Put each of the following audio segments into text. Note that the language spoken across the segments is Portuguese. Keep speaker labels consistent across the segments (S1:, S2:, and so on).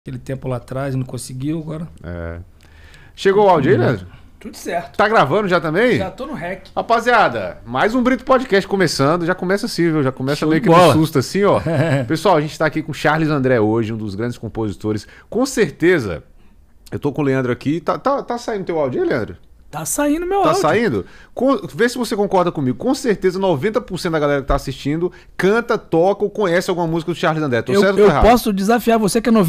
S1: aquele tempo lá atrás e não conseguiu agora.
S2: Chegou o áudio aí, Leandro?
S1: Tudo certo.
S2: Tá gravando já também?
S1: Já tô no rec.
S2: Rapaziada, mais um Brito Podcast começando. Já começa assim, viu? Já começa
S1: Show
S2: meio
S1: de
S2: que
S1: bola.
S2: no susto assim, ó. Pessoal, a gente tá aqui com o Charles André hoje, um dos grandes compositores. Com certeza, eu tô com o Leandro aqui. Tá saindo teu áudio aí, Leandro?
S1: Tá saindo meu
S2: Tá
S1: áudio.
S2: saindo? Vê se você concorda comigo. Com certeza, 90% da galera que tá assistindo canta, toca ou conhece alguma música do Charles André. Tô certo ou tô
S1: Eu
S2: errado?
S1: posso desafiar você que é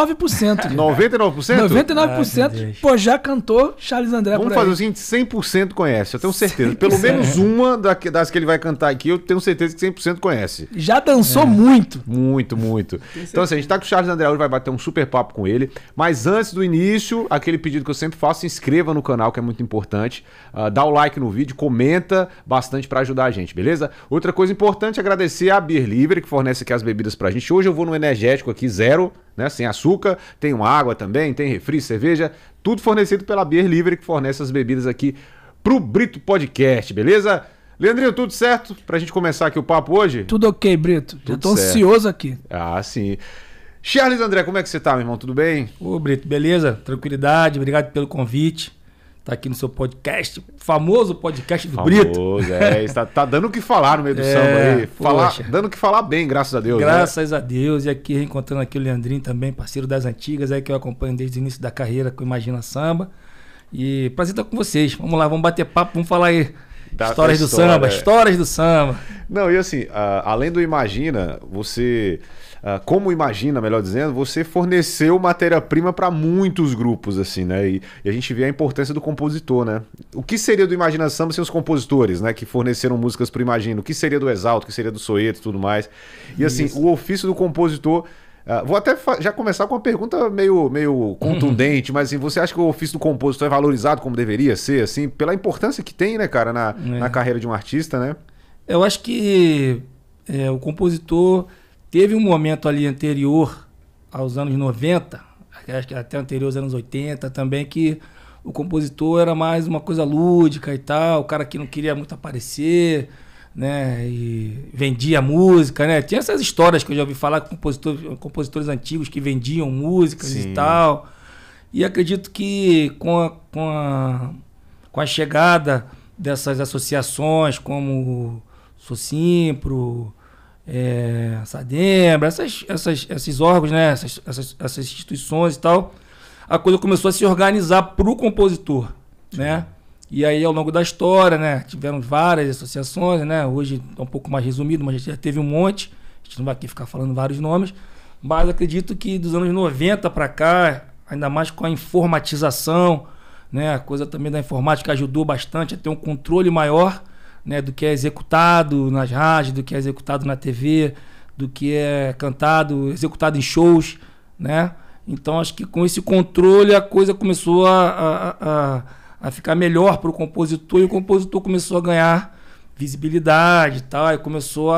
S1: 99%.
S2: 99%?
S1: 99%, pô, já cantou Charles André
S2: Vamos
S1: por aí.
S2: fazer o seguinte, 100% conhece, eu tenho certeza. Pelo menos uma das que ele vai cantar aqui, eu tenho certeza que 100% conhece.
S1: Já dançou muito.
S2: Muito, muito. Então assim, a gente tá com o Charles André hoje, vai bater um super papo com ele. Mas antes do início, aquele pedido que eu sempre faço, se inscreva no canal, que é muito importante. Dá o like no vídeo, comenta bastante pra ajudar a gente, beleza? Outra coisa importante, agradecer a Beer Livre, que fornece aqui as bebidas pra gente. Hoje eu vou no energético aqui, zero, né? Sem açúcar. Tem água também, tem refri, cerveja. Tudo fornecido pela Beer Livre, que fornece as bebidas aqui pro Brito Podcast, beleza? Leandrinho, tudo certo? Pra gente começar aqui o papo hoje?
S1: Tudo ok, Brito. Já
S2: Tudo
S1: tô
S2: certo.
S1: ansioso aqui.
S2: Ah, sim. Charles André, como é que você tá, meu irmão? Tudo bem?
S1: Ô, Brito, beleza? Tranquilidade, obrigado pelo convite. Tá aqui no seu podcast, famoso podcast do Brito.
S2: Famoso, tá dando o que falar no meio do samba aí.
S1: Poxa.
S2: Dando o que falar bem, graças a Deus.
S1: Graças a Deus. E aqui reencontrando aqui o Leandrinho também, parceiro das antigas, aí que eu acompanho desde o início da carreira com Imagina Samba. E prazer estar com vocês. Vamos lá, vamos bater papo, vamos falar aí. Histórias do samba, histórias do samba.
S2: Não, e assim, além do Imagina, você, como Imagina, melhor dizendo, você forneceu matéria-prima para muitos grupos, assim, né? E a gente vê a importância do compositor, né? O que seria do Imagina Samba sem os compositores, né? Que forneceram músicas pro Imagina? O que seria do Exalto, o que seria do Soeto e tudo mais? E assim,
S1: Isso.
S2: o ofício do compositor... vou até já começar com uma pergunta meio contundente, mas assim, você acha que o ofício do compositor é valorizado como deveria ser, assim, pela importância que tem, né, cara, na carreira de um artista, né?
S1: Eu acho que o compositor teve um momento ali anterior aos anos 90, acho que até anterior aos anos 80 também, que o compositor era mais uma coisa lúdica e tal, o cara que não queria muito aparecer, né, e vendia música, né? Tinha essas histórias que eu já ouvi falar com compositores antigos que vendiam músicas
S2: Sim.
S1: e tal. E acredito que com a chegada dessas associações como Socimpro, Sadembra, esses órgãos, né, essas instituições e tal, a coisa começou a se organizar para o compositor, né? E aí, ao longo da história, né, tiveram várias associações, né? Hoje é um pouco mais resumido, mas a gente já teve um monte. A gente não vai aqui ficar falando vários nomes, mas acredito que dos anos 90 para cá, ainda mais com a informatização, né, a coisa também da informática ajudou bastante a ter um controle maior, né, do que é executado nas rádios, do que é executado na TV, do que é cantado, executado em shows, né? Então, acho que com esse controle a coisa começou a ficar melhor para o compositor, e o compositor começou a ganhar visibilidade e tal, e começou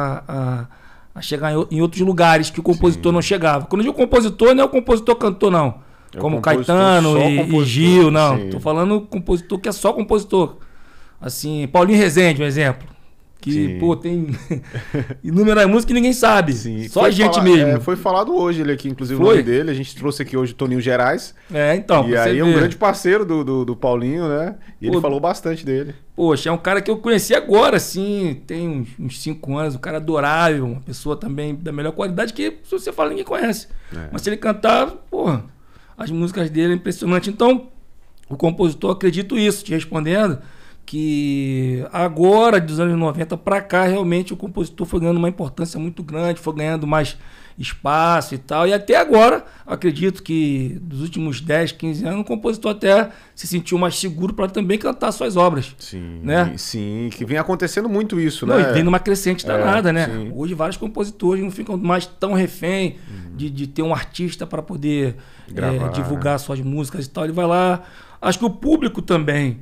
S1: a chegar em outros lugares que o compositor não chegava. Quando eu digo compositor, não é o compositor cantor, não.
S2: É
S1: Como
S2: o compositor,
S1: Caetano
S2: só
S1: e
S2: compositor,
S1: Gil, não.
S2: sim.
S1: Tô falando compositor que é só compositor. Assim, Paulinho Rezende, um exemplo. Que,
S2: Sim.
S1: pô, tem inúmeras músicas que ninguém sabe.
S2: Sim.
S1: Só a gente mesmo.
S2: Foi falado hoje ele aqui, inclusive o
S1: Foi?
S2: nome dele. A gente trouxe aqui hoje o Toninho Gerais.
S1: Então,
S2: E
S1: você
S2: aí é um
S1: vê.
S2: grande parceiro do Paulinho, né? E ele
S1: Pô,
S2: falou bastante dele.
S1: Poxa, é um cara que eu conheci agora, assim, tem uns 5 anos, um cara adorável, uma pessoa também da melhor qualidade que, se você fala, ninguém conhece. Mas se ele cantar, porra, as músicas dele é impressionante. Então, o compositor, acredito isso, te respondendo, que agora, dos anos 90 para cá, realmente o compositor foi ganhando uma importância muito grande, foi ganhando mais espaço e tal. E até agora, acredito que dos últimos 10, 15 anos, o compositor até se sentiu mais seguro para também cantar suas obras.
S2: Sim,
S1: né?
S2: sim, que vem acontecendo muito isso,
S1: Não,
S2: né?
S1: e vem numa crescente danada, né?
S2: sim.
S1: Hoje vários compositores não ficam mais tão refém de ter um artista para poder
S2: Gravar,
S1: divulgar suas músicas e tal. Ele vai lá. Acho que o público também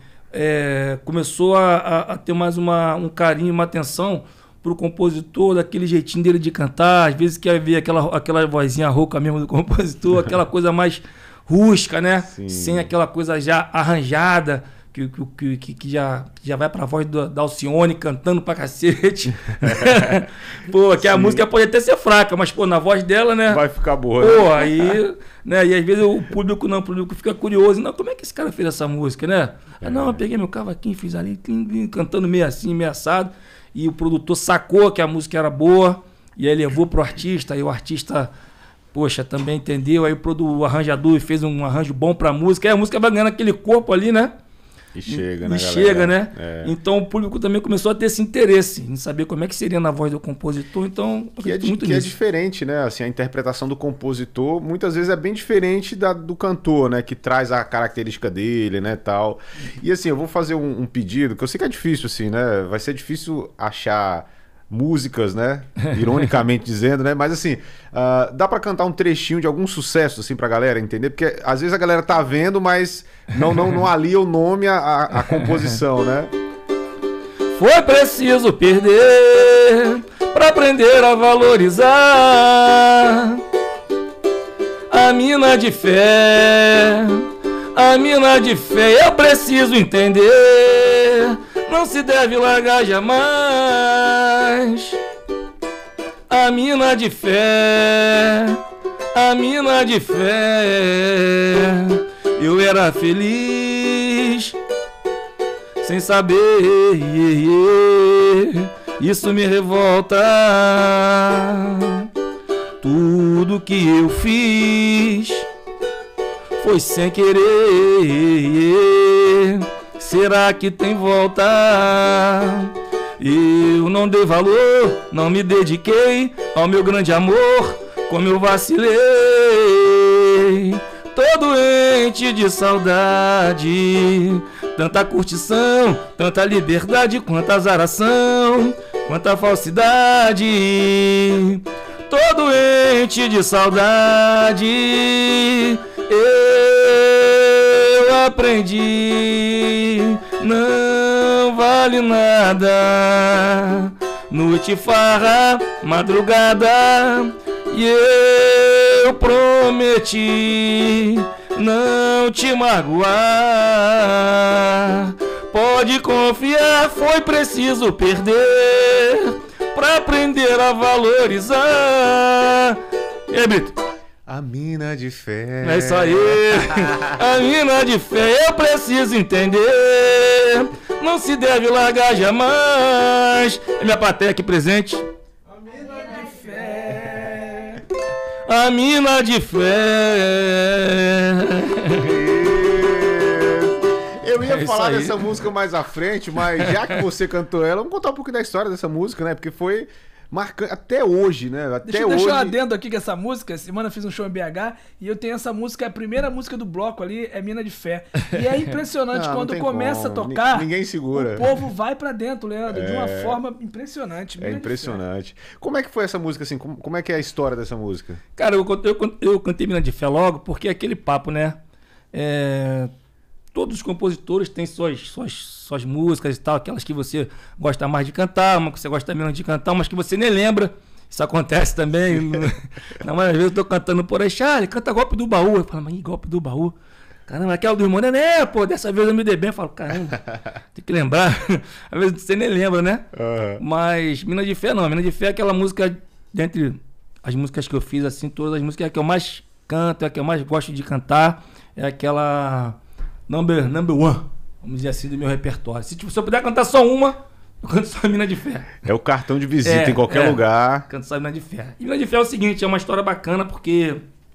S1: começou a ter mais um carinho, uma atenção pro compositor, daquele jeitinho dele de cantar. Às vezes quer ver aquela vozinha rouca mesmo do compositor, aquela coisa mais rústica, né?
S2: Sim.
S1: Sem aquela coisa já arranjada que já vai pra voz da Alcione cantando pra cacete. Pô, que a música pode até ser fraca, mas, pô, na voz dela, né?
S2: Vai ficar boa.
S1: Pô,
S2: né?
S1: aí, né? E às vezes o público fica curioso. Não, como é que esse cara fez essa música, né? Não, eu peguei meu cavaquinho, fiz ali, cantando meio assim, meio assado. E o produtor sacou que a música era boa. E aí levou pro artista, e o artista, poxa, também entendeu. Aí o arranjador fez um arranjo bom pra música. Aí a música vai ganhando aquele corpo ali, né?
S2: E chega, né,
S1: E chega, né?
S2: É.
S1: Então o público também começou a ter esse interesse em saber como é que seria na voz do compositor. Então,
S2: Que é diferente, né? Assim, a interpretação do compositor muitas vezes é bem diferente do cantor, né? Que traz a característica dele, né, tal. E assim, eu vou fazer um pedido, que eu sei que é difícil, assim, né? Vai ser difícil achar músicas, né? Ironicamente dizendo, né? Mas assim, dá pra cantar um trechinho de algum sucesso, assim, pra galera entender? Porque às vezes a galera tá vendo, mas não alia o nome à composição, né?
S1: Foi preciso perder pra aprender a valorizar a mina de fé. A mina de fé, eu preciso entender. Não se deve largar jamais. A mina de fé, a mina de fé. Eu era feliz sem saber. Isso me revolta. Tudo que eu fiz foi sem querer. Será que tem volta? Eu não dei valor, não me dediquei ao meu grande amor, como eu vacilei. Tô doente de saudade, tanta curtição, tanta liberdade, quanta azaração, quanta falsidade. Tô doente de saudade. Eu aprendi, não vale nada. Noite, farra, madrugada, e eu prometi não te magoar. Pode confiar, foi preciso perder pra aprender a valorizar. E aí, Brito?
S2: A mina de fé.
S1: É isso aí. A mina de fé, eu preciso entender. Não se deve largar jamais. É minha plateia aqui presente. A mina de fé. A mina de fé.
S2: Eu ia falar dessa música mais à frente, mas já que você cantou ela, vamos contar um pouquinho da história dessa música, né? Porque foi marcante até hoje, né?
S3: Deixa eu adendo aqui que essa música, semana eu fiz um show em BH e eu tenho essa música, a primeira música do bloco ali é Mina de Fé. E é impressionante quando começa a tocar,
S2: ninguém segura.
S3: O povo vai pra dentro, Leandro, de uma forma impressionante.
S2: É impressionante. Como é que foi essa música, assim? Como é que é a história dessa música?
S1: Cara, eu cantei Mina de Fé logo porque é aquele papo, né? Todos os compositores têm suas músicas e tal, aquelas que você gosta mais de cantar, uma que você gosta menos de cantar, umas que você nem lembra. Isso acontece também. Na maioria das vezes eu tô cantando por aí, Charlie, canta Golpe do Baú. Eu falo, mas Golpe do Baú? Caramba, aquela do irmão, né? Pô, dessa vez eu me dei bem. Eu falo, caramba, tem que lembrar. Às vezes você nem lembra, né? Mas Mina de Fé não. Mina de Fé é aquela música, dentre as músicas que eu fiz, assim, todas as músicas, é a que eu mais canto, é a que eu mais gosto de cantar. É aquela number one, vamos dizer assim, do meu repertório. Se eu puder cantar só uma, eu canto só Mina de Fé.
S2: É o cartão de visita em qualquer lugar.
S1: Canto só Mina de Fé. E Mina de Fé é o seguinte, é uma história bacana porque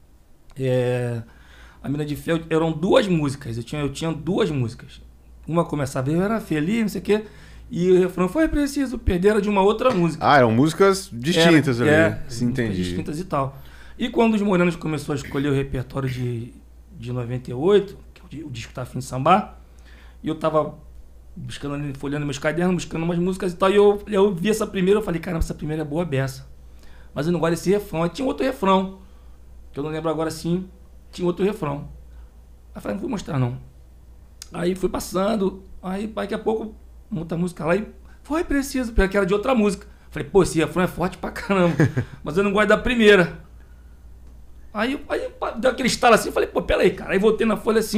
S1: a Mina de Fé eram duas músicas. Eu tinha duas músicas. Uma começava, eu era feliz, não sei o quê, e o refrão foi preciso perder de uma outra música.
S2: Ah, eram músicas distintas ali.
S1: Sim, entendi. Distintas e tal. E quando os Morenos começou a escolher o repertório de 98, o disco tá afim de sambar, e eu tava buscando, folhando meus cadernos, buscando umas músicas e tal, e eu vi essa primeira, eu falei, caramba, essa primeira é boa beça, mas eu não gosto desse refrão. Aí tinha outro refrão, que eu não lembro agora, sim, tinha outro refrão. Aí eu falei, não vou mostrar não. Aí fui passando, aí daqui a pouco, outra música lá, e foi preciso, porque era de outra música. Falei, pô, esse refrão é forte pra caramba, mas eu não gosto da primeira. Aí deu aquele estalo assim, falei, pô, peraí, cara. Aí voltei na folha assim,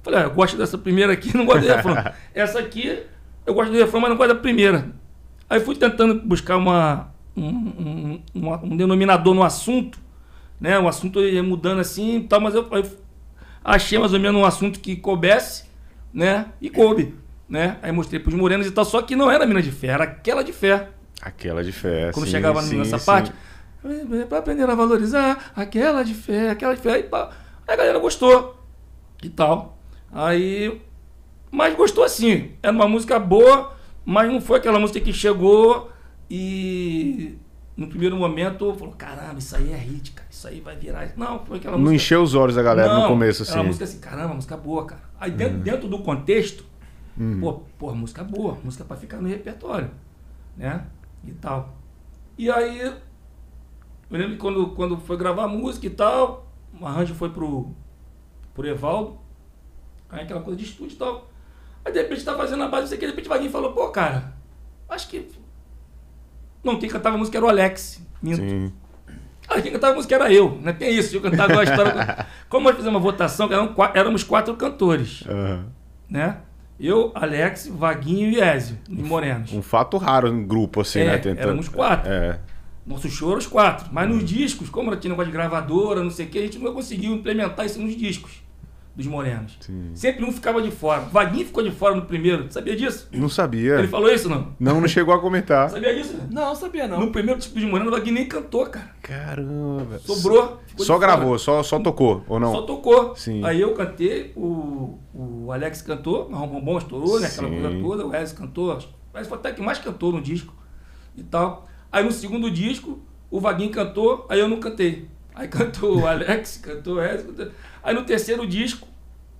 S1: Falei, eu gosto dessa primeira aqui, não gosto do refrão. Essa aqui, eu gosto do refrão, mas não gosto da primeira. Aí fui tentando buscar um denominador no assunto, né? O assunto ia mudando assim e tal, mas eu achei mais ou menos um assunto que coubesse, né? E coube, né? Aí mostrei pros morenos e tal, só que não era Mina de Fé, era Aquela de Fé.
S2: Aquela de Fé,
S1: quando chegava nessa parte, pra aprender a valorizar, Aquela de Fé, aí, pá. Aí a galera gostou e tal. Aí, mas gostou assim, era uma música boa, mas não foi aquela música que chegou e no primeiro momento falou, caramba, isso aí é hit, cara, isso aí vai virar. Não, foi aquela música...
S2: Não encheu os olhos da galera no começo, assim.
S1: Era uma música assim, caramba, música boa, cara. Aí dentro do contexto, pô, música boa, música pra ficar no repertório, né? E tal. E aí, eu lembro que quando foi gravar a música e tal, o arranjo foi pro Evaldo, aí aquela coisa de estúdio e tal. Aí de repente tá fazendo a base, não sei o que, de repente o Vaguinho falou, pô, cara, acho que não, quem cantava a música era o Alex, minto.
S2: Sim.
S1: Aí quem cantava a música era eu, né? Tem isso, eu cantava a história. Como nós fizemos uma votação, éramos 4 cantores, né? Eu, Alex, Vaguinho e Ézio, e Morenos.
S2: Um fato raro em grupo, assim, né?
S1: Éramos 4. Nosso show era os 4. Mas nos discos, como tinha negócio de gravadora, não sei o que, a gente não conseguiu implementar isso nos discos dos Morenos.
S2: Sim.
S1: Sempre um ficava de fora. Vaguinho ficou de fora no primeiro. Sabia disso?
S2: Não sabia.
S1: Ele falou isso, não?
S2: Não chegou a comentar.
S1: Sabia disso?
S3: Não, sabia não.
S1: No primeiro disco dos Morenos, o Vaguinho nem cantou, cara.
S2: Caramba.
S1: Sobrou.
S2: Só gravou, só tocou, ou não?
S1: Só tocou.
S2: Sim.
S1: Aí eu cantei, o Alex cantou, Marrom Bombom estourou, né? Aquela coisa toda. O Ezio cantou. Mas foi até que mais cantou no disco e tal. Aí no segundo disco, o Vaguinho cantou, aí eu não cantei. Aí cantou o Alex, cantou o Ezio. Aí no terceiro disco,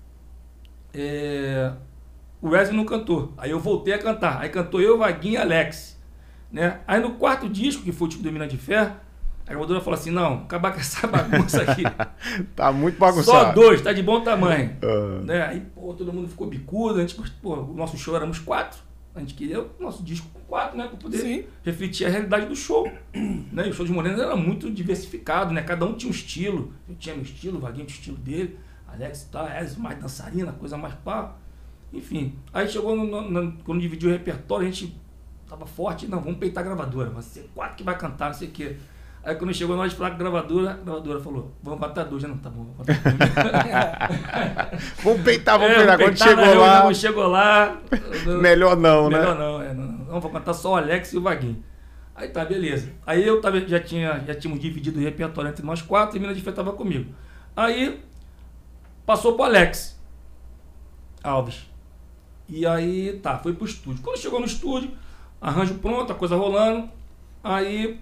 S1: o Wesley não cantou. Aí eu voltei a cantar. Aí cantou eu, Vaguinho e Alex, né? Aí no quarto disco, que foi o tipo do Mina de Fé, a gravadora falou assim, não, acabar com essa bagunça aqui.
S2: Tá muito bagunçado.
S1: Só 2, tá de bom tamanho. Né? Aí, pô, todo mundo ficou bicudo. A gente, pô, o nosso show éramos 4. A gente queria o nosso disco com 4, né? Pra poder refletir a realidade do show. Né? E o show de Morenos era muito diversificado, né? Cada um tinha um estilo. Eu tinha meu estilo, o Vaguinho tinha o estilo dele. Alex tá, mais dançarina, coisa mais pá. Enfim. Aí chegou quando dividiu o repertório, a gente tava forte. Não, vamos peitar a gravadora. Vai ser 4 que vai cantar, não sei o quê. Aí quando chegou nós falar com a gravadora falou, vamos botar 2. Já não, tá bom, vamos botar 2.
S2: Vamos peitar. Quando
S1: chegou lá...
S2: Melhor não, né?
S1: Melhor não, não, vou cantar só o Alex e o Vaguinho. Aí tá, beleza. Aí eu já tínhamos dividido o repertório entre nós 4 e Mina de Fé tava comigo. Aí passou pro Alex Alves. E aí, tá, foi pro estúdio. Quando chegou no estúdio, arranjo pronto, a coisa rolando, aí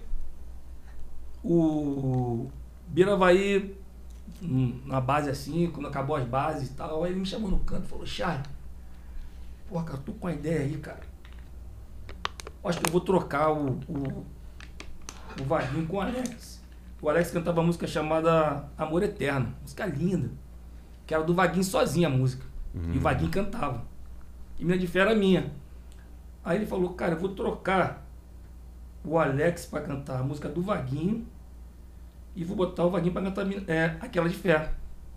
S1: o Biravaí, na base assim, quando acabou as bases e tal, aí ele me chamou no canto e falou, Charlie, porra, cara, tô com uma ideia aí, cara. Acho que eu vou trocar o Vaguinho com o Alex. O Alex cantava uma música chamada Amor Eterno, música linda, que era do Vaguinho sozinho a música. E o Vaguinho cantava. E Mina de Fé era minha. Aí ele falou, cara, eu vou trocar o Alex pra cantar a música do Vaguinho e vou botar o Vaguinho pra cantar Aquela de Fé.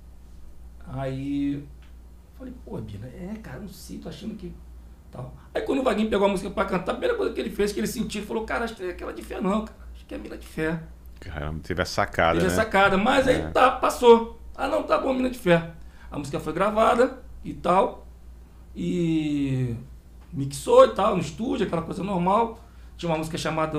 S1: Aí falei, pô, Bina, cara, não sei, tô achando que tal. Aí quando o Vaguinho pegou a música pra cantar, a primeira coisa que ele fez, que ele sentiu, falou, cara, acho que é Aquela de Fé não, cara, acho que é Mina de Fé.
S2: Caramba, teve a sacada,
S1: teve
S2: né?
S1: a sacada, mas aí tá, passou. Ah, não, tá bom, Mina de Fé. A música foi gravada e tal, e mixou e tal, no estúdio, aquela coisa normal. Tinha uma música chamada...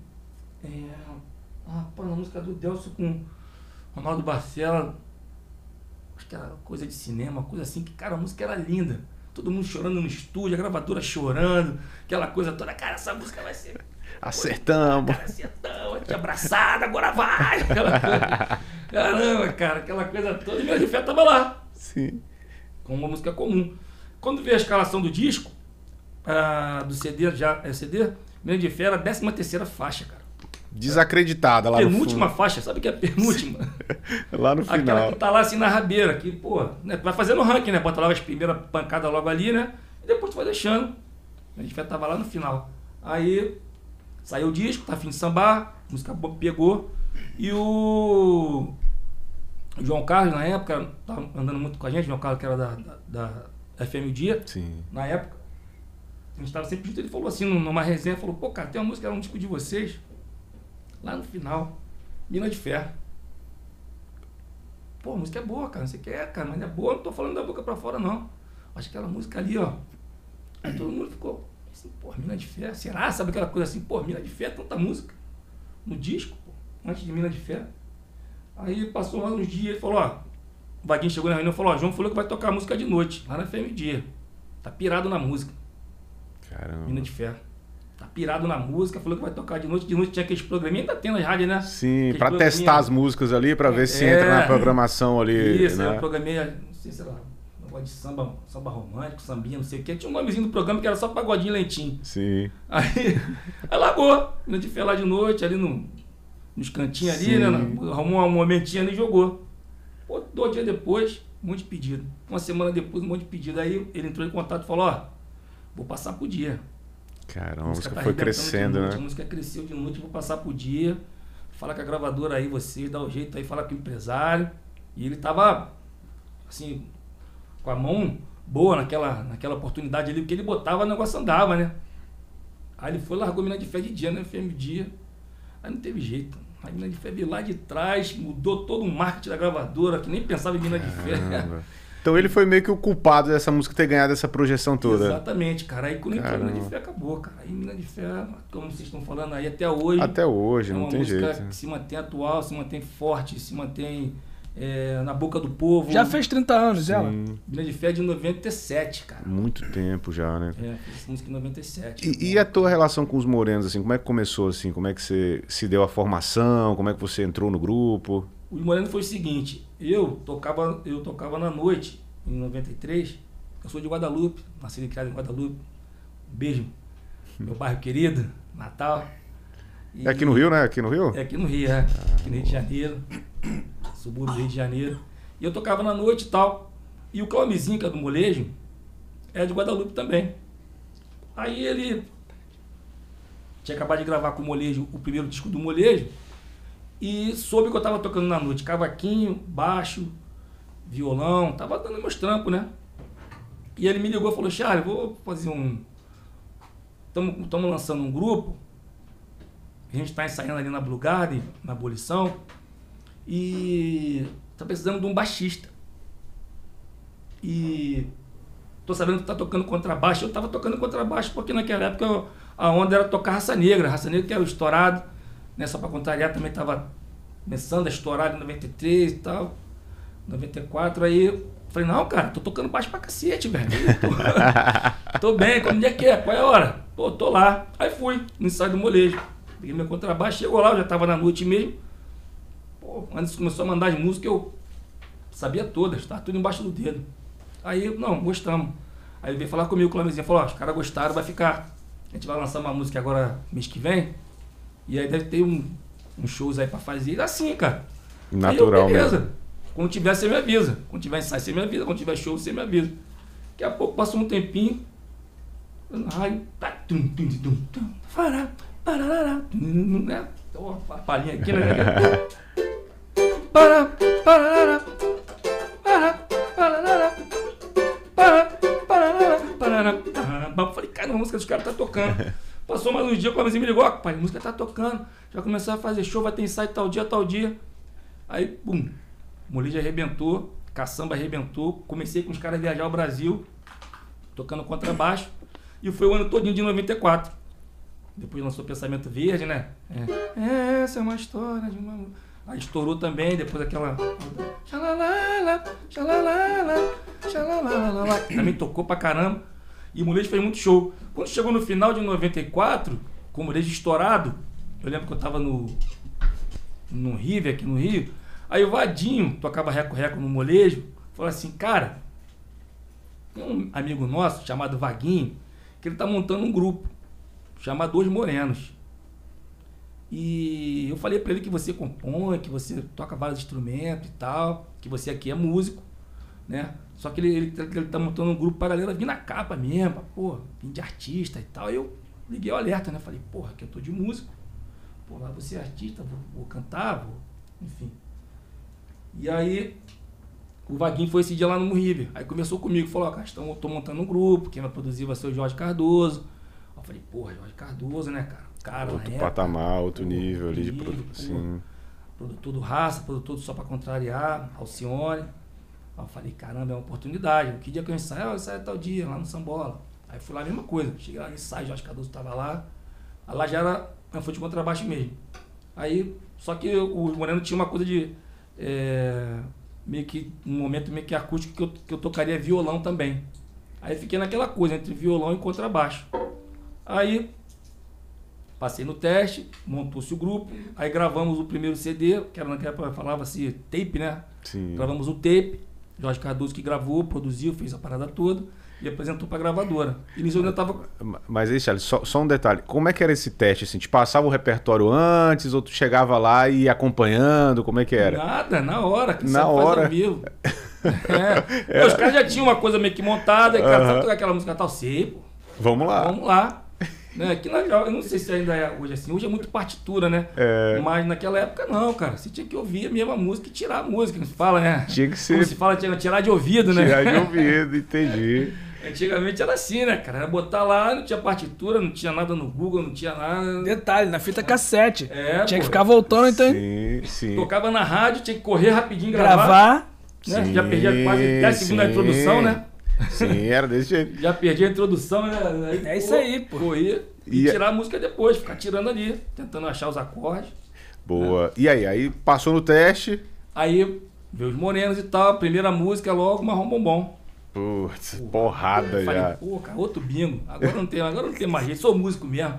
S1: uma música do Delcio com Ronaldo Barcela. Acho que era coisa de cinema, coisa assim, que, cara, a música era linda. Todo mundo chorando no estúdio, a gravadora chorando, aquela coisa toda. Cara, essa música vai ser...
S2: Acertamos.
S1: Cara, acertamos, te abraçado, agora vai! Aquela coisa. Caramba, cara, aquela coisa toda. E Mina de Fé tava lá.
S2: Sim.
S1: Com uma música comum. Quando veio a escalação do disco, do CD, CD, Mina de Fé era a 13ª faixa, cara.
S2: Desacreditada lá
S1: penúltima
S2: no fundo.
S1: Faixa, sabe o que é a penúltima?
S2: Lá no final.
S1: Aquela que tá lá assim na rabeira, que, pô, né, vai fazendo ranking, né? Bota lá as primeiras pancadas logo ali, né? E depois tu vai deixando. A gente tava lá no final. Aí saiu o disco, tá afim de sambar, a música pegou. E o O João Carlos, na época, tava andando muito com a gente, o João Carlos, que era da FM O Dia,
S2: Sim.
S1: na época, a gente tava sempre junto, ele falou assim, numa resenha, falou, pô, cara, tem uma música, era um disco de vocês, lá no final, Mina de Ferro. Pô, a música é boa, cara, não sei o que é, cara, mas é boa, não tô falando da boca pra fora, não. Acho que aquela música ali, ó, aí todo mundo ficou assim, pô, Mina de Ferro, será? Sabe aquela coisa assim, pô, Mina de Ferro, tanta música no disco, pô, antes de Mina de Ferro. Aí passou mais uns dias, ele falou, ó, o Vaguinho chegou na reunião e falou, ó, João falou que vai tocar música de noite, lá na FM Dia. Tá pirado na música.
S2: Caramba.
S1: Mina de Ferro. Tá pirado na música, falou que vai tocar de noite tinha aqueles programinha, ainda tem nas rádios, né?
S2: Sim, pra testar as músicas ali, pra ver se entra na programação ali.
S1: Isso,
S2: né?
S1: eu programei, não sei se era um negócio de samba romântico, sambinha, não sei o que. Tinha um nomezinho do programa que era só pagodinho lentinho.
S2: Sim.
S1: Aí largou, Mina de Ferro lá de noite, ali nos cantinhos ali, né? Arrumou um momentinho ali e jogou. Pô, 2 dias depois, um monte de pedido. Uma semana depois, um monte de pedido. Aí ele entrou em contato e falou, ó, vou passar pro dia.
S2: Caramba, a música
S1: tá
S2: foi crescendo,
S1: noite,
S2: né?
S1: A música cresceu de noite, vou passar pro dia. Fala com a gravadora aí, vocês, dá o jeito aí, fala com o empresário. E ele tava, assim, com a mão boa naquela oportunidade ali, porque ele botava, o negócio andava, né? Aí ele foi, largou Mina de Ferro de dia, né? FM Dia. Aí não teve jeito. A Mina de Ferro veio lá de trás, mudou todo o marketing da gravadora, que nem pensava em Mina de Ferro.
S2: Então ele foi meio que o culpado dessa música ter ganhado essa projeção toda.
S1: Exatamente, cara. Aí quando entrou Mina de Ferro, acabou, cara. Aí Mina de Ferro, como vocês estão falando aí, até hoje.
S2: Até hoje, não tem jeito. É uma
S1: música que se mantém atual, se mantém forte, se mantém na boca do povo.
S3: Já fez 30 anos,
S2: Sim.
S3: ela?
S1: Mina de Ferro de 97, cara.
S2: Muito tempo já, né?
S1: Fiz essa música em 97.
S2: E a tua relação com os morenos, assim, como é que começou, assim? Como é que você se deu a formação? Como é que você entrou no grupo?
S1: Os morenos foi o seguinte, eu tocava na noite, em 93, eu sou de Guadalupe, nasci e criado em Guadalupe. Um beijo, meu bairro querido, Natal.
S2: E é aqui no Rio, né? Aqui no Rio?
S1: É aqui no Rio, aqui no Rio de Janeiro, subúrbio do Rio de Janeiro. E eu tocava na noite e tal. E o Claumezinho, que é do molejo, é de Guadalupe também. Aí ele tinha acabado de gravar com o molejo, o primeiro disco do molejo, e soube que eu tava tocando na noite, cavaquinho, baixo, violão, tava dando meus trampos, né? E ele me ligou e falou, Charles, vou fazer Estamos lançando um grupo, a gente tá ensaiando ali na Blue Garden, na Abolição, e tá precisando de um baixista. E tô sabendo que tá tocando contrabaixo. Eu tava tocando contrabaixo porque naquela época a onda era tocar Raça Negra que era o estourado, né? Só pra contrariar, também tava começando a estourar em 93 e tal. 94, aí eu falei, não, cara, tô tocando baixo pra cacete, velho. Tô bem, como é que é? Qual é a hora? Pô, tô lá. Aí fui, no ensaio do molejo. Peguei meu contrabaixo, chegou lá, eu já tava na noite mesmo. Pô, antes começou a mandar as músicas, eu sabia todas, tava tudo embaixo do dedo. Aí, não, gostamos. Aí ele veio falar comigo, o Clamezinho, falou, ó, os caras gostaram, vai ficar. A gente vai lançar uma música agora, mês que vem, e aí deve ter uns shows aí pra fazer. Assim, cara.
S2: Natural
S1: aí eu, beleza.
S2: mesmo.
S1: Quando tiver, você me avisa. Quando tiver ensaio, você me avisa. Quando tiver show, você me avisa. Daqui a pouco passou um tempinho. Raio. Né? Então, a palhinha aqui, né? Falei, cara, a música dos caras tá tocando. Passou mais uns dias, o Clamezinho me ligou, ó, pai, a música tá tocando. Já começou a fazer show, vai ter ensaio tal dia. Aí, pum. O molejo arrebentou, caçamba arrebentou, comecei com os caras a viajar ao Brasil, tocando contrabaixo, e foi o ano todinho de 94. Depois lançou Pensamento Verde, né? Essa é uma história de uma... Aí estourou também, depois aquela... Xalalala, xalalala, xalalala. Também tocou pra caramba, e o molejo fez muito show. Quando chegou no final de 94, com o molejo estourado, eu lembro que eu tava no River, aqui no Rio. Aí o Vadinho, tocava reco-reco no molejo, falou assim, cara, tem um amigo nosso chamado Vaguinho, que ele tá montando um grupo, chamado Os Morenos. E eu falei pra ele que você compõe, que você toca vários instrumentos e tal, que você aqui é músico, né? Só que ele tá montando um grupo pra galera vir na capa mesmo, pô, vir de artista e tal. Aí eu liguei o alerta, né? Falei, porra, aqui eu tô de músico, pô, lá você é artista, vou cantar, enfim. E aí, o Vaguinho foi esse dia lá no River. Aí começou comigo, falou, ó, cara, tô montando um grupo, quem vai produzir vai ser o Jorge Cardoso. Eu falei, porra, Jorge Cardoso, né, cara?
S2: Outro patamar, outro nível ali de produção.
S1: Produtor do Raça, produtor do Só Pra Contrariar, Alcione. Aí eu falei, caramba, é uma oportunidade. Que dia que eu ensaio? Eu ensaio tal dia, lá no Sambola. Aí fui lá, a mesma coisa. Cheguei lá no ensaio, Jorge Cardoso tava lá. Aí lá já era foi de contrabaixo mesmo. Aí, só que o Moreno tinha uma coisa de... meio que, um momento meio que acústico que eu tocaria violão também. Aí fiquei naquela coisa, entre violão e contrabaixo. Aí, passei no teste, montou-se o grupo, aí gravamos o primeiro CD, que era naquela época, falava-se tape, né?
S2: Sim.
S1: Gravamos o tape, Jorge Cardoso que gravou, produziu, fez a parada toda e apresentou pra gravadora. E nisso eu tava...
S2: Mas aí, Charles, só um detalhe, como é que era esse teste, assim? Te passava o repertório antes, ou tu chegava lá e ia acompanhando, como é que era?
S1: Nada, na hora, que
S2: na hora.
S1: Faz ao vivo. Os caras já tinham uma coisa meio que montada, e cara, sabe tocar aquela música tal? Sei, pô.
S2: Vamos lá.
S1: Vamos lá. Né? Que eu não sei se ainda é hoje assim. Hoje é muito partitura, né? Mas naquela época não, cara. Você tinha que ouvir a mesma música e tirar a música. Não se fala, né?
S2: Tinha que ser.
S1: Como se fala, tirar de ouvido, né?
S2: Tirar de ouvido, entendi.
S1: Antigamente era assim, né, cara? Era botar lá, não tinha partitura, não tinha nada no Google, não tinha nada.
S3: Detalhe, na fita cassete. Tinha que
S1: pô.
S3: ficar voltando, então.
S2: Sim.
S1: Tocava na rádio, tinha que correr rapidinho, gravar. Né?
S2: Sim,
S1: já perdia quase 10 segundos da introdução, né?
S2: Sim, era desse jeito.
S1: Já perdi a introdução, né?
S3: É isso aí, pô.
S1: Correr e tirar a música depois, ficar tirando ali, tentando achar os acordes.
S2: Boa. Né? E aí passou no teste?
S1: Aí veio os morenos e tal, a primeira música logo, Marrom Bombom.
S2: Putz, porrada
S1: falei,
S2: já.
S1: Pô, cara, outro bingo. Agora não tem mais jeito, sou músico mesmo.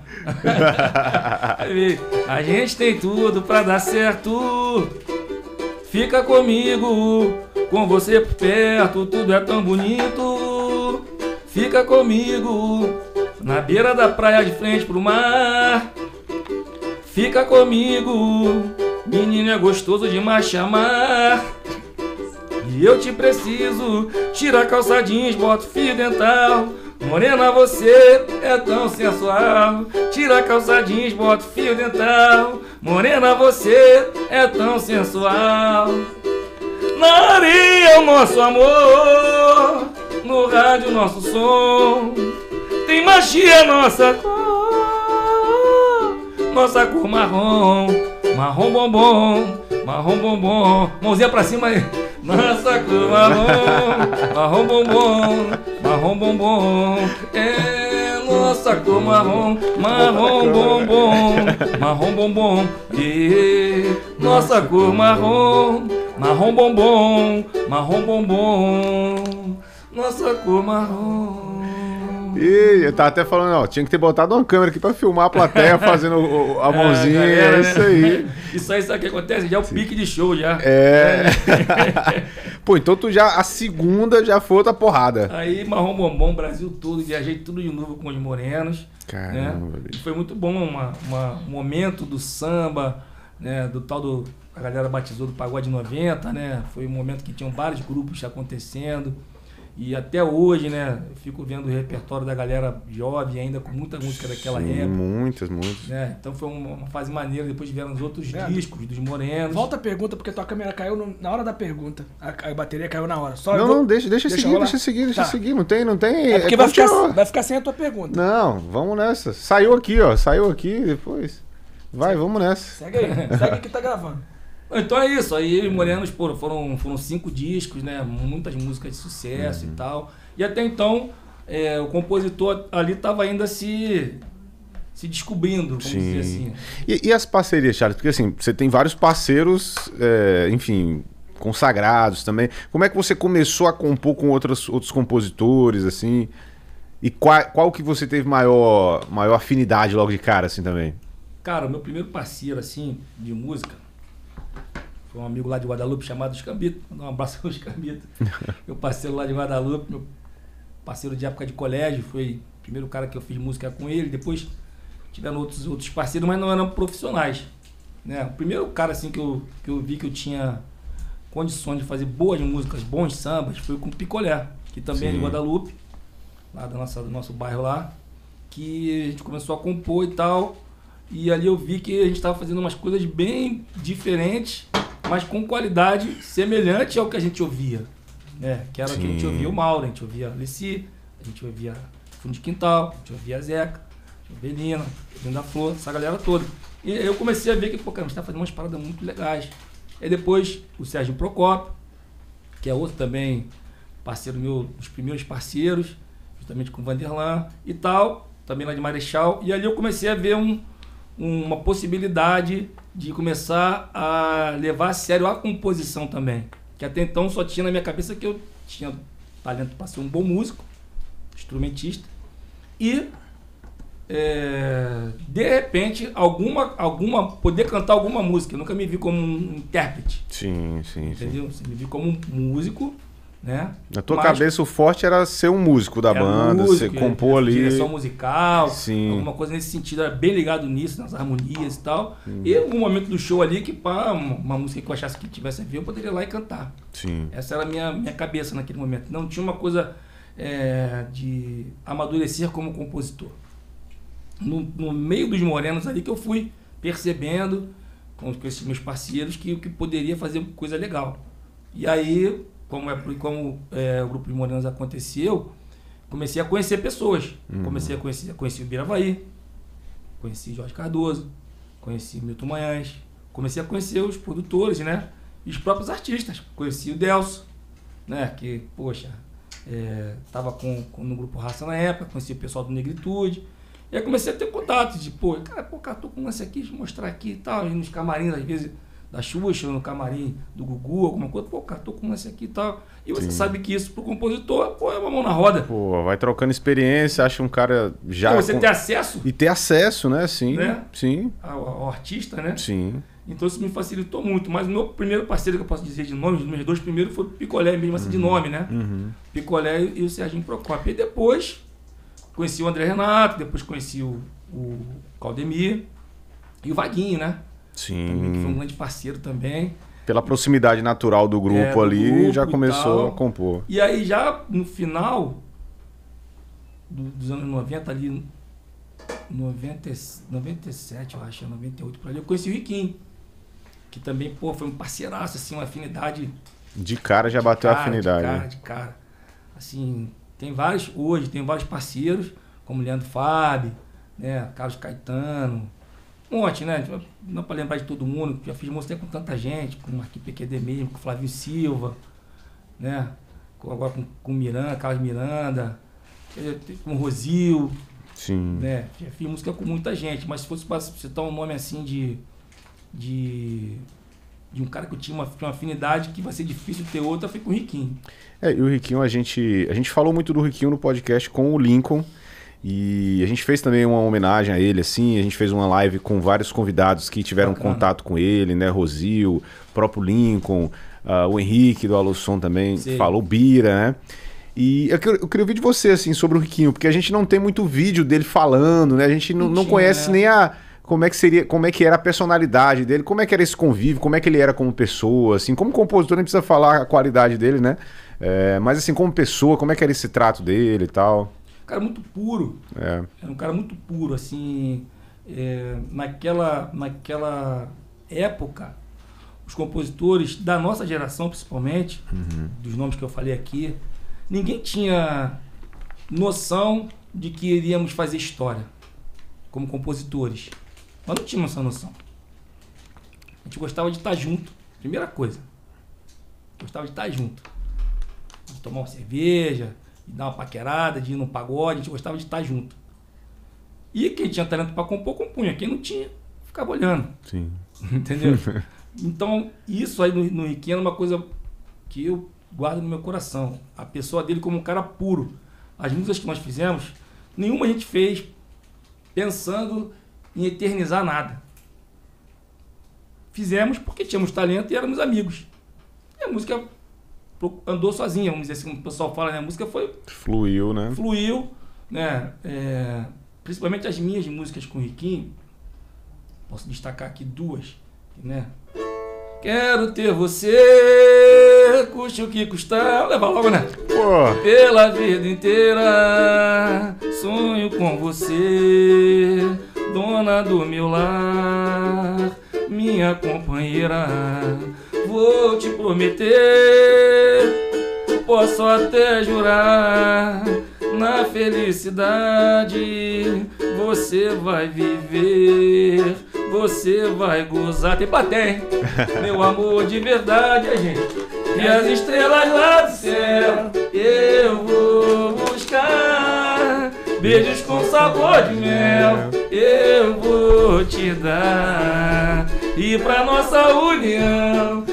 S1: Aí, a gente tem tudo pra dar certo. Fica comigo, com você por perto, tudo é tão bonito. Fica comigo, na beira da praia de frente pro mar. Fica comigo, menino é gostoso demais chamar. E eu te preciso, tira a calça jeans, bota fio dental. Morena, você é tão sensual. Tira a calça jeans, bota fio dental. Morena, você é tão sensual. Na areia o nosso amor, no rádio o nosso som. Tem magia nossa cor marrom. Marrom bombom, marrom bombom. Mãozinha pra cima aí. Nossa cor marrom bombom, marrom bombom. É nossa cor marrom bombom, marrom bombom. Nossa cor marrom bombom, marrom bombom. Nossa cor marrom.
S2: E eu tava até falando, ó, tinha que ter botado uma câmera aqui pra filmar a plateia fazendo a mãozinha,
S1: galera,
S2: é isso aí.
S1: Isso aí, sabe o que acontece? Já é o pique de show, já.
S2: Pô, então tu já, a segunda já foi outra porrada.
S1: Aí, Marrom Bombom, Brasil todo, viajei tudo de novo com os morenos.
S2: Caramba,
S1: né? E foi muito bom, um momento do samba, né? Do tal do... A galera batizou do Pagode 90, né? Foi um momento que tinham vários grupos acontecendo. E até hoje, né, eu fico vendo o repertório da galera jovem ainda, com muita música daquela época.
S2: Muitas.
S1: Né? Então foi uma fase maneira, depois vieram os outros discos dos morenos.
S3: Volta a pergunta, porque tua câmera caiu na hora da pergunta. A bateria caiu na hora.
S2: Deixa seguir, não tem.
S3: É porque vai ficar sem a tua pergunta.
S2: Não, vamos nessa. Saiu aqui, depois. Vai, vamos nessa.
S3: Segue aí, segue que tá gravando.
S1: Então é isso, aí Morenos foram 5 discos, né? Muitas músicas de sucesso e tal. E até então, o compositor ali estava ainda se descobrindo, vamos dizer assim.
S2: E as parcerias, Charles? Porque assim, você tem vários parceiros, enfim, consagrados também. Como é que você começou a compor com outros compositores, assim? E qual que você teve maior afinidade logo de cara, assim, também?
S1: Cara, o meu primeiro parceiro, assim, de música, foi um amigo lá de Guadalupe chamado Escambito. Mandar um abraço ao Escambito. Meu parceiro lá de Guadalupe, meu parceiro de época de colégio, foi o primeiro cara que eu fiz música com ele. Depois tiveram outros parceiros, mas não eram profissionais. Né? O primeiro cara assim, que eu vi que eu tinha condições de fazer boas músicas, bons sambas, foi com o Picolé, que também é de Guadalupe, lá do nosso bairro lá, que a gente começou a compor e tal. E ali eu vi que a gente estava fazendo umas coisas bem diferentes, mas com qualidade semelhante ao que a gente ouvia, né? Que era o que a gente ouvia o Mauro, a gente ouvia a Alessi, a gente ouvia Fundo de Quintal, a gente ouvia a Zeca, a gente ouvia a Belina, da Flor, essa galera toda. E eu comecei a ver que, pô, cara, a gente tá fazendo umas paradas muito legais. Aí depois o Sérgio Procópio, que é outro também parceiro meu, dos primeiros parceiros, justamente com o Vanderlan e tal, também lá de Marechal. E ali eu comecei a ver uma possibilidade de começar a levar a sério a composição também. Que até então só tinha na minha cabeça que eu tinha talento para ser um bom músico, instrumentista. E, de repente, poder cantar alguma música. Eu nunca me vi como um intérprete.
S2: Sim.
S1: Entendeu? Você me vi como um músico, né?
S2: Na tua cabeça o forte era ser um músico da banda, você compor ali.
S1: Direção musical,
S2: Sim.
S1: alguma coisa nesse sentido, era bem ligado nisso, nas harmonias e tal. E um momento do show ali que, pá, uma música que eu achasse que tivesse a ver, eu poderia ir lá e cantar.
S2: Sim.
S1: Essa era a minha cabeça naquele momento. Não tinha uma coisa de amadurecer como compositor. No meio dos morenos ali que eu fui percebendo com esses meus parceiros que poderia fazer coisa legal. E aí, como o Grupo de Morenos aconteceu, comecei a conhecer pessoas. Conheci o Biravaí, conheci Jorge Cardoso, conheci Milton Manhães, comecei a conhecer os produtores, né? E os próprios artistas. Conheci o Delso, né? Que, poxa, tava no Grupo Raça na época, conheci o pessoal do Negritude. E aí comecei a ter contato de, cara, tô com um lance aqui, deixa eu mostrar aqui e tal, e nos camarins, às vezes, da Xuxa, no camarim do Gugu, alguma coisa, cara, tô com um lance aqui e tal. E você sabe que isso pro compositor, é uma mão na roda.
S2: Vai trocando experiência, acha um cara já...
S1: Você ter acesso.
S2: E ter acesso, né? Sim,
S1: né?
S2: Sim.
S1: Ao artista, né?
S2: Sim.
S1: Então isso me facilitou muito. Mas o meu primeiro parceiro que eu posso dizer de nome, os meus dois primeiros foram o Picolé, mesmo assim de nome, né? Picolé e o Serginho Procópio. E depois conheci o André Renato, depois conheci o Claudemir e o Vaguinho, né?
S2: Sim.
S1: Também, que foi um grande parceiro também.
S2: Pela proximidade natural do grupo ali, já começou a compor.
S1: E aí já no final dos anos 90 ali, 97 eu acho, 98 por ali, eu conheci o Riquinho. Que também, foi um parceiraço, assim, uma afinidade...
S2: De cara já bateu a afinidade.
S1: De cara. Assim, tem vários parceiros, como Leandro Fábio, né, Carlos Caetano, um monte, né? Não para lembrar de todo mundo, já fiz música com tanta gente, com o Marquinhos PQD mesmo, com o Flávio Silva, né? Agora com o Miranda, Carlos Miranda, com o Rosil.
S2: Sim.
S1: Né? Já fiz música com muita gente, mas se fosse para citar um nome assim de um cara que eu tinha uma afinidade que vai ser difícil ter outra, foi com o Riquinho.
S2: E o Riquinho, a gente falou muito do Riquinho no podcast com o Lincoln, e a gente fez também uma homenagem a ele, assim, a gente fez uma live com vários convidados que tiveram contato com ele, né, Rosil, próprio Lincoln, o Henrique do Alô Som também, falou, Bira, né? E eu queria ouvir de você, assim, sobre o Riquinho, porque a gente não tem muito vídeo dele falando, né, a gente não conhece, né? Nem como é que era a personalidade dele, como é que era esse convívio, como é que ele era como pessoa, assim, como compositor nem precisa falar a qualidade dele, né? Mas assim, como pessoa, como é que era esse trato dele e tal?
S1: Um cara muito puro. Era um cara muito puro, assim, naquela época, os compositores da nossa geração, principalmente, dos nomes que eu falei aqui, ninguém tinha noção de que iríamos fazer história como compositores. Nós não tínhamos essa noção. A gente gostava de estar junto, primeira coisa. Gostava de estar junto. De tomar uma cerveja, de dar uma paquerada, de ir num pagode, a gente gostava de estar junto. E quem tinha talento para compor, compunha. Quem não tinha, ficava olhando.
S2: Sim.
S1: Entendeu? Então, isso aí no Riquinho é uma coisa que eu guardo no meu coração. A pessoa dele como um cara puro. As músicas que nós fizemos, nenhuma a gente fez pensando em eternizar nada. Fizemos porque tínhamos talento e éramos amigos. E a música andou sozinha, vamos dizer assim, como o pessoal fala, né? A música
S2: fluiu, né?
S1: Fluiu, né? Principalmente as minhas músicas com o Riquinho, posso destacar aqui duas, né? Quero ter você, custe o que custar, leva logo, né? Pela vida inteira, sonho com você, dona do meu lar, minha companheira. vou te prometer, posso até jurar, na felicidade você vai viver, você vai gozar. Tem plateia, hein? Meu amor de verdade, a gente. E as estrelas lá do céu eu vou buscar, beijos com sabor de mel eu vou te dar, e pra nossa união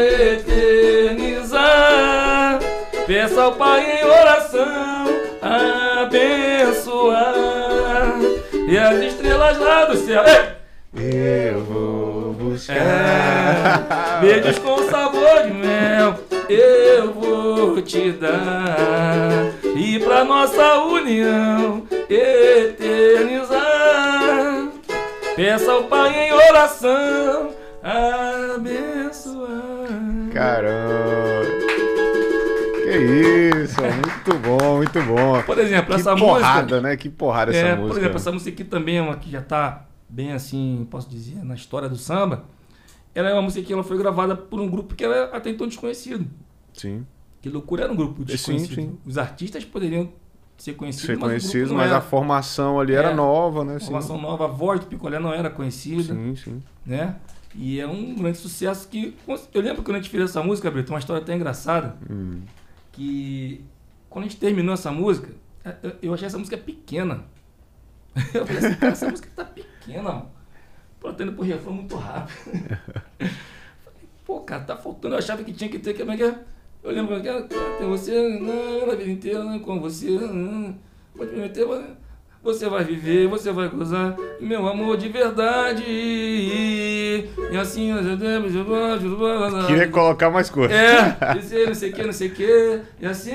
S1: eternizar, peça ao Pai em oração abençoar, e as estrelas lá do céu
S2: eu vou buscar,
S1: beijos com sabor de mel eu vou te dar, e pra nossa união eternizar, peça ao Pai em oração abençoar.
S2: Caramba! Que isso, muito bom, muito bom.
S1: Por exemplo,
S2: que
S1: essa
S2: porrada,
S1: música,
S2: né? Que porrada essa música.
S1: Por exemplo, essa música aqui também é uma que já tá bem assim, posso dizer, na história do samba. Ela é uma música que ela foi gravada por um grupo que era até então desconhecido.
S2: Sim.
S1: Que Loucura era um grupo desconhecido.
S2: Sim.
S1: Os artistas poderiam ser conhecidos,
S2: mas a formação ali era nova, né?
S1: A formação nova, a voz do Picolé não era conhecida.
S2: Sim.
S1: Né? E é um grande sucesso que... Eu lembro que quando a gente fez essa música, Brito, uma história até engraçada, que quando a gente terminou essa música, eu achei essa música pequena. Eu falei assim, cara, essa música tá pequena, mano. Pô, tô indo pro refrão muito rápido. Falei, pô, cara, tá faltando. Eu achava que tinha que ter... Eu lembro que tem você a vida inteira com você. Vou te prometer, você vai viver, você vai gozar, meu amor de verdade. E assim nós devemos.
S2: Queria colocar mais coisa.
S1: Dizer não sei o que. E assim.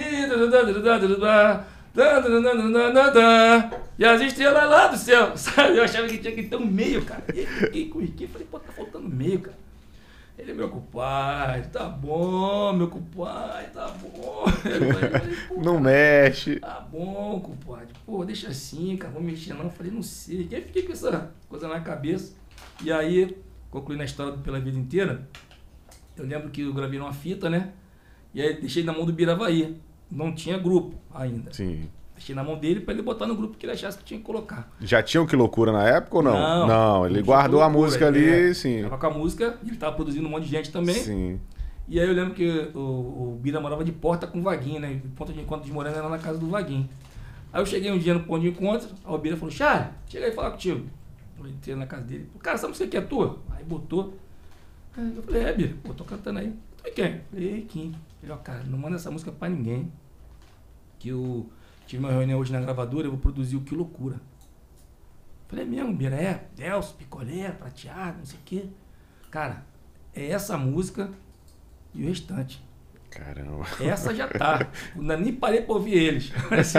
S1: E as estrelas lá do céu, sabe? Eu achava que tinha que ter um meio, cara. E aí fiquei com o Riquinho, falei, pô, tá faltando meio, cara. Ele, meu compadre, tá bom, meu compadre, tá bom. Falei,
S2: não mexe.
S1: Tá bom, compadre. Pô, deixa assim, cara, vou mexer não. Eu falei, não sei. E aí fiquei com essa coisa na cabeça. E aí, concluindo a história Pela Vida Inteira, eu lembro que eu gravei uma fita, né? E aí deixei na mão do Biravaí. Não tinha grupo ainda.
S2: Sim.
S1: Deixei na mão dele pra ele botar no grupo que ele achasse que tinha que colocar.
S2: Já tinha o Que Loucura na época ou não? Não, ele guardou a música ali, sim.
S1: Tava com a música, ele tava produzindo um monte de gente também.
S2: Sim.
S1: E aí eu lembro que o Bira morava de porta com o Vaguinho, né? O ponto de encontro de Morena era na casa do Vaguinho. Aí eu cheguei um dia no ponto de encontro, aí o Bira falou, Charles, chega aí falar contigo. Eu entrei na casa dele, cara, essa música aqui é tua? Aí botou. Aí eu falei, Bira, pô, tô cantando aí. Tu é quem? Eu falei, Kim. Ele, ó, cara, não manda essa música pra ninguém. Que eu tive uma reunião hoje na gravadora, eu vou produzir o Que Loucura. Falei, mesmo, Bira, Delcio, Picolé, Prateado, não sei o quê. Cara, é essa música e o restante.
S2: Caramba.
S1: Essa já tá. Nem parei pra ouvir eles. Assim,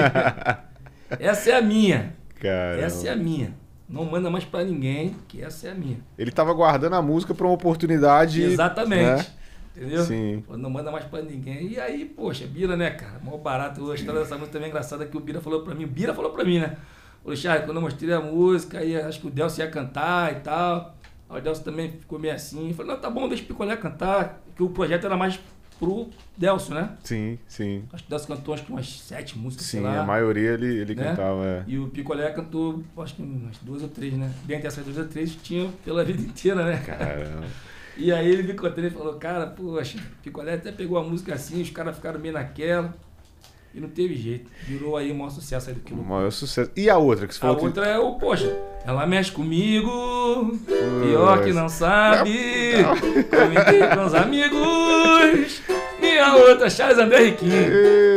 S1: essa é a minha.
S2: Caramba.
S1: Essa é a minha. Não manda mais pra ninguém, que essa é a minha.
S2: Ele tava guardando a música pra uma oportunidade.
S1: Exatamente.
S2: Né?
S1: Entendeu?
S2: Sim.
S1: Não manda mais pra ninguém. E aí, poxa, Bira, né, cara? Mó barato. A história dessa música também é engraçada que o Bira falou pra mim. O Bira falou pra mim, né? Falou, Charles, quando eu mostrei a música, aí acho que o Delcio ia cantar e tal. Aí o Delcio também ficou meio assim. Falei, não, tá bom, deixa o Picolé cantar. Porque o projeto era mais pro Delcio, né?
S2: Sim, sim.
S1: Acho que o Delcio cantou acho que umas 7 músicas,
S2: sim,
S1: sei lá.
S2: a maioria ele
S1: né?
S2: cantava, é.
S1: E o Picolé cantou, acho que umas 2 ou 3, né? Dentre essas 2 ou 3 tinha Pela Vida Inteira, né?
S2: Caramba.
S1: E aí ele me contou e falou, cara, poxa, Picolé até pegou a música assim, os caras ficaram meio naquela. E não teve jeito. Virou aí o maior sucesso aí do Que Loucura.
S2: O maior sucesso. E a outra que você falou?
S1: A outra é o, poxa, ela mexe comigo, pior que não sabe. Comentei com os amigos. Minha outra, Charles André Riquinho.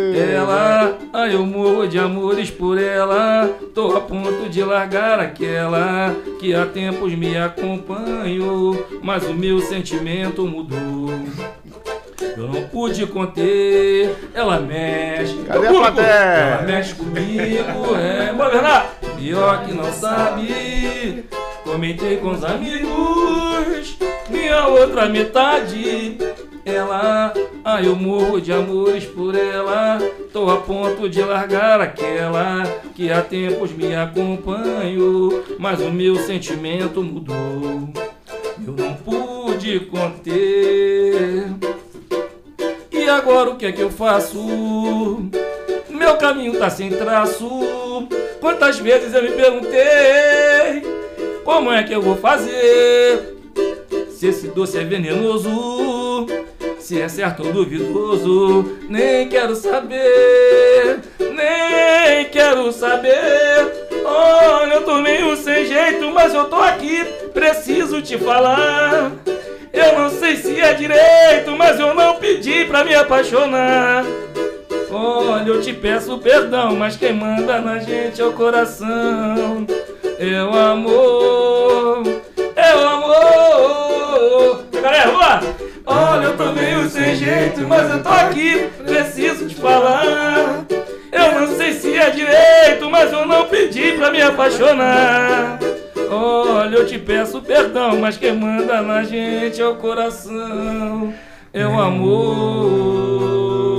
S1: Ela, eu morro de amores por ela. Tô a ponto de largar aquela que há tempos me acompanho, mas o meu sentimento mudou. Eu não pude conter, ela mexe.
S2: Cadê a plateia?
S1: Ela mexe comigo, Bora, Bernardo. Pior que não sabe. Comentei com os amigos. Minha outra metade. Ela, eu morro de amores por ela. Tô a ponto de largar aquela que há tempos me acompanho, mas o meu sentimento mudou. Eu não pude te contei. E agora o que é que eu faço? Meu caminho tá sem traço. Quantas vezes eu me perguntei, como é que eu vou fazer? Se esse doce é venenoso, se é certo ou duvidoso, nem quero saber, nem quero saber. Olha, eu tô meio sem jeito, mas eu tô aqui, preciso te falar. Eu não sei se é direito, mas eu não pedi pra me apaixonar. Olha, eu te peço perdão, mas quem manda na gente é o coração. É o amor, é o amor. Galera, vamos lá. Olha, eu tô meio sem jeito, mas eu tô aqui, preciso te falar. Eu não sei se é direito, mas eu não pedi pra me apaixonar. Olha, eu te peço perdão, mas quem manda na gente é o coração. É o amor.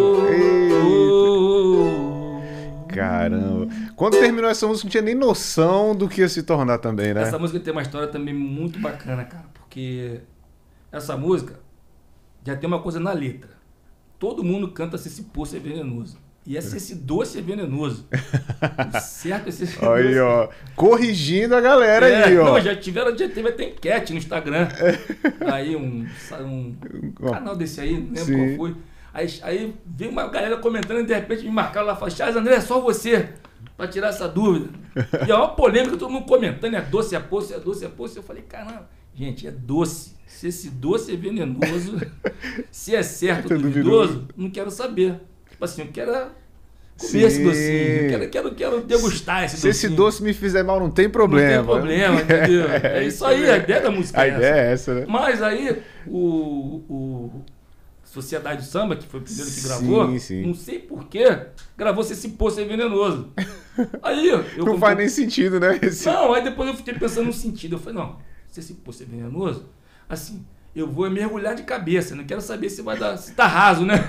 S2: Caramba. Quando terminou essa música, não tinha nem noção do que ia se tornar também, né?
S1: Essa música tem uma história também muito bacana, cara. Porque essa música já tem uma coisa na letra. Todo mundo canta Se Esse Poço é Venenoso. E é Se Esse Doce é Venenoso. Certo? Esse
S2: aí, ó. Corrigindo a galera aí, ó.
S1: Não, já teve até enquete no Instagram. Aí um canal desse aí, não lembro qual foi. Aí veio uma galera comentando e de repente me marcaram lá e falaram: Charles André, é só você pra tirar essa dúvida. E é uma polêmica, todo mundo comentando: é doce, é poço, é doce, é poço. Eu falei: caramba, gente, é doce. Se esse doce é venenoso, se é certo ou duvidoso, não quero saber. Tipo assim, eu quero comer esse docinho, quero degustar esse docinho.
S2: Se esse doce me fizer mal, não tem problema.
S1: Não tem problema, entendeu? É isso aí, a ideia da música
S2: é essa. A ideia é essa, né?
S1: Mas aí, o Sociedade do Samba, que foi o primeiro que gravou, não sei porquê, gravou Se Esse Poço é Venenoso. Aí
S2: não faz nem sentido, né?
S1: Não, aí depois eu fiquei pensando no sentido. Eu falei, não, se esse poço é venenoso, assim, eu vou mergulhar de cabeça, não quero saber se vai dar, se tá raso, né?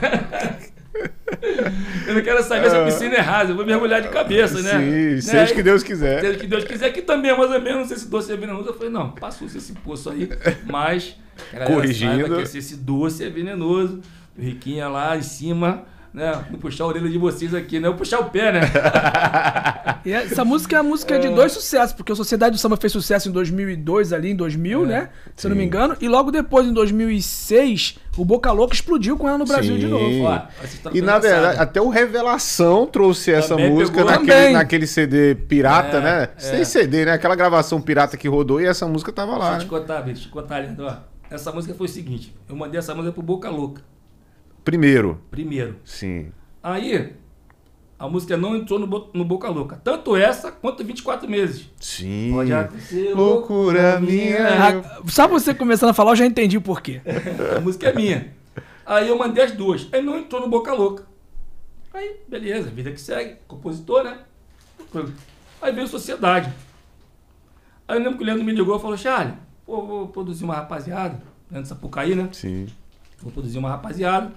S1: Eu não quero saber se a piscina é rasa, eu vou mergulhar de cabeça, né?
S2: Sim, seja o que Deus quiser.
S1: Seja o que Deus quiser, que também é mais ou menos, não sei se doce é venenoso. Eu falei, não, passou esse poço aí, mas
S2: corrigindo
S1: que esse doce é venenoso. O Riquinha lá em cima, né? Vou puxar a orelha de vocês aqui, né? Vou puxar o pé, né?
S3: E essa música é a música de dois sucessos, porque o Sociedade do Samba fez sucesso em 2002, ali em 2000, né? Se eu não me engano. E logo depois, em 2006, o Boca Louca explodiu com ela no Brasil de novo. Ó,
S2: e na verdade, até o Revelação trouxe essa música naquele CD pirata, né? Sem CD, né? Aquela gravação pirata que rodou e essa música tava lá.
S1: Deixa eu te contar, Lindo. Essa música foi o seguinte, eu mandei essa música pro Boca Louca.
S2: Primeiro.
S1: Sim. Aí, a música não entrou no Boca Louca. Tanto essa, quanto 24 meses.
S2: Sim.
S1: Pode acontecer,
S2: loucura minha.
S3: Só você começando a falar, eu já entendi o porquê.
S1: A música é minha. Aí eu mandei as duas. Aí não entrou no Boca Louca. Aí, beleza, vida que segue. Compositor, né? Aí veio Sociedade. Aí eu lembro que o Leandro me ligou e falou, Charles, pô, vou produzir uma rapaziada. Leandro Sapucaí, né?
S2: Sim.
S1: Vou produzir uma rapaziada.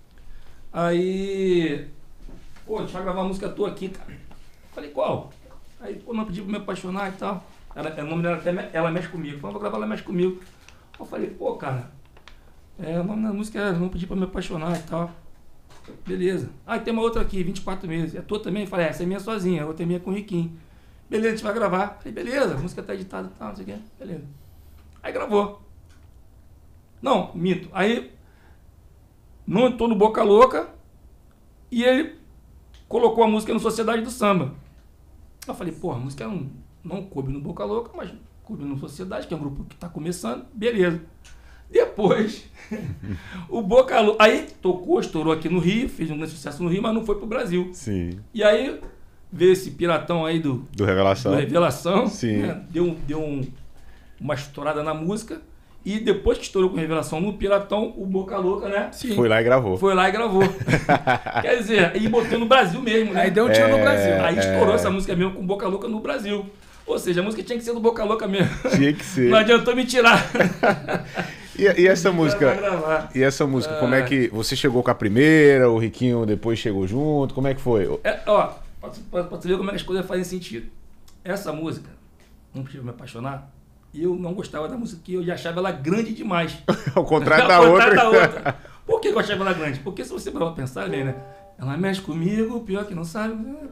S1: Aí, pô, a gente vai gravar uma música tua aqui, cara. Falei, qual? Aí, pô, não pedi pra me apaixonar e tal. O nome dela até Ela Mexe Comigo. Falei, vou gravar Ela Mexe Comigo. Eu falei, pô, cara, o nome da música é Não Pedi Pra Me Apaixonar e tal. Beleza. Ah, tem uma outra aqui, 24 meses. É tua também? Falei, essa é minha sozinha, a outra é minha com o Riquinho. Beleza, a gente vai gravar. Falei, beleza, a música tá editada e tal, não sei o quê. Beleza. Aí gravou. Não, mito. Aí não entrou no Boca Louca e ele colocou a música no Sociedade do Samba. Eu falei, pô, a música não coube no Boca Louca, mas coube no Sociedade, que é um grupo que tá começando. Beleza. Depois, o Boca Louca... Aí tocou, estourou aqui no Rio, fez um grande sucesso no Rio, mas não foi pro Brasil.
S2: Sim.
S1: E aí veio esse piratão aí do Revelação.
S2: Sim.
S1: Né? Deu uma estourada na música. E depois que estourou com Revelação no Piratão, o Boca Louca, né?
S2: Sim. Foi lá e gravou.
S1: Quer dizer, e botou no Brasil mesmo, né?
S3: Aí deu um tiro no Brasil.
S1: Aí estourou essa música mesmo com Boca Louca no Brasil. Ou seja, a música tinha que ser do Boca Louca mesmo.
S2: Tinha que ser.
S1: Não adiantou me tirar.
S2: E essa música? E essa música, como é que... Você chegou com a primeira, o Riquinho depois chegou junto, como é que foi?
S1: Ó, pra você ver como é que as coisas fazem sentido. Essa música, Não Pedi Pra Me Apaixonar, E eu não gostava da música, que eu já achava ela grande demais.
S2: Ao contrário da outra.
S1: Por que eu achava ela grande? Porque se você parar pra pensar, né? Ela mexe comigo, pior que não sabe.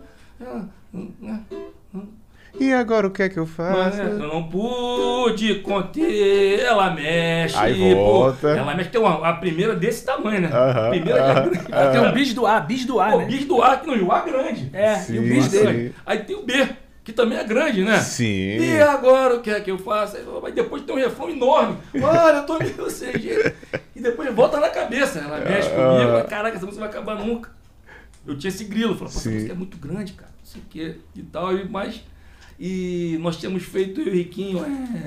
S2: E agora o que é que eu faço?
S1: Eu não pude conter, ela mexe.
S2: Aí volta.
S1: Ela mexe, tem a primeira desse tamanho, né? A primeira
S3: tem um bis do A, né?
S1: O bis do A, que não, e o A grande.
S3: Sim, e o bis dele.
S1: Aí tem o B, que também é grande, né?
S2: Sim.
S1: E agora o que é que eu faço? Aí depois tem um refrão enorme. Olha, eu tô meio sem jeito. E depois volta na cabeça. Ela mexe comigo. Caraca, essa música vai acabar nunca. Eu tinha esse grilo. Falei, essa música é muito grande, cara. Não sei o que e tal. Mas... E nós tínhamos feito, eu e o Riquinho,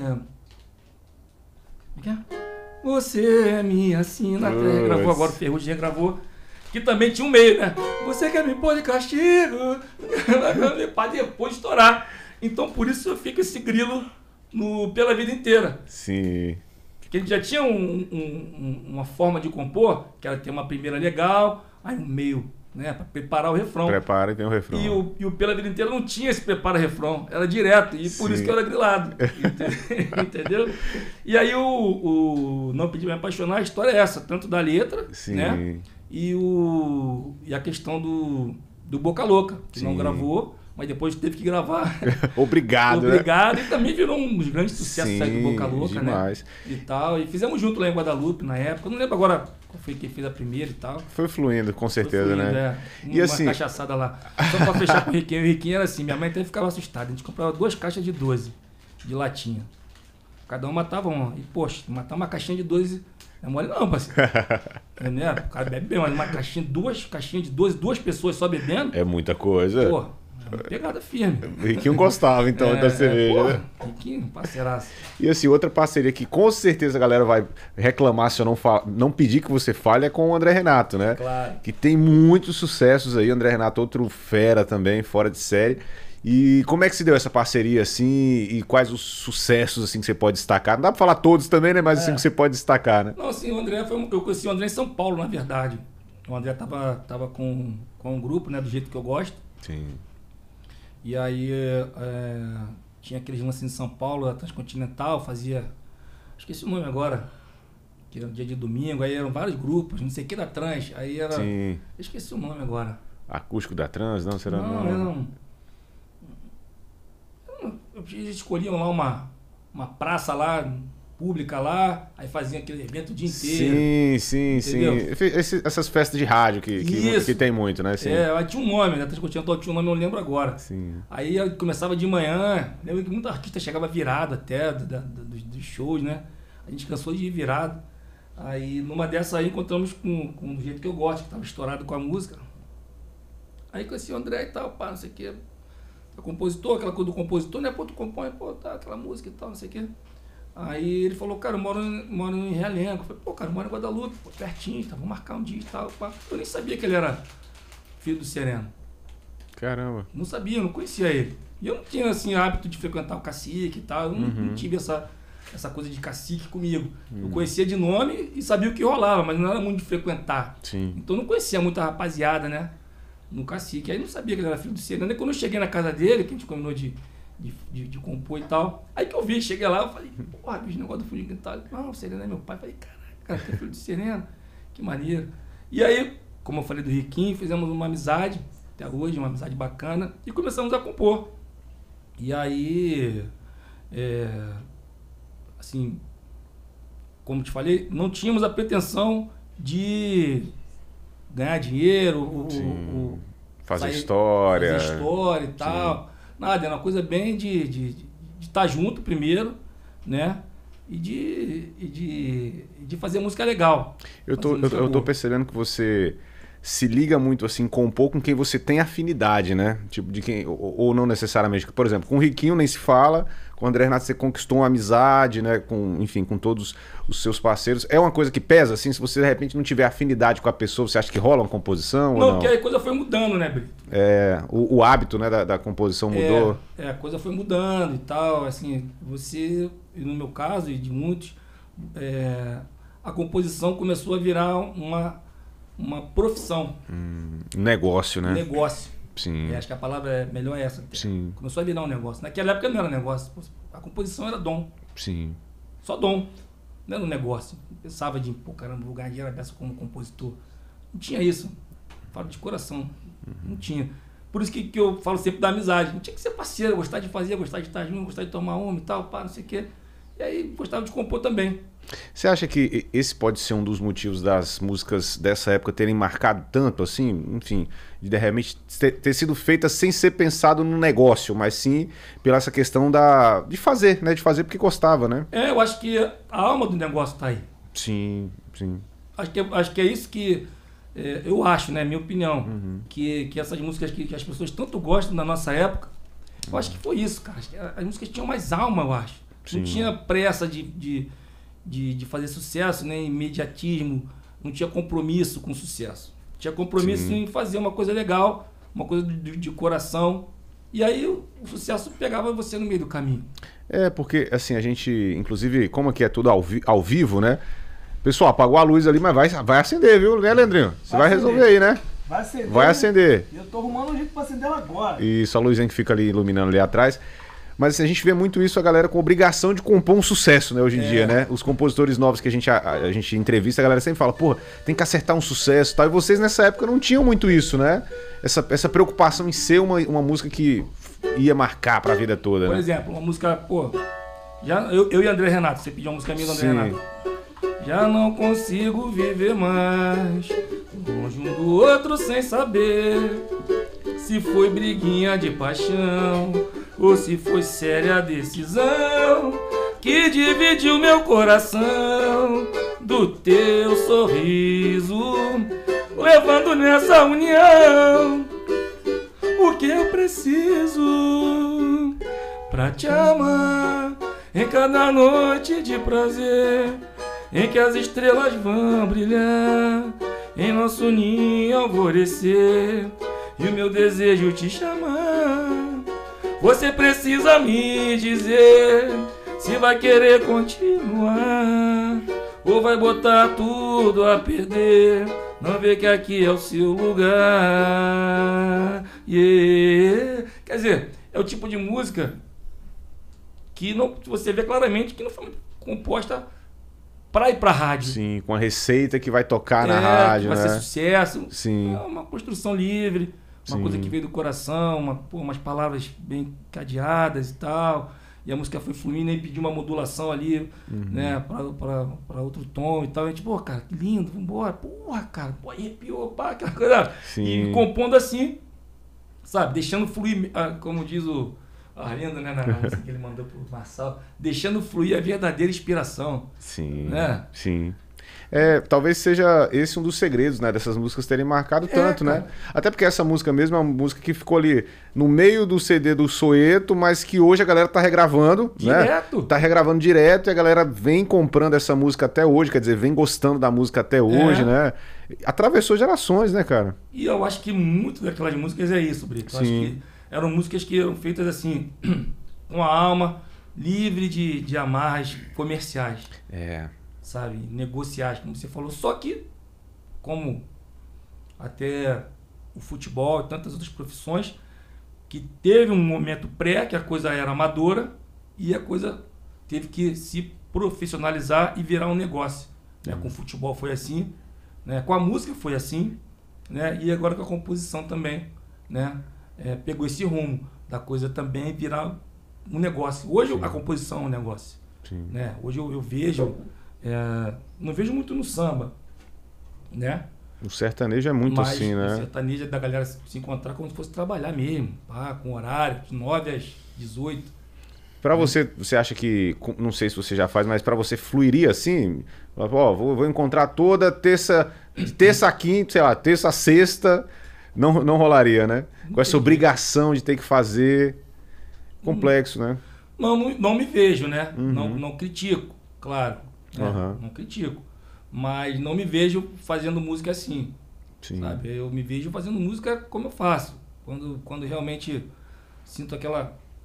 S1: Você é minha sina, gravou agora, o Ferrugem gravou, que também tinha um meio, né? Você quer me pôr de castigo, para depois estourar. Então por isso eu fico esse grilo pela vida inteira.
S2: Sim.
S1: Porque a gente já tinha uma forma de compor, que era ter uma primeira legal, aí um meio, né, para preparar o refrão.
S2: Prepara e tem o refrão.
S1: E o Pela Vida Inteira não tinha esse prepara-refrão, era direto, e por isso que eu era grilado. Entendeu? E aí o Não Pedi Me Apaixonar, a história é essa, tanto da letra, né? E a questão do Boca Louca, que não gravou, mas depois teve que gravar.
S2: Obrigado,
S1: né? E também virou um dos grandes sucessos aí do Boca Louca,
S2: demais.
S1: né? E tal. E fizemos junto lá em Guadalupe na época. Eu não lembro agora qual foi quem fez a primeira e tal.
S2: Foi fluindo, com certeza, né?
S1: E uma cachaçada lá. Só pra fechar com o Riquinho. O Riquinho era assim, minha mãe até ficava assustada. A gente comprava 2 caixas de 12 de latinha. Cada um matava uma. E, poxa, matar uma caixinha de 12 não é mole não, parceiro. Né? O cara bebe bem, mas uma caixinha, 2 caixinhas de 12, 2 pessoas só bebendo.
S2: É muita coisa.
S1: Pô, pegada firme.
S2: O Riquinho gostava, então, da cerveja, né?
S1: Riquinho, parceiraço.
S2: E assim, outra parceria que com certeza a galera vai reclamar se eu não pedir que você fale é com o André Renato, né?
S1: Claro.
S2: Que tem muitos sucessos aí. O André Renato, outro fera também, fora de série. E como é que se deu essa parceria, assim, e quais os sucessos, assim, que você pode destacar? Não dá pra falar todos também, né? Mas assim, que você pode destacar, né?
S1: Não, assim, o André eu conheci o André em São Paulo, na verdade. O André tava com um grupo, né? Do jeito que eu gosto.
S2: Sim.
S1: E aí tinha aqueles lances em São Paulo, a Transcontinental, fazia... Esqueci o nome agora. Que era um dia de domingo, aí eram vários grupos, não sei o que da Trans. Aí era...
S2: Sim.
S1: Esqueci o nome agora.
S2: Acústico da Trans, não? Será
S1: não? Eles escolhiam lá uma praça lá, pública lá, aí faziam aquele evento o dia inteiro.
S2: Sim. Essas festas de rádio que tem muito, né? Sim.
S1: Aí tinha um nome, né? Transcontinental tinha um nome, eu não lembro agora.
S2: Sim.
S1: Aí começava de manhã, lembro que muito artista chegava virado até dos shows, né? A gente cansou de ir virado. Aí numa dessas aí encontramos com do jeito que eu gosto, que tava estourado com a música. Aí conheci o André e tal, pá, não sei o que. Compositor, aquela coisa do compositor, né? Pô, tu compõe, pô, tá, aquela música e tal, não sei o quê. Aí ele falou, cara, eu moro em Realengo. Eu falei, pô, cara, eu moro em Guadalupe, pô, pertinho, tá, vamos marcar um dia e tal. Pá. Eu nem sabia que ele era filho do Sereno.
S2: Caramba.
S1: Não sabia, eu não conhecia ele. E eu não tinha, assim, hábito de frequentar o cacique e tal. Eu não tive essa coisa de cacique comigo. Eu conhecia de nome e sabia o que rolava, mas não era muito de frequentar.
S2: Sim.
S1: Então eu não conhecia muita rapaziada, né? No cacique. Aí não sabia que ele era filho do Sereno. Aí quando eu cheguei na casa dele, que a gente combinou de compor e tal, aí que eu vi, cheguei lá, eu falei, porra, bicho, negócio do fundo de quintal. Não, o Sereno é meu pai. Eu falei, caraca, tu é filho do Sereno? Que maneiro. E aí, como eu falei do Riquinho, fizemos uma amizade, até hoje, uma amizade bacana, e começamos a compor. E aí, assim, como te falei, não tínhamos a pretensão de ganhar dinheiro,
S2: fazer história
S1: e tal. Sim. Nada, é uma coisa bem de estar junto primeiro, né? E de fazer música legal.
S2: Eu tô percebendo que você se liga muito assim, compor com quem você tem afinidade, né? Tipo, de quem, ou não necessariamente. Por exemplo, com o Riquinho nem se fala, com o André Renato você conquistou uma amizade, né? Enfim, com todos os seus parceiros. É uma coisa que pesa, assim, se você de repente não tiver afinidade com a pessoa, você acha que rola uma composição ou não?
S1: Porque a coisa foi mudando, né, Brito?
S2: O hábito, né, da composição mudou.
S1: A coisa foi mudando e tal, assim, você, no meu caso e de muitos, a composição começou a virar uma profissão.
S2: Um negócio, né?
S1: Um negócio.
S2: Sim.
S1: Acho que a palavra melhor é essa.
S2: Sim.
S1: Começou a virar um negócio. Naquela época não era negócio. A composição era dom.
S2: Sim.
S1: Só dom. Não era um negócio. Eu pensava de, pô, caramba, vou ganhar dinheiro dessa como compositor. Não tinha isso. Falo de coração. Não tinha. Por isso que eu falo sempre da amizade. Não tinha que ser parceiro, gostar de fazer, gostar de estar junto, gostar de tomar uma e tal, pá, não sei o quê. E aí gostava de compor também.
S2: Você acha que esse pode ser um dos motivos das músicas dessa época terem marcado tanto, assim, enfim, de repente ter sido feitas sem ser pensado no negócio, mas sim pela essa questão de fazer, né? De fazer porque gostava, né?
S1: Eu acho que a alma do negócio tá aí.
S2: Sim, sim.
S1: Acho que é isso que eu acho, né? Minha opinião. Que essas músicas que as pessoas tanto gostam na nossa época, eu acho que foi isso, cara. Acho que as músicas tinham mais alma, eu acho.
S2: Sim.
S1: Não tinha pressa de fazer sucesso, nem imediatismo, não tinha compromisso com sucesso. Tinha compromisso
S2: Sim.
S1: em fazer uma coisa legal, uma coisa de coração. E aí o sucesso pegava você no meio do caminho.
S2: Porque assim, a gente, inclusive, como aqui é tudo ao vivo, né? Pessoal, apagou a luz ali, mas vai acender, viu, né, Leandrinho? Você vai resolver aí, né?
S3: Vai acender.
S2: Vai acender.
S3: E eu tô arrumando um jeito pra acender ela agora.
S2: Isso, a luzinha que fica ali iluminando ali atrás. Mas assim, a gente vê muito isso, a galera com obrigação de compor um sucesso, né, hoje em dia, né? Os compositores novos que a gente entrevista, a galera sempre fala, pô, tem que acertar um sucesso e tal. E vocês nessa época não tinham muito isso, né? Essa preocupação em ser uma música que ia marcar pra vida toda,
S1: Por
S2: né?
S1: exemplo, uma música, pô, eu e André Renato, você pediu uma música minha do André
S2: Sim.
S1: Renato. Já não consigo viver mais longe um do outro sem saber se foi briguinha de paixão ou se foi séria a decisão que dividiu meu coração do teu sorriso, levando nessa união o que eu preciso pra te amar em cada noite de prazer, em que as estrelas vão brilhar, em nosso ninho alvorecer, e o meu desejo te chamar. Você precisa me dizer se vai querer continuar ou vai botar tudo a perder. Não vê que aqui é o seu lugar. Yeah. Quer dizer, é o tipo de música que não, você vê claramente que não foi composta para ir pra rádio.
S2: Sim, com a receita que vai tocar na rádio,
S1: vai
S2: né?
S1: ser sucesso.
S2: Sim.
S1: É uma construção livre, uma
S2: Sim.
S1: coisa que veio do coração, umas palavras bem cadeadas e tal. E a música foi fluindo e pediu uma modulação ali, né, pra outro tom e tal. E a gente, pô, cara, que lindo, vambora. Porra, cara, pô, arrepiou, pá, aquela coisa.
S2: Sim.
S1: E compondo assim, sabe, deixando fluir, como diz o Arlindo, né, na música que ele mandou pro Marçal, deixando fluir a verdadeira inspiração.
S2: Sim,
S1: né?
S2: sim. Talvez seja esse um dos segredos, né, dessas músicas terem marcado tanto,
S1: cara.
S2: né? Até porque essa música mesmo é uma música que ficou ali no meio do CD do Soeto, mas que hoje a galera tá regravando,
S1: Direto.
S2: né? Tá regravando direto e a galera vem comprando essa música até hoje, quer dizer, vem gostando da música até hoje, né? Atravessou gerações, né, cara?
S1: E eu acho que muito daquelas músicas é isso, Brito. Eu acho
S2: Sim.
S1: que eram músicas que eram feitas assim, com a alma livre de amarras comerciais, sabe? Negociais, como você falou. Só que, como até o futebol e tantas outras profissões, que teve um momento pré, que a coisa era amadora, e a coisa teve que se profissionalizar e virar um negócio. Né? Com o futebol foi assim, né? Com a música foi assim, né? E agora com a composição também, né? Pegou esse rumo da coisa também virar um negócio. Hoje a composição é um negócio. Né? Hoje eu vejo, não vejo muito no samba, né?
S2: O sertanejo é muito
S1: Mas
S2: assim,
S1: o
S2: né?
S1: sertanejo é da galera se encontrar como se fosse trabalhar mesmo, com horário, de 9 às 18.
S2: Pra você acha que, não sei se você já faz, mas pra você fluiria assim? Ó, vou encontrar toda terça a quinta, sei lá, terça a sexta, não rolaria, né? Com essa obrigação de ter que fazer, complexo, né?
S1: Não me vejo, né? Não critico, claro. Né?
S2: Uhum.
S1: Não critico. Mas não me vejo fazendo música assim.
S2: Sim.
S1: Sabe? Eu me vejo fazendo música como eu faço. Quando realmente sinto aquele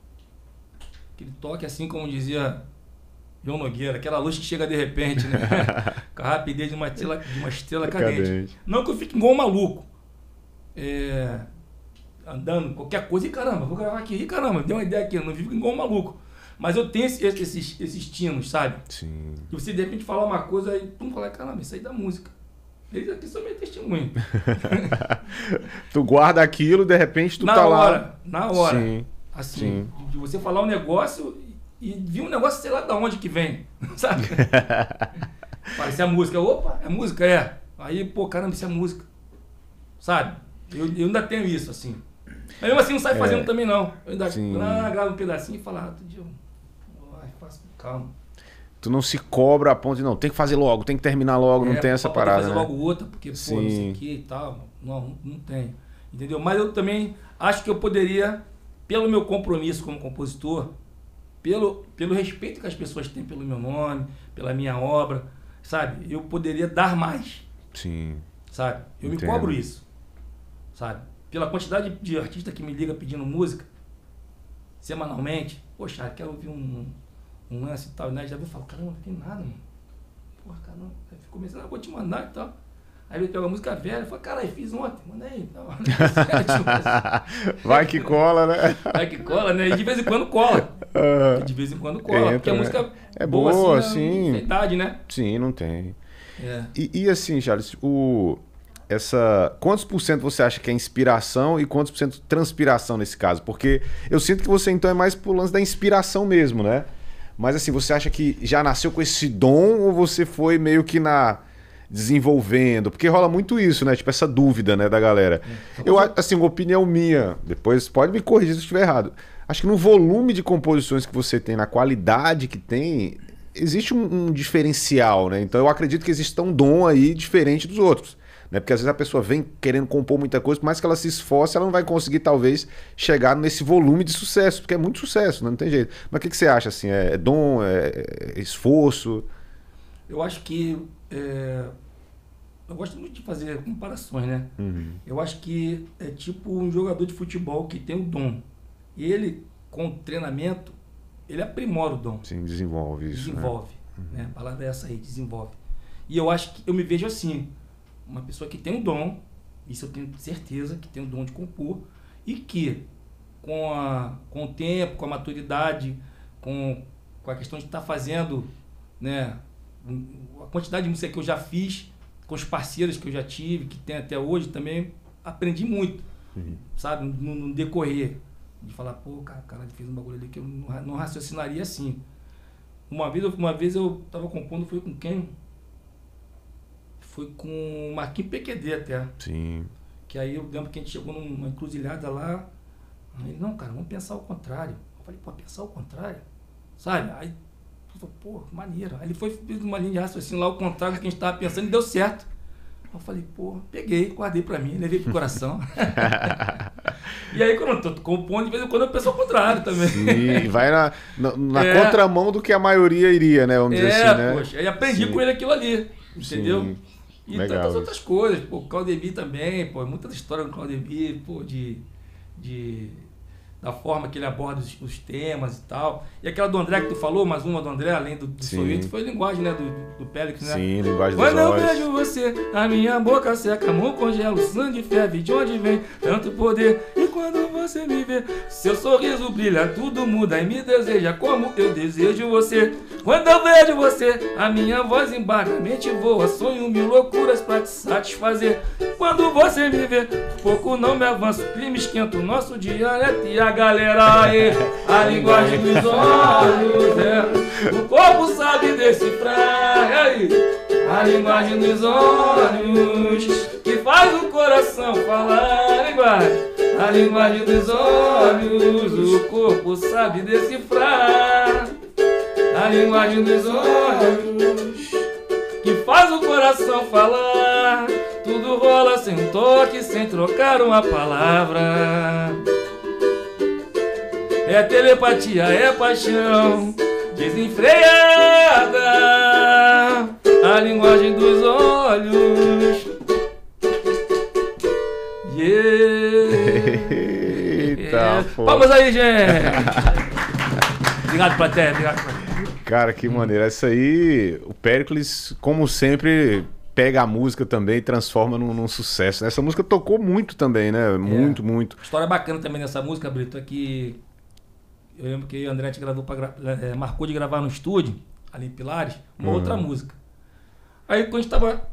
S1: toque, assim como dizia João Nogueira, aquela luz que chega de repente, né? Com a rapidez de uma estrela cadente. Não que eu fique igual um maluco. andando, qualquer coisa, e caramba, vou gravar aqui, e caramba, deu uma ideia aqui, eu não vivo igual um maluco. Mas eu tenho esses tinos, sabe?
S2: Sim.
S1: E você de repente falar uma coisa e tu fala, caramba, isso aí dá música. Eles aqui são meio testemunho.
S2: Tu guarda aquilo, de repente tu
S1: na
S2: tá
S1: hora,
S2: lá.
S1: Na hora.
S2: Sim.
S1: Assim,
S2: Sim.
S1: de você falar um negócio e vir um negócio, sei lá de onde que vem, sabe? Fala, isso é música. Opa, é música, é. Aí, pô, caramba, isso é música. Sabe? Eu ainda tenho isso, assim. Mas mesmo assim não sai fazendo também, não. Eu ainda gravo um pedacinho e falo, outro dia eu faço com calma.
S2: Tu não se cobra a ponto de, não, tem que fazer logo, tem que terminar logo, não tem essa parada,
S1: fazer
S2: né?
S1: logo outra, porque, pô, não sei o que e tal. Não tem. Entendeu? Mas eu também acho que eu poderia, pelo meu compromisso como compositor, pelo respeito que as pessoas têm pelo meu nome, pela minha obra, sabe? Eu poderia dar mais.
S2: Sim.
S1: Sabe? Eu me cobro isso. Sabe? Pela quantidade de artista que me liga pedindo música, semanalmente, poxa, quero ouvir um lance e tal, né? Já viu e falo, caramba, não tem nada, mano. Porra, caramba. Aí fico começando, vou te mandar e tal. Aí ele pega a música velha e fala, caralho, fiz ontem, manda aí.
S2: Vai que cola, né?
S1: Vai que cola, né? E de vez em quando cola. De vez em quando cola.
S2: Entra,
S1: porque a música
S2: é boa, assim.
S1: Tem idade, né?
S2: Sim, não tem.
S1: É.
S2: E assim, Charles, quantos por cento você acha que é inspiração e quantos por cento transpiração nesse caso? Porque eu sinto que você então é mais pro lance da inspiração mesmo, né? Mas assim, você acha que já nasceu com esse dom ou você foi meio que desenvolvendo? Porque rola muito isso, né? Tipo, essa dúvida, né, da galera. Eu, assim, uma opinião minha, depois pode me corrigir se eu estiver errado. Acho que no volume de composições que você tem, na qualidade que tem, existe um diferencial, né? Então eu acredito que existe um dom aí diferente dos outros. Né? Porque às vezes a pessoa vem querendo compor muita coisa, por mais que ela se esforce, ela não vai conseguir talvez chegar nesse volume de sucesso, porque é muito sucesso, né? Não tem jeito. Mas o que você acha assim? É dom, é esforço?
S1: Eu acho que eu gosto muito de fazer comparações, né?
S2: Uhum.
S1: Eu acho que é tipo um jogador de futebol que tem o dom. E ele, com o treinamento, ele aprimora o dom.
S2: Sim, desenvolve isso.
S1: Desenvolve. Né? A palavra é essa aí, desenvolve. E eu acho que eu me vejo assim, uma pessoa que tem o dom, isso eu tenho certeza, que tem o dom de compor, e que com o tempo, com a maturidade, com a questão de estar fazendo, né, a quantidade de música que eu já fiz, com os parceiros que eu já tive, que tem até hoje também, aprendi muito, sabe, no decorrer. De falar, pô, cara, o cara fez um bagulho ali que eu não raciocinaria assim. Uma vez eu tava compondo, foi com quem? Foi com o Marquinhos PQD até.
S2: Sim.
S1: Que aí eu lembro que a gente chegou numa encruzilhada lá. Aí ele, não, cara, vamos pensar ao contrário. Eu falei, pô, pensar ao contrário? Sabe? Aí eu falei, pô, maneiro. Aí ele fez uma linha de raciocínio lá, ao contrário do que a gente tava pensando, e deu certo. Eu falei, pô, peguei, guardei pra mim, levei pro coração. E aí, quando eu tô compondo, de vez em quando eu penso ao contrário também.
S2: Sim, vai na contramão do que a maioria iria, né? Vamos dizer assim, né?
S1: Poxa, aí aprendi com ele aquilo ali, entendeu?
S2: Sim.
S1: E
S2: Legal
S1: tantas
S2: isso.
S1: outras coisas, pô, Claudemir também, pô, muita história do Claudemir, pô, da forma que ele aborda os temas e tal. E aquela do André que tu falou, mais uma do André, além do Soweto, foi a linguagem, né, do Pélix, né?
S2: Sim, linguagem dos
S1: Quando eu
S2: olhos.
S1: vejo você, a minha boca seca, amor congela, o sangue ferve, de onde vem tanto poder. E quando você me vê, seu sorriso brilha, tudo muda e me deseja como eu desejo você. Quando eu vejo você, a minha voz embarga, a mente voa, sonho mil loucuras pra te satisfazer. Quando você me vê, pouco não me avanço, o clima esquenta, o nosso dialeto e a galera aí, a linguagem dos olhos, o corpo sabe decifrar, aí, a linguagem dos olhos, que faz o coração falar, a linguagem dos olhos, o corpo sabe decifrar, a linguagem dos olhos, que faz o coração falar, tudo rola sem um toque, sem trocar uma palavra. É telepatia, é paixão desenfreada, a linguagem dos olhos.
S2: Eita, pô.
S1: Vamos aí, gente! Obrigado, plateia, obrigado, plateia.
S2: Cara, que maneiro. Essa aí, o Péricles, como sempre, pega a música também e transforma num sucesso. Essa música tocou muito também, né? Muito.
S1: História bacana também nessa música, Brito, é que eu lembro que o André gravou marcou de gravar no estúdio, ali em Pilares, uma outra música. Aí quando a gente tava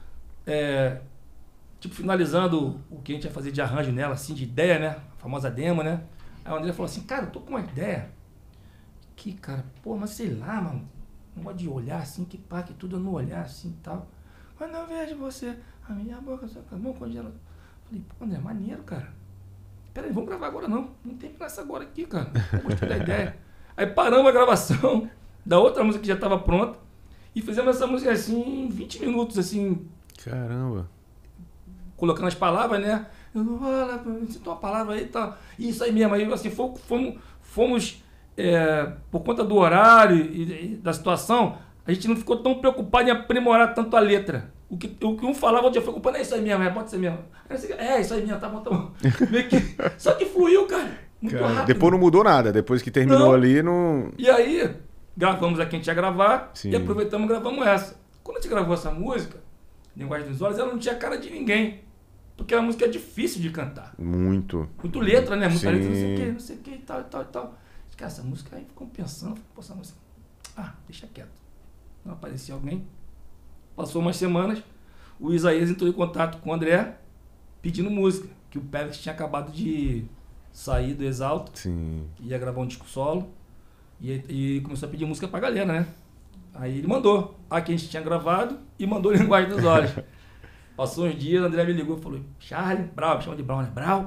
S1: finalizando o que a gente ia fazer de arranjo nela, assim, de ideia, né? A famosa demo, né? Aí o André falou assim, cara, eu tô com uma ideia. Que, cara, pô, mas sei lá, mano. Não pode de olhar assim, que pá, que tudo no olhar assim e tal. Mas não vejo você, a minha boca, a mão congela. Falei, pô, André, maneiro, cara. Pera aí, vamos gravar agora não. Não tem pressa agora aqui, cara. Eu gostei da ideia. Aí paramos a gravação da outra música que já tava pronta e fizemos essa música assim, em 20 minutos, assim.
S2: Caramba.
S1: Colocando as palavras, né? Eu não vou, citou uma palavra aí e tal. Isso aí mesmo, aí assim, fomos por conta do horário e da situação, a gente não ficou tão preocupado em aprimorar tanto a letra. O que um falava, o outro já foi ocupando, é isso aí mesmo, pode ser mesmo. É isso aí mesmo, tá bom, tá bom. Só que fluiu, cara, muito rápido.
S2: Depois não mudou nada, depois que terminou ali, não...
S1: E aí, gravamos a que a gente ia gravar.
S2: Sim.
S1: E aproveitamos e gravamos essa. Quando a gente gravou essa música, Linguagem dos Olhos, ela não tinha cara de ninguém. Porque a música é difícil de cantar.
S2: Muito
S1: letra, né? Muita
S2: Sim.
S1: letra, não sei o que, e tal. Cara, essa música aí ficou pensando, pô, essa música... deixa quieto. Não aparecia alguém. Passou umas semanas, o Isaías entrou em contato com o André, pedindo música. Que o Pérez tinha acabado de sair do Exalto.
S2: Sim.
S1: Ia gravar um disco solo. E começou a pedir música pra galera, né? Aí ele mandou a que a gente tinha gravado e mandou Linguagem dos Olhos. Passou uns dias, o André me ligou e falou, Charlie, Brau, chama de Brau, né? Brau,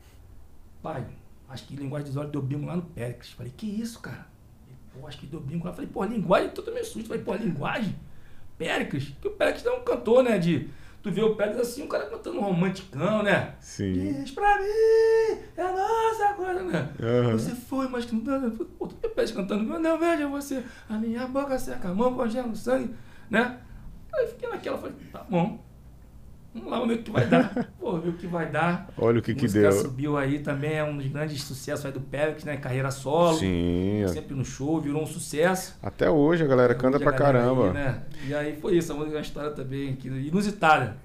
S1: pai, acho que Linguagem dos Olhos deu bingo lá no Péricles. Falei, que isso, cara? Pô, acho que deu bingo lá. Falei, pô, linguagem, tô meio susto. Falei, pô, linguagem? Péricles? Que o Péricles é um cantor, né? Tu vê o Péricles assim, um cara cantando um romanticão, né?
S2: Sim.
S1: Diz pra mim, é a nossa coisa, né?
S2: Uhum.
S1: Você foi, mas cantando. Pô, tu vê o Péricles cantando, quando eu vejo você, a minha boca seca, a mão congela o sangue, né? Aí fiquei naquela, falei, tá bom. Vamos lá, ver o que vai dar. Pô, ver o que vai dar.
S2: Olha o que
S1: música
S2: deu.
S1: Subiu aí também, é um dos grandes sucessos aí do Péricles, né? Carreira solo.
S2: Sim.
S1: Sempre no show, virou um sucesso.
S2: Até hoje a galera canta pra caramba.
S1: Aí, né? E aí foi isso, a música é uma história também inusitada.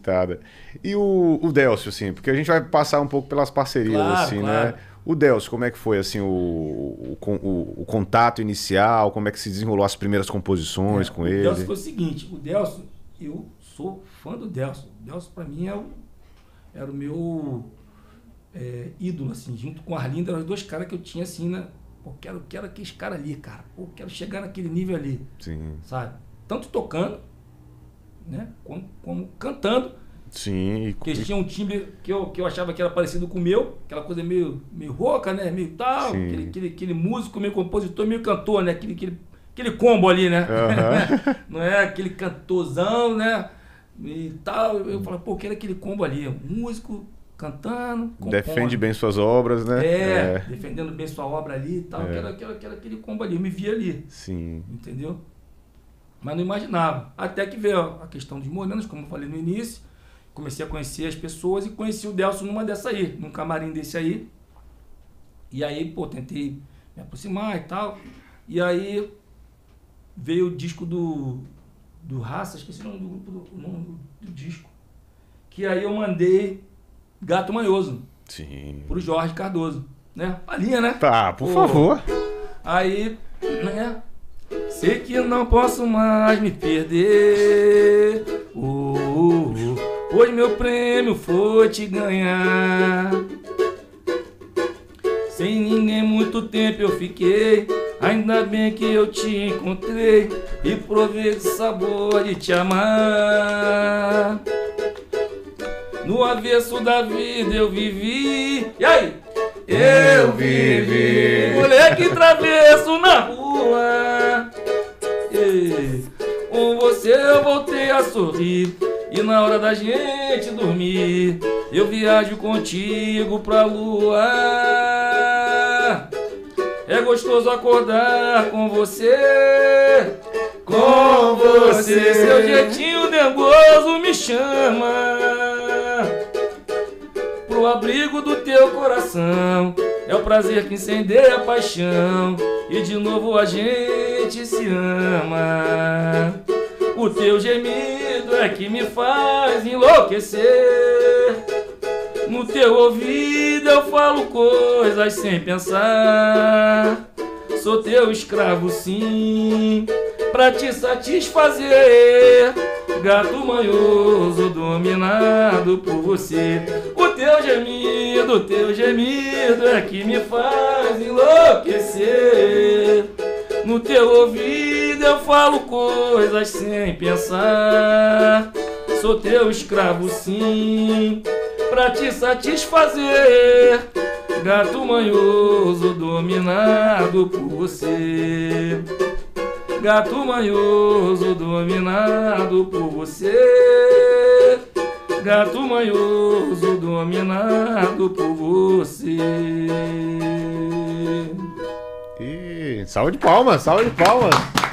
S2: E o Delcio, assim, porque a gente vai passar um pouco pelas parcerias,
S1: Claro,
S2: assim,
S1: claro.
S2: né? O Delcio, como é que foi, assim, o contato inicial? Como é que se desenrolou as primeiras composições com ele?
S1: O Delcio foi o seguinte, eu sou fã do Delcio. O Delcio, pra mim, era o meu ídolo, assim, junto com o Arlindo, eram os dois caras que eu tinha, assim, né? Pô, quero aqueles caras ali, cara. Pô, quero chegar naquele nível ali.
S2: Sim.
S1: Sabe? Tanto tocando, né? Como cantando.
S2: Sim.
S1: Porque eles tinham um timbre que eu achava que era parecido com o meu, aquela coisa meio rouca, né? Meio tal, aquele músico, meio compositor, meio cantor, né? Aquele combo ali, né?
S2: Uhum.
S1: Não é aquele cantorzão, né? E tal. Eu falei, pô, eu quero aquele combo ali. Músico, cantando, compondo.
S2: Defende bem suas obras, né?
S1: Defendendo bem sua obra ali e tal. Eu quero aquele combo ali. Eu me via ali.
S2: Sim.
S1: Entendeu? Mas não imaginava. Até que veio a questão dos morenos, como eu falei no início. Comecei a conhecer as pessoas e conheci o Delcio numa dessa aí, num camarim desse aí. E aí, pô, tentei me aproximar e tal. E aí veio o disco do Raça, esqueci o nome do grupo, o nome do disco. Que aí eu mandei Gato Manhoso.
S2: Sim.
S1: Pro Jorge Cardoso, né? Palhinha, né?
S2: Tá, por favor.
S1: Aí, né? Sei que não posso mais me perder. Pois meu prêmio foi te ganhar. Sem ninguém muito tempo eu fiquei. Ainda bem que eu te encontrei e provei o sabor de te amar. No avesso da vida eu vivi. E aí? Eu vivi moleque travesso na rua. E com você eu voltei a sorrir. E na hora da gente dormir, eu viajo contigo pra lua. É gostoso acordar com você. Com você, seu jeitinho dengoso me chama pro abrigo do teu coração. É o prazer que incendeia a paixão e de novo a gente se ama. O teu gemido gemido é que me faz enlouquecer. No teu ouvido eu falo coisas sem pensar. Sou teu escravo sim, pra te satisfazer. Gato manhoso dominado por você. O teu gemido é que me faz enlouquecer. No teu ouvido eu falo coisas sem pensar. Sou teu escravo sim, pra te satisfazer. Gato manhoso dominado por você. Gato manhoso dominado por você. Gato manhoso dominado por você.
S2: E salve de palmas, salve de palmas.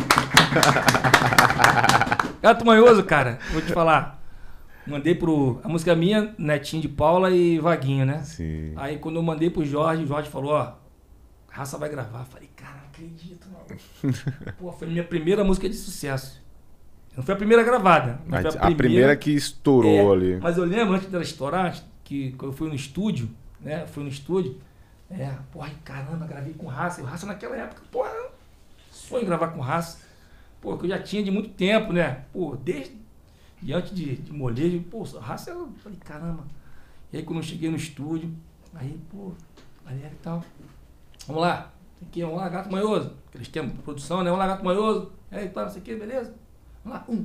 S1: Gato manhoso, cara, vou te falar. Mandei a música minha, Netinho de Paula e Vaguinho, né?
S2: Sim.
S1: Aí quando eu mandei pro Jorge, o Jorge falou, ó, Raça vai gravar. Falei, cara, não acredito, não. Pô, foi a minha primeira música de sucesso. Não foi a primeira gravada.
S2: Mas foi a primeira que estourou ali.
S1: Mas eu lembro, antes dela estourar, que quando eu fui no estúdio, né? Porra, caramba, gravei com Raça. E o Raça naquela época, porra, sonho gravar com Raça. Pô, que eu já tinha de muito tempo, né? Pô, diante de molejo, pô, Raça, eu falei, caramba. E aí quando eu cheguei no estúdio, aí, pô, galera e tal. Vamos lá, vamos lá, Gato Manhoso. Eles têm produção, né? Vamos lá, Gato Manhoso. Aí, tá, não sei o que, beleza? Vamos lá,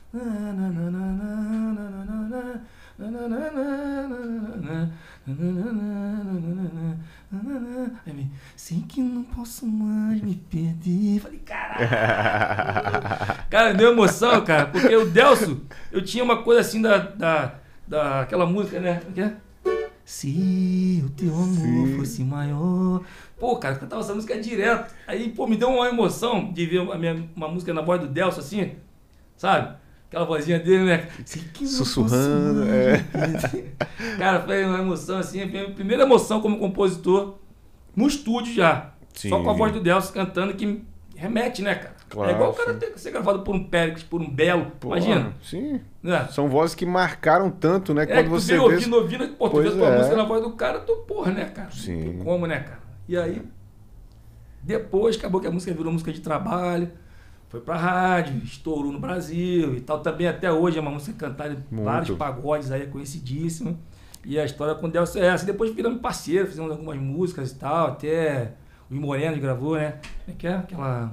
S1: sei que não posso mais me perder. Falei, caralho. Cara, deu emoção, cara, porque o Delso, eu tinha uma coisa assim daquela música, né? Se o teu amor fosse maior. Pô, cara, eu cantava essa música direto. Aí, pô, me deu uma emoção de ver uma música na voz do Delso, assim, sabe? Aquela vozinha dele, né?
S2: Sussurrando,
S1: Cara, foi uma emoção, assim, a minha primeira emoção como compositor no estúdio já.
S2: Sim.
S1: Só com a voz do Delso cantando, que remete, né, cara?
S2: Claro,
S1: é igual o cara ter que ser gravado por um Péricles, por um Belo,
S2: pô,
S1: imagina.
S2: Sim.
S1: Né?
S2: São vozes que marcaram tanto, né? Quando
S1: Que
S2: você
S1: tu
S2: vê...
S1: ouvindo, pô, tu vê tua música na voz do cara, tu porra, né, cara?
S2: Sim.
S1: Não tem como, né, cara? E aí, depois acabou que a música virou música de trabalho, foi pra rádio, estourou no Brasil e tal. Também até hoje é uma música cantada em vários pagodes aí, conhecidíssima. E a história com o Delso é essa. E depois viramos parceiro, fizemos algumas músicas e tal, até o Moreno gravou, né? Como é que é? Aquela...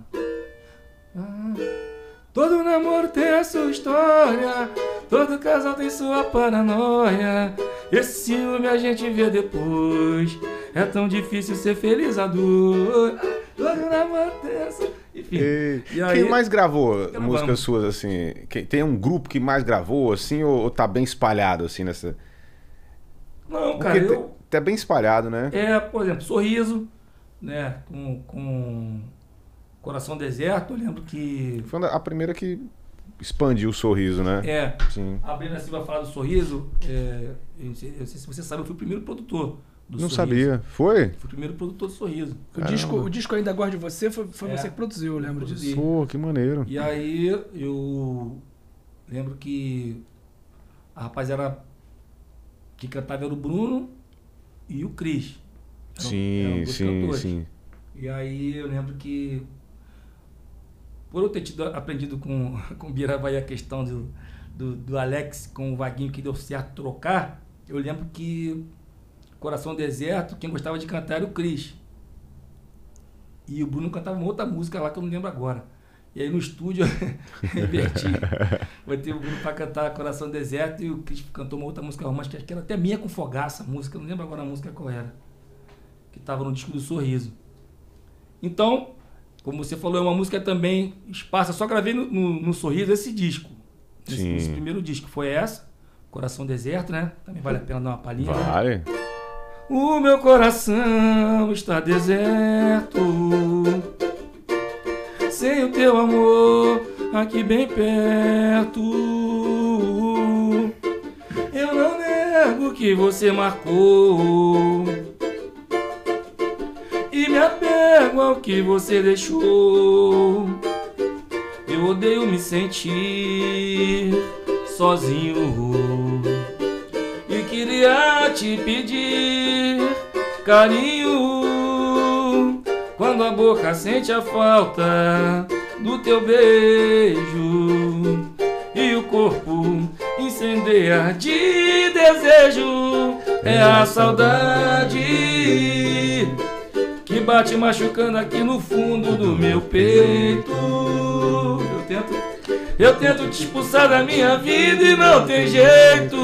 S1: Todo namoro tem a sua história, todo casal tem sua paranoia. Esse ciúme a gente vê depois, é tão difícil ser feliz a dor. Todo namoro tem a sua... Enfim.
S2: E aí, quem mais gravou músicas suas, assim? Tem um grupo que mais gravou, assim, ou tá bem espalhado, assim, nessa...
S1: Não, cara,
S2: tá bem espalhado, né?
S1: Por exemplo, Sorriso, né, com Coração Deserto, eu lembro que...
S2: Foi a primeira que expandiu o Sorriso, né?
S1: Sim. Abrindo assim vai falar do Sorriso, eu não sei se você sabe, eu fui o primeiro produtor do
S2: Não
S1: Sorriso.
S2: sabia. Foi?
S1: Fui o primeiro produtor do Sorriso.
S3: O disco Ainda Gosto de Você foi você que produziu, eu lembro disso.
S2: Pô, que maneiro.
S1: E aí eu lembro que a rapaziada que cantava era o Bruno e o Cris.
S2: Sim.
S1: E aí eu lembro que, por eu ter aprendido com o Birabai a questão do Alex com o Vaguinho, que deu certo trocar, eu lembro que Coração Deserto, quem gostava de cantar era o Cris. E o Bruno cantava uma outra música lá que eu não lembro agora. E aí no estúdio eu inverti. Botei o Bruno pra cantar Coração Deserto e o Cris cantou uma outra música romântica, acho que era até minha com Fogaça, a música, eu não lembro agora a música qual era. Que tava no disco do Sorriso. Então, como você falou, é uma música também esparsa. Só gravei no Sorriso esse disco. Esse primeiro disco foi essa, Coração Deserto, né? Também vale a pena dar uma palhinha.
S2: Vale.
S1: Né? O meu coração está deserto, sem o teu amor aqui bem perto. Eu não nego que você marcou e me apego ao que você deixou. Eu odeio me sentir sozinho. E queria te pedir carinho quando a boca sente a falta do teu beijo e o corpo incendeia de desejo. É a saudade que bate machucando aqui no fundo do meu peito. Eu tento te expulsar da minha vida e não tem jeito.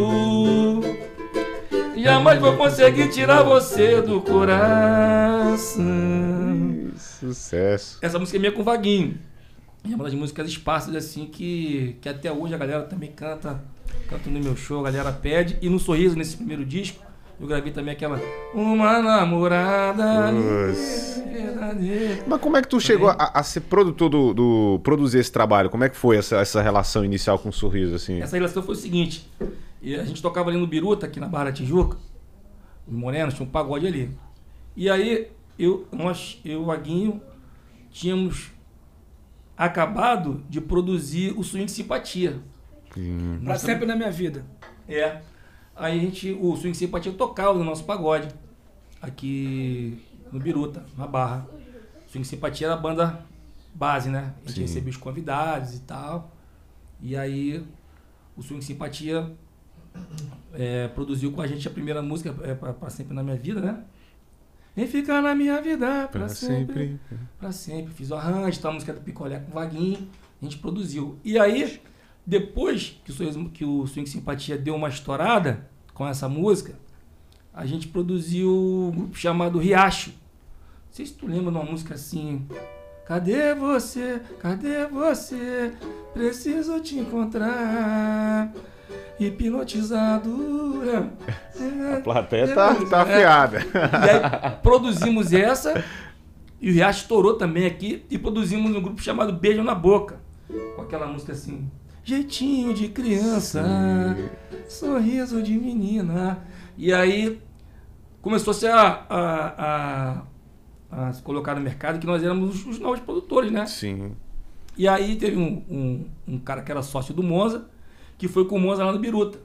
S1: Jamais vou conseguir tirar você do coração.
S2: Sucesso.
S1: Essa música é minha com o Vaguinho. É uma das músicas esparsas assim que até hoje a galera também canta no meu show, a galera pede. E no Sorriso, nesse primeiro disco, eu gravei também aquela Uma Namorada Verdadeira.
S2: Mas como é que tu chegou a ser produtor produzir esse trabalho? Como é que foi essa relação inicial com o Sorriso, assim?
S1: Essa relação foi o seguinte, a gente tocava ali no Biruta, aqui na Barra da Tijuca, os morenos, tinha um pagode ali. E aí, eu e o Vaguinho tínhamos acabado de produzir o Swing Simpatia.
S3: Pra sempre na minha vida.
S1: É. Aí o Swing Simpatia tocava no nosso pagode, aqui no Biruta, na Barra. O Swing Simpatia era a banda base, né? A gente recebia os convidados e tal. E aí o Swing Simpatia produziu com a gente a primeira música, Pra Sempre na Minha Vida, né? Vem ficar na minha vida pra sempre. Pra sempre. Fiz o arranjo, tá, a música do Picolé com o Vaguinho, a gente produziu. E aí, depois que o Swing Simpatia deu uma estourada com essa música, a gente produziu um grupo chamado Riacho. Não sei se tu lembra de uma música assim... Cadê você? Cadê você? Preciso te encontrar. Hipnotizado.
S2: A plateia tá afiada.
S1: E aí produzimos essa, e o Riacho estourou também aqui, e produzimos um grupo chamado Beijo na Boca, com aquela música assim, jeitinho de criança, sorriso de menina. E aí começou-se a se colocar no mercado que nós éramos os novos produtores, né?
S2: Sim.
S1: E aí teve um cara que era sócio do Monza, que foi com o Monza lá no Biruta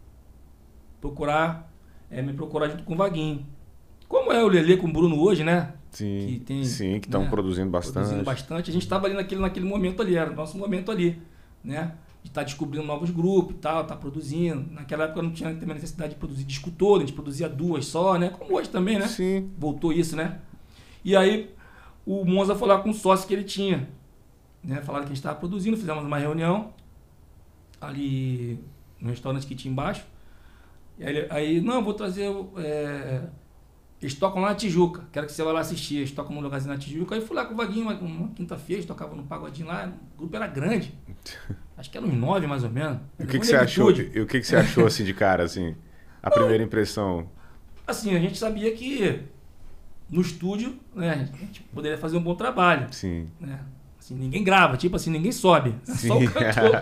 S1: me procurar junto com o Vaguinho. Como é o Lelê com o Bruno hoje, né?
S2: Sim, que estão produzindo bastante.
S1: A gente estava ali naquele momento ali, era o nosso momento ali, né? De estar descobrindo novos grupos e tal, tá produzindo. Naquela época não tinha também necessidade de produzir disco todo, a gente produzia 2 só, né? Como hoje também, né?
S2: Sim.
S1: Voltou isso, né? E aí o Monza foi lá com um sócio que ele tinha, né? Falaram que a gente estava produzindo, fizemos uma reunião ali no restaurante que tinha embaixo. E aí não, vou trazer... eles tocam lá na Tijuca, quero que você vá lá assistir. Eles tocam num lugarzinho na Tijuca. Aí fui lá com o Vaguinho uma quinta-feira, eles tocavam no pagodinho lá, o grupo era grande. Acho que eram uns 9 mais ou menos.
S2: E o que você achou? E o que você achou assim de cara, assim? A primeira impressão?
S1: Assim, a gente sabia que no estúdio, né, a gente poderia fazer um bom trabalho.
S2: Sim.
S1: Né? Assim, ninguém grava, tipo assim, ninguém sobe.
S2: Sim.
S1: Só o cantor.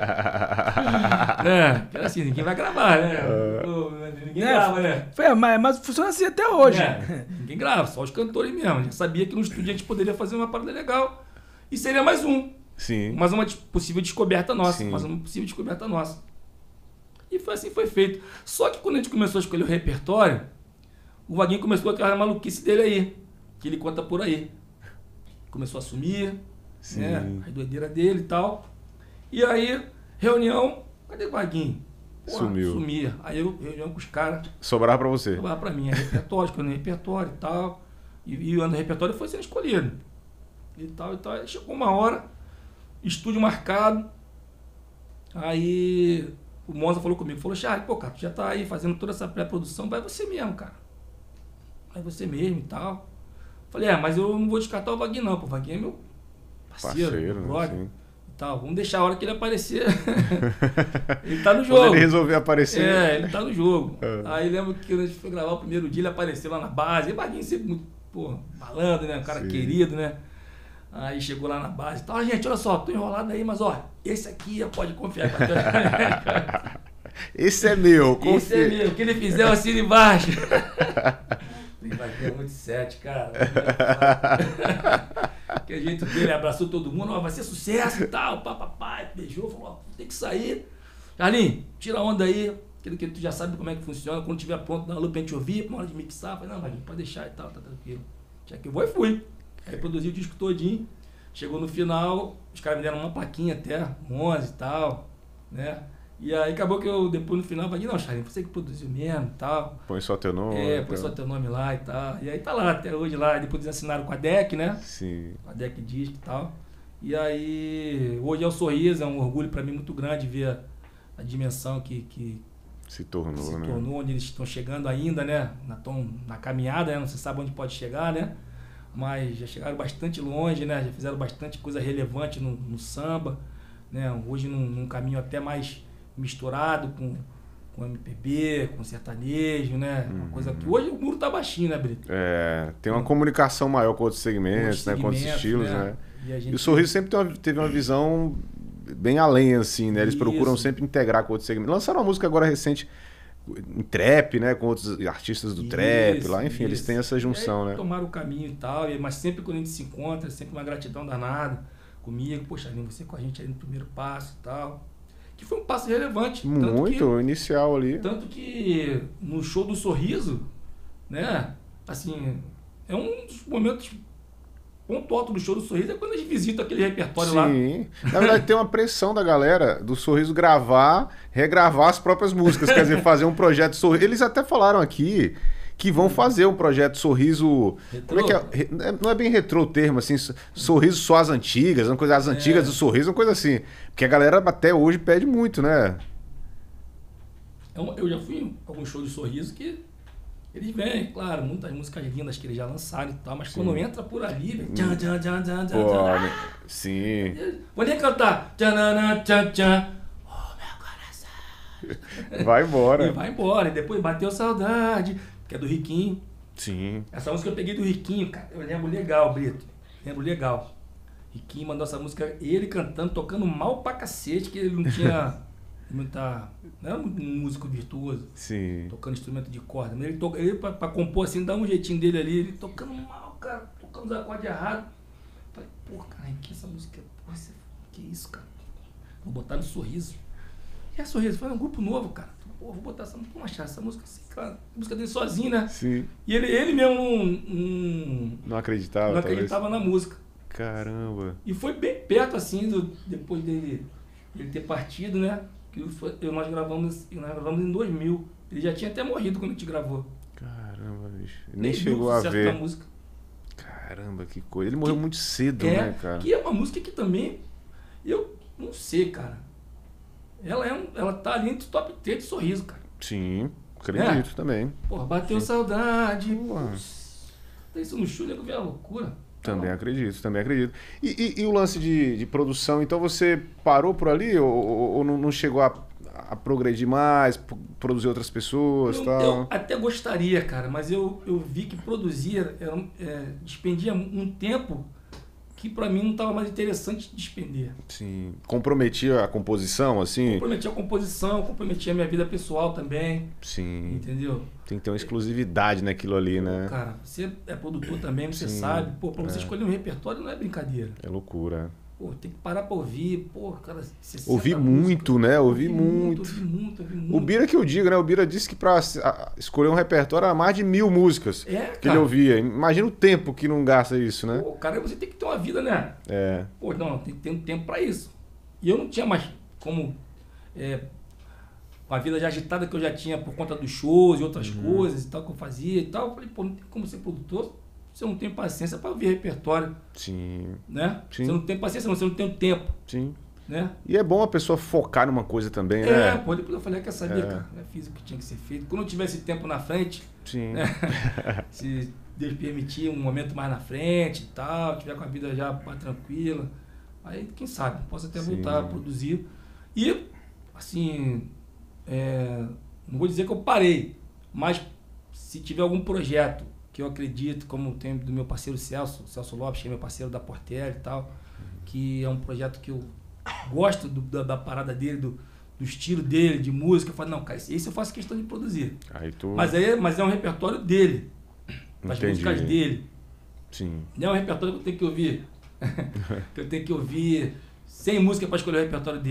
S1: Assim, ninguém vai gravar, né? Ninguém grava, né?
S3: Mas funciona assim até hoje.
S1: Ninguém grava, só os cantores mesmo. Já sabia que no estúdio a gente poderia fazer uma parada legal. E seria mais um.
S2: Sim.
S1: Mais uma possível descoberta nossa.
S2: Sim.
S1: Mais uma possível descoberta nossa. E foi assim, foi feito. Só que quando a gente começou a escolher o repertório, o Vaguinho começou a aquela maluquice dele aí, que ele conta por aí. Começou a sumir, né? A doideira dele e tal. E aí, reunião, cadê o Vaguinho?
S2: Sumiu.
S1: Sumia. Aí eu reunião com os caras.
S2: Sobrava pra você.
S1: Sobrava pra mim, repertório, escolhendo repertório e tal. E o ano do repertório foi sendo escolhido. E tal, e tal. Aí chegou uma hora, estúdio marcado. Aí o Monza falou comigo, falou, Charles, pô, cara, tu já tá aí fazendo toda essa pré-produção, vai você mesmo, cara. Vai você mesmo e tal. Falei, mas eu não vou descartar o Vaguinho não, pô, o Vaguinho é meu parceiro meu brother.
S2: Sim.
S1: E tal. Vamos deixar a hora que ele aparecer. Ele tá no jogo.
S2: Quando ele resolver aparecer.
S1: Ele tá no jogo. Aí lembro que quando a gente foi gravar o primeiro dia, ele apareceu lá na base. E o Vaguinho sempre muito, pô, malandro, né? Um cara querido, né? Aí chegou lá na base e tal, gente, olha só, tô enrolado aí, mas ó, esse aqui pode confiar.
S2: Esse é meu, confia.
S1: Esse é meu, o que ele fizer eu assino embaixo. Ele vai ter muito 7, cara. Que jeito dele, abraçou todo mundo, ó, vai ser sucesso e tal, papapá, beijou, falou, ó, tem que sair. Carlinhos, tira a onda aí, aquilo que tu já sabe como é que funciona, quando tiver pronto, dá uma lupa pra gente ouvir, uma hora de mixar, falei, não, Marquinhos, pode deixar e tal, tá tranquilo. Já que eu vou e fui. Aí produzi o disco todinho, chegou no final, os caras me deram uma plaquinha até, 11 e tal, né? E aí acabou que eu, depois no final, falei, não, Charlie, você que produziu mesmo e tal.
S2: Põe só teu nome.
S1: Põe só teu nome lá e tal. E aí tá lá até hoje lá, depois eles assinaram com a DEC, né?
S2: Sim.
S1: Com a DEC Disc e tal. E aí, hoje é o Sorriso, é um orgulho pra mim muito grande ver a dimensão que
S2: se tornou, né?
S1: Onde eles estão chegando ainda, né? Na caminhada, né? Não se sabe onde pode chegar, né? Mas já chegaram bastante longe, né? Já fizeram bastante coisa relevante no samba, né? Hoje num caminho até mais misturado com MPB, com sertanejo, né? Uma coisa que hoje o muro tá baixinho, né, Brito?
S2: Tem uma comunicação maior com outros segmentos, né? Com outros estilos, né? E o Sorriso sempre teve uma visão bem além, assim, né? Eles procuram sempre integrar com outros segmentos. Lançaram uma música agora recente em trap, né? Com outros artistas do trap lá, enfim, eles têm essa junção, né?
S1: Tomaram o caminho e tal, mas sempre quando a gente se encontra, é sempre uma gratidão danada comigo. Poxa, você com a gente aí no primeiro passo e tal. Que foi um passo relevante.
S2: Muito, inicial ali.
S1: Tanto que no show do Sorriso, né? Assim, é um dos momentos ponto alto do show do Sorriso é quando a gente visita aquele repertório lá.
S2: Sim. Na verdade, tem uma pressão da galera do Sorriso regravar as próprias músicas, quer dizer, fazer um projeto Sorriso. Eles até falaram aqui que vão fazer um projeto Sorriso... Como é que é? Não é bem retrô o termo, assim, Sorriso só as antigas, uma coisa, as antigas do Sorriso, uma coisa assim. Porque a galera até hoje pede muito, né?
S1: Eu já fui a alguns shows de Sorriso que eles vêm, claro, muitas músicas lindas que eles já lançaram e tal, mas quando entra por ali, vem...
S2: Sim.
S1: Vou nem cantar. Oh, meu coração.
S2: Vai embora.
S1: E vai embora. E depois bateu saudade, que é do Riquinho.
S2: Sim.
S1: Essa música eu peguei do Riquinho, cara. Eu lembro legal, Brito. Lembro legal. Riquinho mandou essa música, ele cantando, tocando mal pra cacete, que ele não tinha muita... Não era um músico virtuoso.
S2: Sim.
S1: Tocando instrumento de corda. Mas ele pra compor assim, dá um jeitinho dele ali, ele tocando mal, cara. Tocando os acordes errados. Falei, pô, cara, que essa música... Porra, que isso, cara? Vou botar no Sorriso. E a Sorriso foi um grupo novo, cara. Pô, vou botar essa música, vamos achar essa música assim, cara. A música dele sozinho, né?
S2: Sim.
S1: E ele mesmo
S2: não acreditava.
S1: Não acreditava na música.
S2: Caramba.
S1: E foi bem perto, assim, depois dele ter partido, né? Que nós gravamos em 2000. Ele já tinha até morrido quando a gente gravou.
S2: Caramba, bicho. Nem chegou a ver.
S1: Da música.
S2: Caramba, que coisa. Ele morreu muito cedo, né, cara?
S1: Que é uma música que também, eu não sei, cara. Ela tá ali entre o top 3 de Sorriso, cara.
S2: Sim, acredito também.
S1: Porra, bateu saudade. Tem isso no show, nego vê a loucura.
S2: Também acredito, também acredito. E o lance de produção, então você parou por ali ou não chegou a progredir mais, produzir outras pessoas e tal?
S1: Eu até gostaria, cara, mas eu vi que produzir despendia um tempo que pra mim não estava mais interessante de despender.
S2: Sim. Comprometia a composição, assim?
S1: Comprometia a composição, comprometia a minha vida pessoal também.
S2: Sim.
S1: Entendeu?
S2: Tem que ter uma exclusividade naquilo ali, né?
S1: Cara, você é produtor também, você sabe. Pô, pra você escolher um repertório não é brincadeira.
S2: É loucura.
S1: Pô, tem que parar pra ouvir. Pô, cara,
S2: ouvi muito, né? Ouvi muito.
S1: Ouvi muito.
S2: O Bira que eu digo, né? O Bira disse que pra escolher um repertório era mais de 1000 músicas que ele ouvia. Imagina o tempo que não gasta isso, né?
S1: Pô, cara, você tem que ter uma vida, né? Pô, não, tem que ter um tempo pra isso. E eu não tinha mais como... com a vida já agitada que eu já tinha por conta dos shows e outras coisas e tal que eu fazia e tal. Eu falei, pô, não tem como ser produtor se eu não tenho paciência para ouvir repertório.
S2: Sim.
S1: Né?
S2: Sim.
S1: Você não tem paciência, você não tem tempo.
S2: Sim.
S1: Né?
S2: E é bom a pessoa focar numa coisa também, né?
S1: Pô, depois eu falei, quer saber, cara? Eu fiz o que tinha que ser feito. Quando eu tivesse tempo na frente,
S2: sim.
S1: Né? Se Deus permitir um momento mais na frente e tal, tiver com a vida já mais tranquila, aí quem sabe, posso até voltar a produzir. E, assim, não vou dizer que eu parei, mas se tiver algum projeto que eu acredito, como tem do meu parceiro Celso Lopes, que é meu parceiro da Portela e tal, que é um projeto que eu gosto da parada dele, do estilo dele, de música. Eu falo, não, cara, esse eu faço questão de produzir. Mas é um repertório dele, das músicas dele.
S2: Sim.
S1: Não é um repertório que eu tenho que ouvir. Que eu tenho que ouvir 100 músicas para escolher o repertório dele.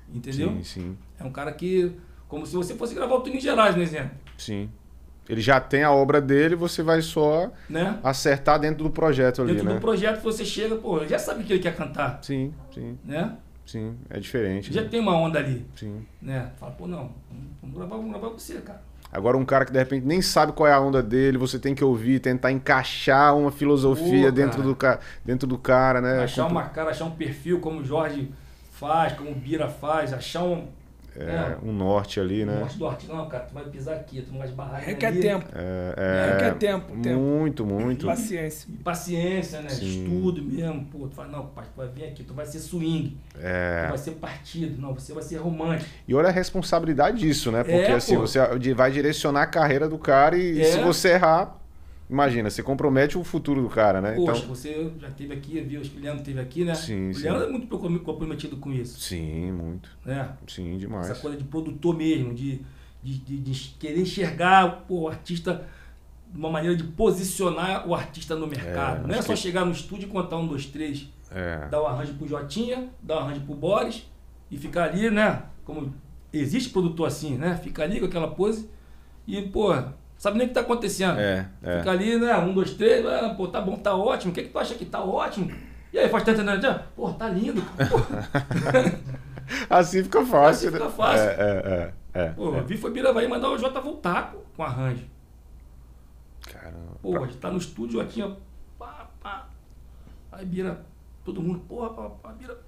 S1: Entendeu?
S2: Sim, sim.
S1: É um cara que, como se você fosse gravar o Tuning Gerais, no exemplo.
S2: Sim. Ele já tem a obra dele, você vai só
S1: Né?
S2: acertar dentro do projeto ali,
S1: Dentro
S2: né?
S1: do projeto você chega, pô, já sabe o que ele quer cantar,
S2: Sim, sim,
S1: né?
S2: sim. É diferente.
S1: Já
S2: né?
S1: tem uma onda ali,
S2: Sim.
S1: né? Fala, pô, não, vamos gravar você, cara.
S2: Agora um cara que de repente nem sabe qual é a onda dele, você tem que ouvir, tentar encaixar uma filosofia
S1: Pô,
S2: dentro do cara, né?
S1: Achar uma cara, achar um perfil como o Jorge faz, como o Bira faz, achar um...
S2: Um norte ali, né?
S1: Norte do arte, não, cara, tu vai pisar aqui, tu não vai esbarrar
S3: Requer
S1: ali.
S3: tempo. Requer tempo.
S2: Muito, muito.
S3: Paciência.
S1: E paciência, né?
S2: Sim.
S1: Estudo mesmo. Pô, tu fala, não, pai, tu vai vir aqui, tu vai ser swing. Tu vai ser partido. Não, você vai ser romântico.
S2: E olha a responsabilidade disso, né? Porque assim,
S1: pô.
S2: você vai direcionar a carreira do cara e se você errar, imagina, você compromete o futuro do cara, né?
S1: Poxa,
S2: então...
S1: você já esteve aqui, viu? Acho que o Leandro esteve aqui, né?
S2: Sim,
S1: o Leandro é muito comprometido com isso.
S2: Sim, muito.
S1: Né?
S2: Sim, demais.
S1: Essa coisa de produtor mesmo, de querer enxergar o artista de uma maneira de posicionar o artista no mercado. Não é só chegar no estúdio e contar 1, 2, 3, dar o arranjo pro Jotinha, dar o arranjo pro Boris e ficar ali, né? Como existe produtor assim, né? Fica ali com aquela pose e, pô, sabe nem o que tá acontecendo. Fica ali, né? 1, 2, 3, pô, tá bom, tá ótimo. O que tu acha que tá ótimo? E aí, faz tanto, pô, tá lindo, cara.
S2: Assim fica fácil,
S1: assim fica fácil.
S2: Pô,
S1: vi foi Bira vai mandar o Jota voltar com arranjo.
S2: Caramba.
S1: Pô, a gente tá no estúdio aqui, ó. Pá. Aí Bira, todo mundo, porra, Bira.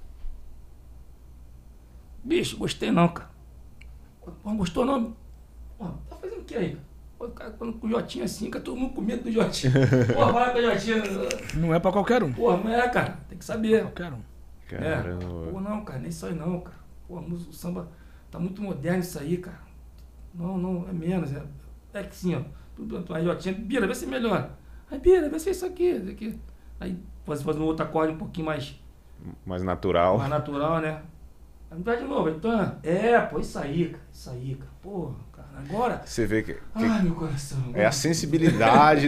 S1: Bicho, gostei não, cara. Pô, gostou não? Pô, tá fazendo o que aí, cara? Pô, o cara falando com o Jotinha assim, cara, todo mundo com medo do Jotinha. Porra, vai com o Jotinha.
S3: Não é pra qualquer um.
S1: Porra, não é, cara. Tem que saber.
S3: Qualquer um.
S2: Caramba.
S1: Pô, não, cara, nem isso aí não, cara. Pô, o samba tá muito moderno isso aí, cara. Não, é menos. É que sim, ó. Aí Jotinha, Bira, vê se melhora. Aí, Bira, vê se é isso aqui. Aí fazendo um outro acorde um pouquinho
S2: mais natural.
S1: Mais natural, né? Aí vai de novo, então. Pô, isso aí, cara. Pô, cara, agora.
S2: Você vê que
S1: ai, meu coração.
S2: é a sensibilidade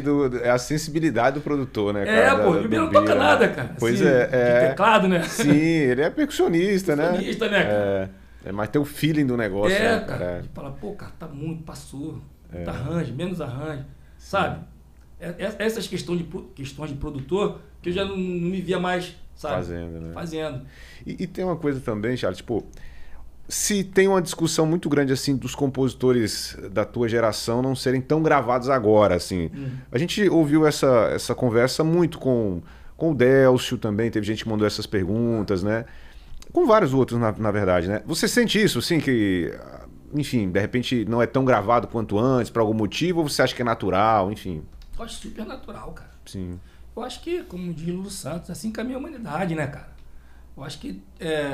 S2: do produtor, né, cara?
S1: Pô, o Bira não toca nada, cara.
S2: Pois
S1: assim, de teclado, né?
S2: Sim, ele é percussionista, né?
S1: Percussionista, né, cara?
S2: Mas tem o feeling do negócio, né,
S1: cara? De falar, pô, cara, tá muito, passou. Muito arranjo, menos arranjo. Sabe? Essas questões de produtor que eu já não me via mais, sabe? Fazendo.
S2: E tem uma coisa também, Charles, tipo, se tem uma discussão muito grande assim dos compositores da tua geração não serem tão gravados agora, assim. A gente ouviu essa conversa muito com o Delcio também, teve gente que mandou essas perguntas, né? Com vários outros, na verdade, né? Você sente isso, assim, que, enfim, de repente não é tão gravado quanto antes, por algum motivo, ou você acha que é natural, enfim?
S1: Eu acho super natural, cara.
S2: Sim.
S1: Eu acho que, como diz Lulu Santos, assim caminha a humanidade, né, cara? Eu acho que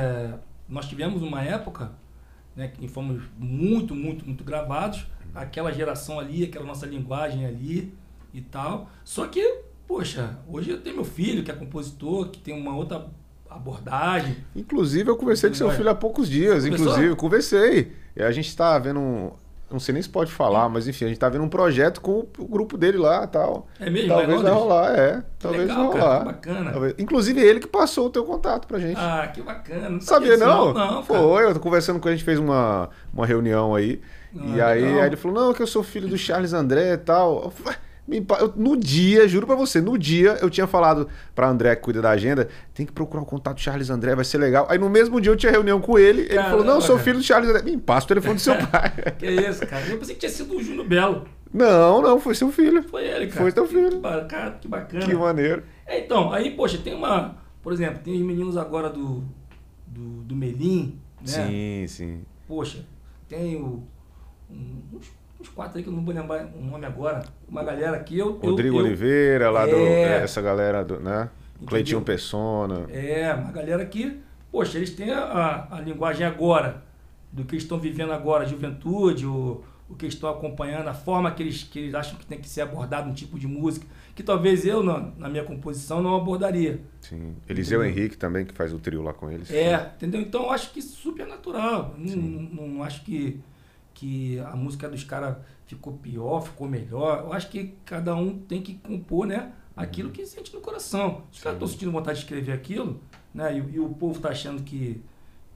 S1: nós tivemos uma época, né, que fomos muito, muito, muito gravados, aquela geração ali, aquela nossa linguagem ali e tal. Só que, poxa, hoje eu tenho meu filho, que é compositor, que tem uma outra abordagem.
S2: Inclusive, eu conversei com seu filho há poucos dias. Conversei. E a gente tá vendo não sei nem se pode falar, mas enfim, a gente tá vendo um projeto com o grupo dele lá e tal.
S1: É mesmo?
S2: Talvez vai rolar, Talvez
S1: legal,
S2: vai rolar.
S1: Cara, que bacana.
S2: Talvez. Inclusive ele que passou o teu contato pra gente.
S1: Ah, que bacana. Não
S2: sabia não?
S1: Não,
S2: foi, eu tô conversando com ele, a gente fez uma reunião aí. E aí ele falou, não, que eu sou filho do Charles André e tal. No dia, juro pra você, eu tinha falado pra André, que cuida da agenda, tem que procurar o contato do Charles André, vai ser legal. Aí no mesmo dia eu tinha reunião com ele, ele falou, não, eu sou filho do Charles André. Me passa o telefone do seu pai.
S1: Que isso, cara? Eu pensei que tinha sido o Júnior Belo.
S2: Não, foi seu filho.
S1: Foi ele, cara.
S2: Foi teu filho.
S1: Que bacana.
S2: Que maneiro.
S1: Então, aí, poxa, tem por exemplo, tem os meninos agora do Melim, né?
S2: Sim.
S1: Poxa, tem uns 4 aí que eu não vou lembrar o nome agora. Uma galera aqui,
S2: Rodrigo Oliveira, lá essa galera, né? Cleitinho Persona.
S1: Uma galera que, poxa, eles têm a linguagem agora, do que eles estão vivendo agora, a juventude, o que eles estão acompanhando, a forma que eles acham que tem que ser abordado um tipo de música, que talvez eu, na minha composição, não abordaria.
S2: Sim. Eliseu Henrique também, que faz o trio lá com eles.
S1: Entendeu? Então eu acho que super natural. Não acho que a música dos caras ficou pior, ficou melhor. Eu acho que cada um tem que compor, né, aquilo que sente no coração. Os caras estão sentindo vontade de escrever aquilo, né, e o povo está achando que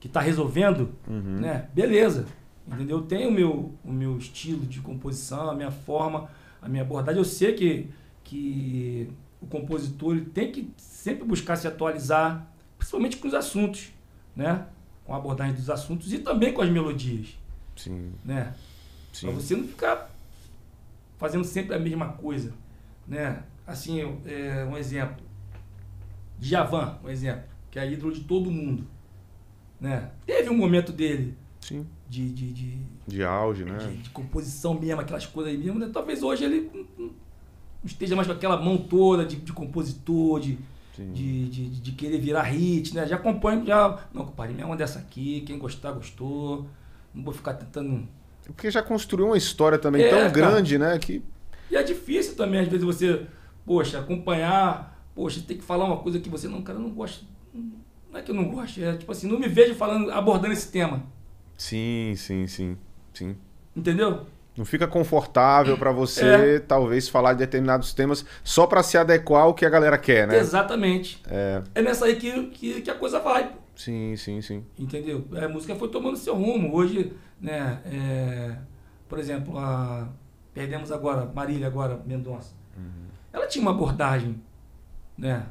S1: que tá resolvendo, né? Beleza, entendeu? Eu tenho o meu estilo de composição, a minha forma, a minha abordagem. Eu sei que o compositor ele tem que sempre buscar se atualizar, principalmente com os assuntos, né? Com a abordagem dos assuntos e também com as melodias.
S2: Sim.
S1: Né?
S2: Sim.
S1: Pra você não ficar fazendo sempre a mesma coisa, né? Assim, um exemplo. Djavan, um exemplo, que é ídolo de todo mundo, né? Teve um momento dele
S2: Sim.
S1: de
S2: auge, né?
S1: De composição mesmo, aquelas coisas aí mesmo, né? Talvez hoje ele não esteja mais com aquela mão toda de compositor, de querer virar hit, né? Já compõe, não, compadre, minha onda é essa aqui, quem gostar, gostou, não vou ficar tentando...
S2: Porque já construiu uma história também tão grande, né? Que...
S1: E é difícil também, às vezes, você, poxa, acompanhar, poxa, tem que falar uma coisa que você não, cara, não gosta. Não é que eu não gosto, é tipo assim, não me vejo abordando esse tema.
S2: Sim.
S1: Entendeu?
S2: Não fica confortável pra você, talvez, falar de determinados temas só pra se adequar ao que a galera quer, né?
S1: Exatamente. É nessa aí que a coisa vai, pô.
S2: Sim.
S1: Entendeu? A música foi tomando seu rumo. Hoje, né, por exemplo, perdemos agora, Marília Mendonça. Ela tinha uma abordagem, né,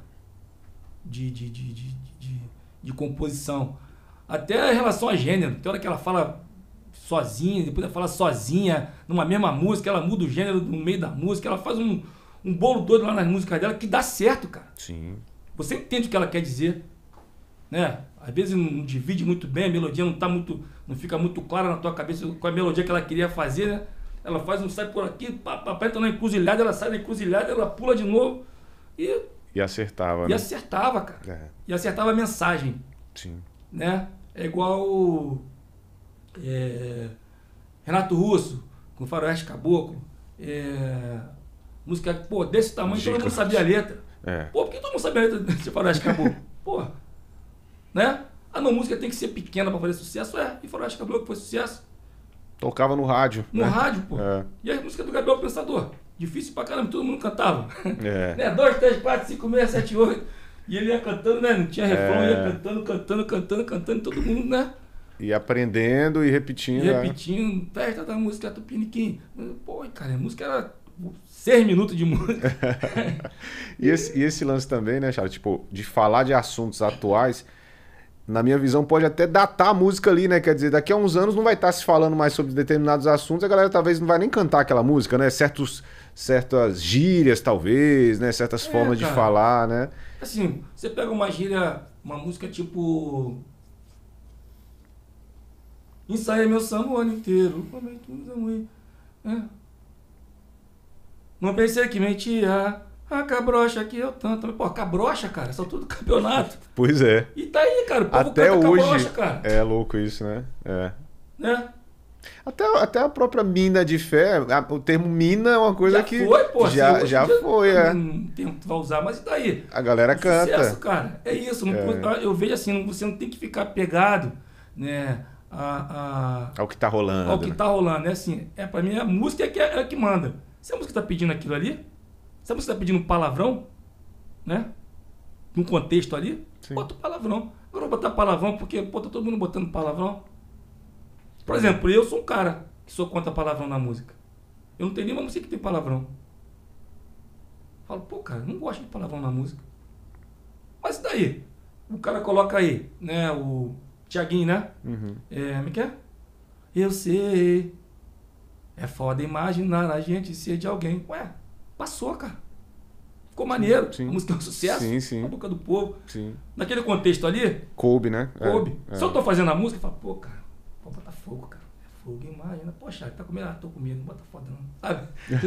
S1: de composição. Até em relação a gênero. Tem hora que ela fala sozinha, depois ela fala sozinha, numa mesma música, ela muda o gênero no meio da música, ela faz um bolo doido lá nas músicas dela que dá certo, cara.
S2: Sim.
S1: Você entende o que ela quer dizer, né? Às vezes não divide muito bem, a melodia não fica muito clara na tua cabeça com a melodia que ela queria fazer, né? Ela sai por aqui, entra na encruzilhada, ela sai da encruzilhada, ela pula de novo
S2: e acertava,
S1: né? E acertava, cara. E acertava a mensagem.
S2: Sim.
S1: Né? É igual Renato Russo, com Faroeste Caboclo. Música, pô, desse tamanho, todo mundo sabia a letra. Pô, por que todo mundo sabia a letra de Faroeste Caboclo? Pô, né? Não, música tem que ser pequena pra fazer sucesso. E Faroeste Caboclo foi sucesso.
S2: Tocava no rádio.
S1: No rádio, pô. E a música do Gabriel Pensador. Difícil pra caramba, todo mundo cantava. 2, 3, 4, 5, 6, 7, 8. E ele ia cantando, né? Não tinha refrão, ia cantando, todo mundo, né?
S2: E aprendendo e repetindo.
S1: Festa da música Tupiniquim. Pô, cara, a música era 6 minutos de música.
S2: e esse lance também, né, Charles? Tipo, de falar de assuntos atuais, na minha visão, pode até datar a música ali, né? Quer dizer, daqui a uns anos não vai estar se falando mais sobre determinados assuntos, a galera talvez não vai nem cantar aquela música, né? Certas gírias, talvez, né? Certas formas de falar, né?
S1: Assim, você pega uma gíria, uma música tipo... Ensaia meu samba o ano inteiro. Não pensei que mentia. A cabrocha que eu tanto. Pô, cabrocha, cara, só tudo campeonato.
S2: Pois é.
S1: E tá aí, cara. O povo
S2: até
S1: canta
S2: hoje
S1: cabrocha, cara.
S2: É louco isso, né?
S1: Né?
S2: Até a própria mina de fé, o termo mina é uma coisa que já foi.
S1: Não tem que vai usar, mas e daí?
S2: A galera canta.
S1: Sucesso, cara. É isso. Eu vejo assim, você não tem que ficar pegado, né?
S2: Ao que tá rolando.
S1: Ao que tá rolando. É assim, pra mim a música é a que manda. Se a música tá pedindo aquilo ali, se a música tá pedindo palavrão, né? Num contexto ali, bota o palavrão. Agora eu vou botar palavrão porque, tá todo mundo botando palavrão. Por exemplo, eu sou um cara que sou contra palavrão na música. Eu não tenho nenhuma música que tem palavrão. Falo, pô, cara, não gosto de palavrão na música. Mas e daí? O cara coloca aí, né, o Thiaguinho, né? Como é que é? Eu sei. É foda imaginar a gente ser de alguém. Ué, passou, cara. Ficou maneiro.
S2: Sim.
S1: A música é um sucesso.
S2: Sim.
S1: Na boca do povo.
S2: Sim.
S1: Naquele contexto ali.
S2: Coube, né?
S1: Coube. Se eu tô fazendo a música, eu falo, pô, cara, pode botar fogo, cara. É fogo, imagina. Poxa, tá com medo? Tô com medo, não bota foda não. Sabe?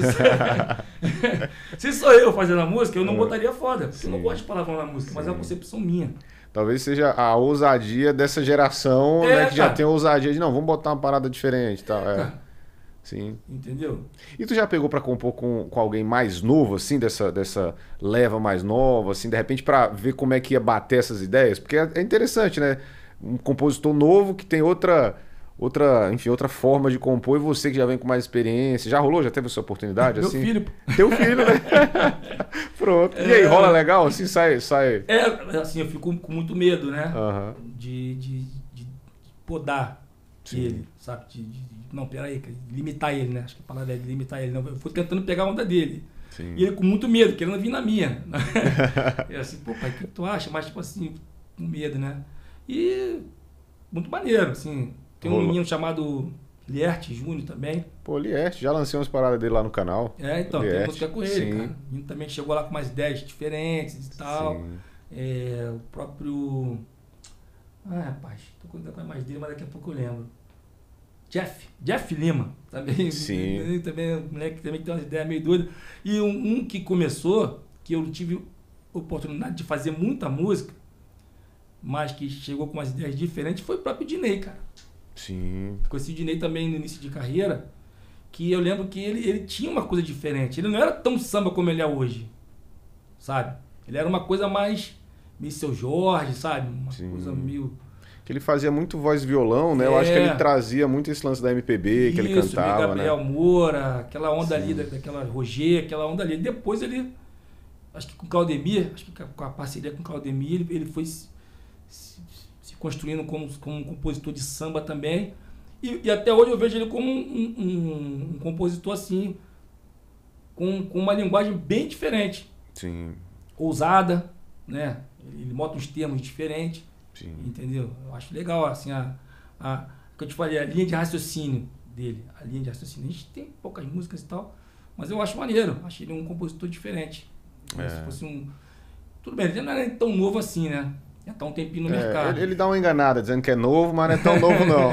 S1: Se sou eu fazendo a música, eu não botaria foda. Porque eu não gosto de palavrão na música, mas é uma concepção minha.
S2: Talvez seja a ousadia dessa geração, né, que já tem a ousadia de, não, vamos botar uma parada diferente e tal. Sim.
S1: Entendeu?
S2: E tu já pegou pra compor com alguém mais novo, assim, dessa leva mais nova, assim, de repente pra ver como é que ia bater essas ideias? Porque é interessante, né? Um compositor novo que tem outra forma de compor, e você que já vem com mais experiência. Já rolou? Já teve essa oportunidade?
S1: Meu
S2: assim?
S1: filho.
S2: Teu filho, né? Pronto. E aí, rola legal? Assim, sai...
S1: Assim, eu fico com muito medo, né? De podar
S2: Sim.
S1: ele, sabe? Não, peraí, limitar ele, né? Acho que a palavra é limitar ele. Não, eu fui tentando pegar a onda dele.
S2: Sim.
S1: E ele com muito medo, querendo vir na minha. E assim, pô, pai, o que tu acha? Mas, tipo assim, com medo, né? E muito maneiro, assim. Tem um menino chamado Lierte Júnior também.
S2: Pô, Lierte, já lancei umas paradas dele lá no canal.
S1: Então,
S2: Lierte,
S1: tem música com ele,
S2: sim.
S1: cara. O menino também chegou lá com umas ideias diferentes e tal.
S2: Sim.
S1: O próprio... rapaz, tô contando mais dele, mas daqui a pouco eu lembro. Jeff Lima, também.
S2: Sim.
S1: Também, um moleque também que tem umas ideias meio doidas. E um que começou, que eu tive oportunidade de fazer muita música, mas que chegou com umas ideias diferentes, foi o próprio Dinei, cara.
S2: Sim.
S1: Conheci o Dinei também no início de carreira, que eu lembro que ele tinha uma coisa diferente. Ele não era tão samba como ele é hoje, sabe? Ele era uma coisa mais meio Seu Jorge, sabe? Uma
S2: Sim.
S1: coisa meio...
S2: Que ele fazia muito voz e violão, né? Eu acho que ele trazia muito esse lance da MPB, que ele cantava,
S1: Gabriel
S2: né?
S1: Moura, aquela onda
S2: Sim.
S1: ali, daquela Roger, aquela onda ali. Depois ele, acho que com o Claudemir, acho que com a parceria com o Claudemir, ele foi se construindo como um compositor de samba também. E até hoje eu vejo ele como um compositor assim, com uma linguagem bem diferente.
S2: Sim.
S1: Ousada, né? Ele bota uns termos diferentes.
S2: Sim.
S1: Entendeu? Eu acho legal, assim, que eu te falei, a linha de raciocínio dele. A linha de raciocínio. A gente tem poucas músicas e tal, mas eu acho maneiro. Acho ele um compositor diferente. Se fosse um... Tudo bem, ele não era tão novo assim, né? Já tá um tempinho no mercado.
S2: Ele dá uma enganada, dizendo que é novo, mas não é tão novo, não.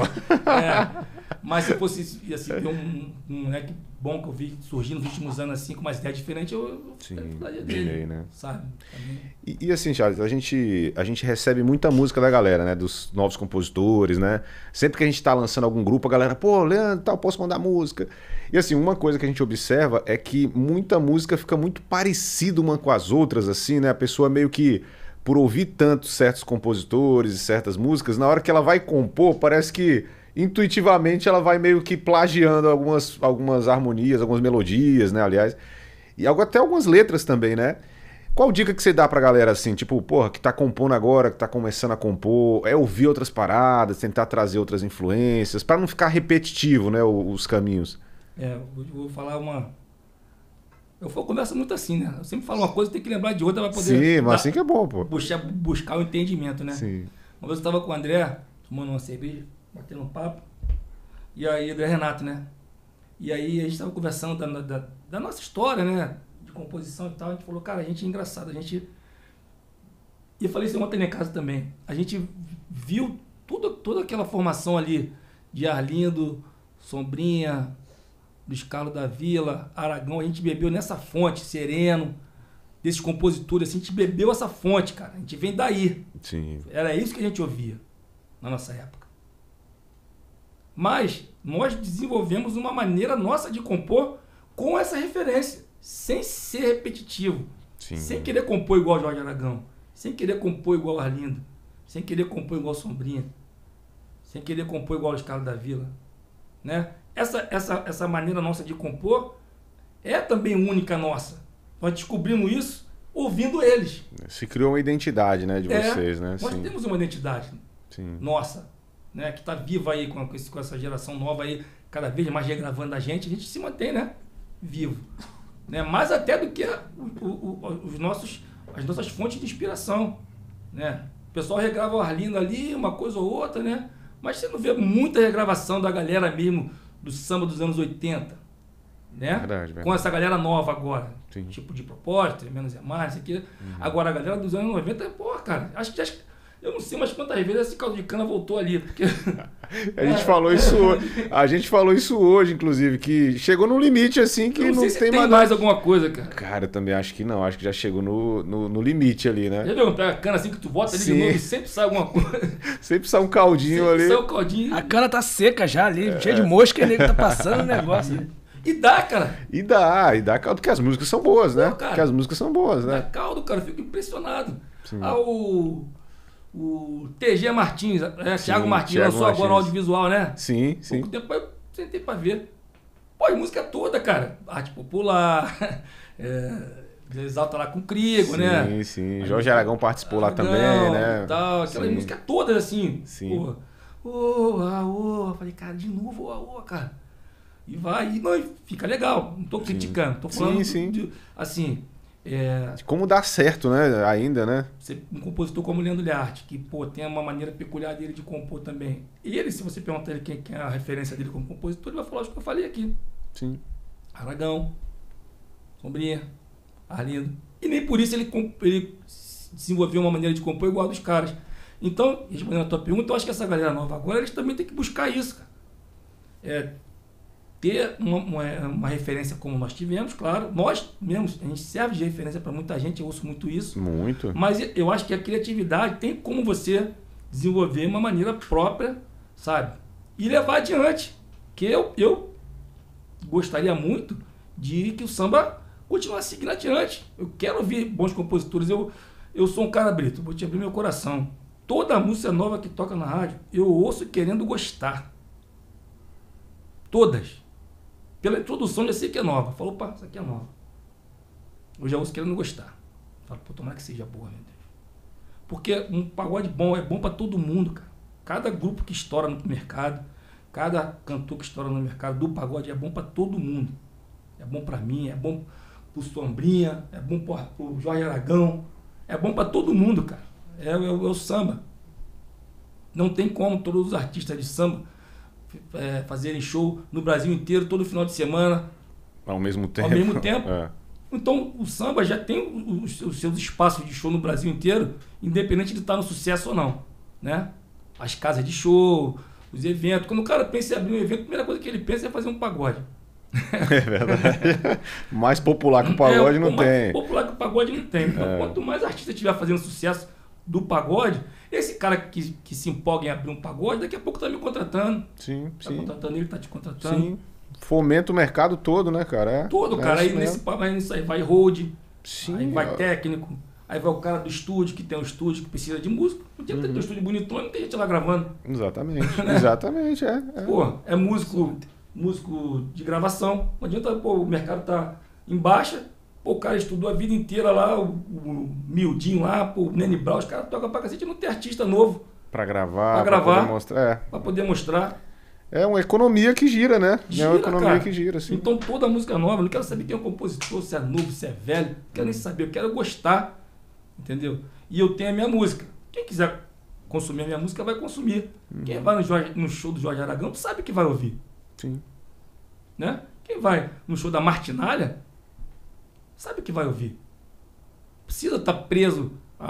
S1: Mas se fosse assim, um moleque bom que eu vi surgindo nos últimos anos assim, com uma ideia diferente, eu daria dele,
S2: né?
S1: Sabe?
S2: E assim, Charles, a gente recebe muita música da galera, né? Dos novos compositores, né? Sempre que a gente tá lançando algum grupo, a galera, pô, Leandro, tal, posso mandar música. E assim, uma coisa que a gente observa é que muita música fica muito parecida uma com as outras, assim, né? A pessoa meio que, por ouvir tanto certos compositores e certas músicas, na hora que ela vai compor, parece que intuitivamente ela vai meio que plagiando algumas harmonias, algumas melodias, né, aliás. E até algumas letras também, né? Qual dica que você dá pra galera, assim, tipo, porra, que tá compondo agora, que tá começando a compor, ouvir outras paradas, tentar trazer outras influências, pra não ficar repetitivo, né, os caminhos?
S1: Eu vou falar eu converso muito assim, né? Eu sempre falo uma coisa, tem que lembrar de outra pra poder...
S2: Sim, mas assim que é bom, pô.
S1: Buscar o entendimento, né?
S2: Sim.
S1: Uma vez eu tava com o André, tomando uma cerveja, batendo um papo, e aí, André Renato, né? E aí a gente tava conversando da nossa história, né? De composição e tal, a gente falou, cara, a gente é engraçado, a gente... E eu falei isso ontem em casa também, a gente viu toda aquela formação ali de Arlindo, Sombrinha, do Escalo da Vila, Aragão, a gente bebeu nessa fonte, Sereno, desses compositores, assim, a gente bebeu essa fonte, cara, a gente vem daí.
S2: Sim.
S1: Era isso que a gente ouvia na nossa época. Mas nós desenvolvemos uma maneira nossa de compor com essa referência, sem ser repetitivo,
S2: Sim.
S1: sem querer compor igual Jorge Aragão, sem querer compor igual Arlindo, sem querer compor igual Sombrinha, sem querer compor igual Escalo da Vila, né? Essa maneira nossa de compor é também única nossa. Nós descobrimos isso ouvindo eles.
S2: Se criou uma identidade, né, de vocês, né?
S1: Nós
S2: Sim.
S1: temos uma identidade nossa, né, que está viva aí com essa geração nova aí, cada vez mais regravando a gente se mantém, né, vivo. Né? Mais até do que as nossas fontes de inspiração. Né? O pessoal regrava o Arlindo ali, uma coisa ou outra, né? Mas você não vê muita regravação da galera mesmo do samba dos anos 80, né?
S2: Verdade.
S1: Com essa galera nova agora.
S2: Sim.
S1: Tipo de proposta, menos é mais, isso aqui. Agora a galera dos anos 90, pô, cara, acho que eu não sei mais quantas vezes esse caldo de cana voltou ali, porque...
S2: A gente falou isso hoje, inclusive, que chegou num limite assim que
S1: não sei se
S2: tem
S1: mais alguma coisa, cara.
S2: Cara, eu também acho que não, acho que já chegou no limite ali, né?
S1: Já viu? Pega a cana assim que tu bota ali de novo e sempre sai alguma coisa.
S2: Sempre sai um caldinho ali.
S1: Sai um caldinho.
S3: A cana tá seca já ali, cheia de mosca e nego tá passando o negócio. Né?
S1: E dá, cara.
S2: E dá caldo, porque as músicas são boas, né?
S1: Cara,
S2: porque as músicas são boas, né?
S1: Dá caldo, cara, eu fico impressionado. O TG Martins, Thiago Martins, lançou agora o audiovisual, né?
S2: Sim.
S1: Pouco tempo eu sentei pra ver. Pô, a música toda, cara. Arte popular, Exalta lá com o Crigo, né?
S2: Sim. Jorge Aragão participou lá também, né?
S1: Tal, aquela música toda, assim.
S2: Sim.
S1: Porra. Eu falei, cara, de novo, cara. E vai, e fica legal. Não tô criticando, tô falando assim...
S2: De como dá certo, né? Ainda, né?
S1: Um compositor como Leandro Learte, que, tem uma maneira peculiar dele de compor também. E ele, se você perguntar ele quem é a referência dele como compositor, ele vai falar o que eu falei aqui.
S2: Sim.
S1: Aragão, Sombrinha, Arlindo. E nem por isso ele desenvolveu uma maneira de compor igual a dos caras. Então, respondendo a tua pergunta, eu acho que essa galera nova agora, eles também têm que buscar isso, cara. Ter uma referência como nós tivemos, claro. Nós mesmos, a gente serve de referência para muita gente, eu ouço muito isso.
S2: Muito.
S1: Mas eu acho que a criatividade tem como você desenvolver uma maneira própria, sabe? E levar adiante. Que eu gostaria muito de que o samba continuasse seguindo adiante. Eu quero ouvir bons compositores. Eu sou um cara, Brito, vou te abrir meu coração. Toda música nova que toca na rádio, eu ouço querendo gostar. Todas. Pela introdução, já sei que é nova. Falou, opa, isso aqui é nova. Eu já ouço querendo gostar. Falo, tomara que seja boa, meu Deus. Porque um pagode bom é bom pra todo mundo, cara. Cada grupo que estoura no mercado, cada cantor que estoura no mercado do pagode é bom pra todo mundo. É bom pra mim, é bom pro Sombrinha, é bom pro Jorge Aragão. É bom pra todo mundo, cara. É o samba. Não tem como todos os artistas de samba fazerem show no Brasil inteiro, todo final de semana.
S2: Ao mesmo tempo.
S1: Então, o samba já tem os seus espaços de show no Brasil inteiro, independente de estar no sucesso ou não, né? As casas de show, os eventos. Quando o cara pensa em abrir um evento, a primeira coisa que ele pensa é fazer um pagode.
S2: É verdade. Mais popular que o pagode não tem.
S1: Mais popular que o pagode não tem. Então, quanto mais artista estiver fazendo sucesso do pagode, esse cara que se empolga em abrir um pagode, daqui a pouco tá me contratando.
S2: Sim.
S1: Contratando ele, tá te contratando.
S2: Sim. Fomenta o mercado todo, né, cara?
S1: Todo, cara. Aí nisso aí vai road,
S2: sim,
S1: aí vai técnico, aí vai o cara do estúdio, que tem um estúdio que precisa de músico. Não tem um estúdio bonitão, não tem gente lá gravando.
S2: Exatamente. Exatamente,
S1: Pô, é músico de gravação. Não adianta, o mercado tá em baixa. O cara estudou a vida inteira lá, o Mildinho lá, o Nene Brown, os caras tocam pra cacete, não tem artista novo.
S2: Pra gravar,
S1: pra
S2: poder mostrar.
S1: Pra poder mostrar.
S2: É uma economia que gira, né?
S1: Gira,
S2: é uma economia
S1: cara.
S2: que gira, sim.
S1: Então toda música nova, não quero saber quem é o compositor, se é novo, se é velho, não quero nem saber, eu quero gostar, entendeu? E eu tenho a minha música. Quem quiser consumir a minha música vai consumir. Quem vai no show do Jorge Aragão sabe que vai ouvir.
S2: Sim.
S1: Né? Quem vai no show da Martinália sabe que vai ouvir. Precisa estar preso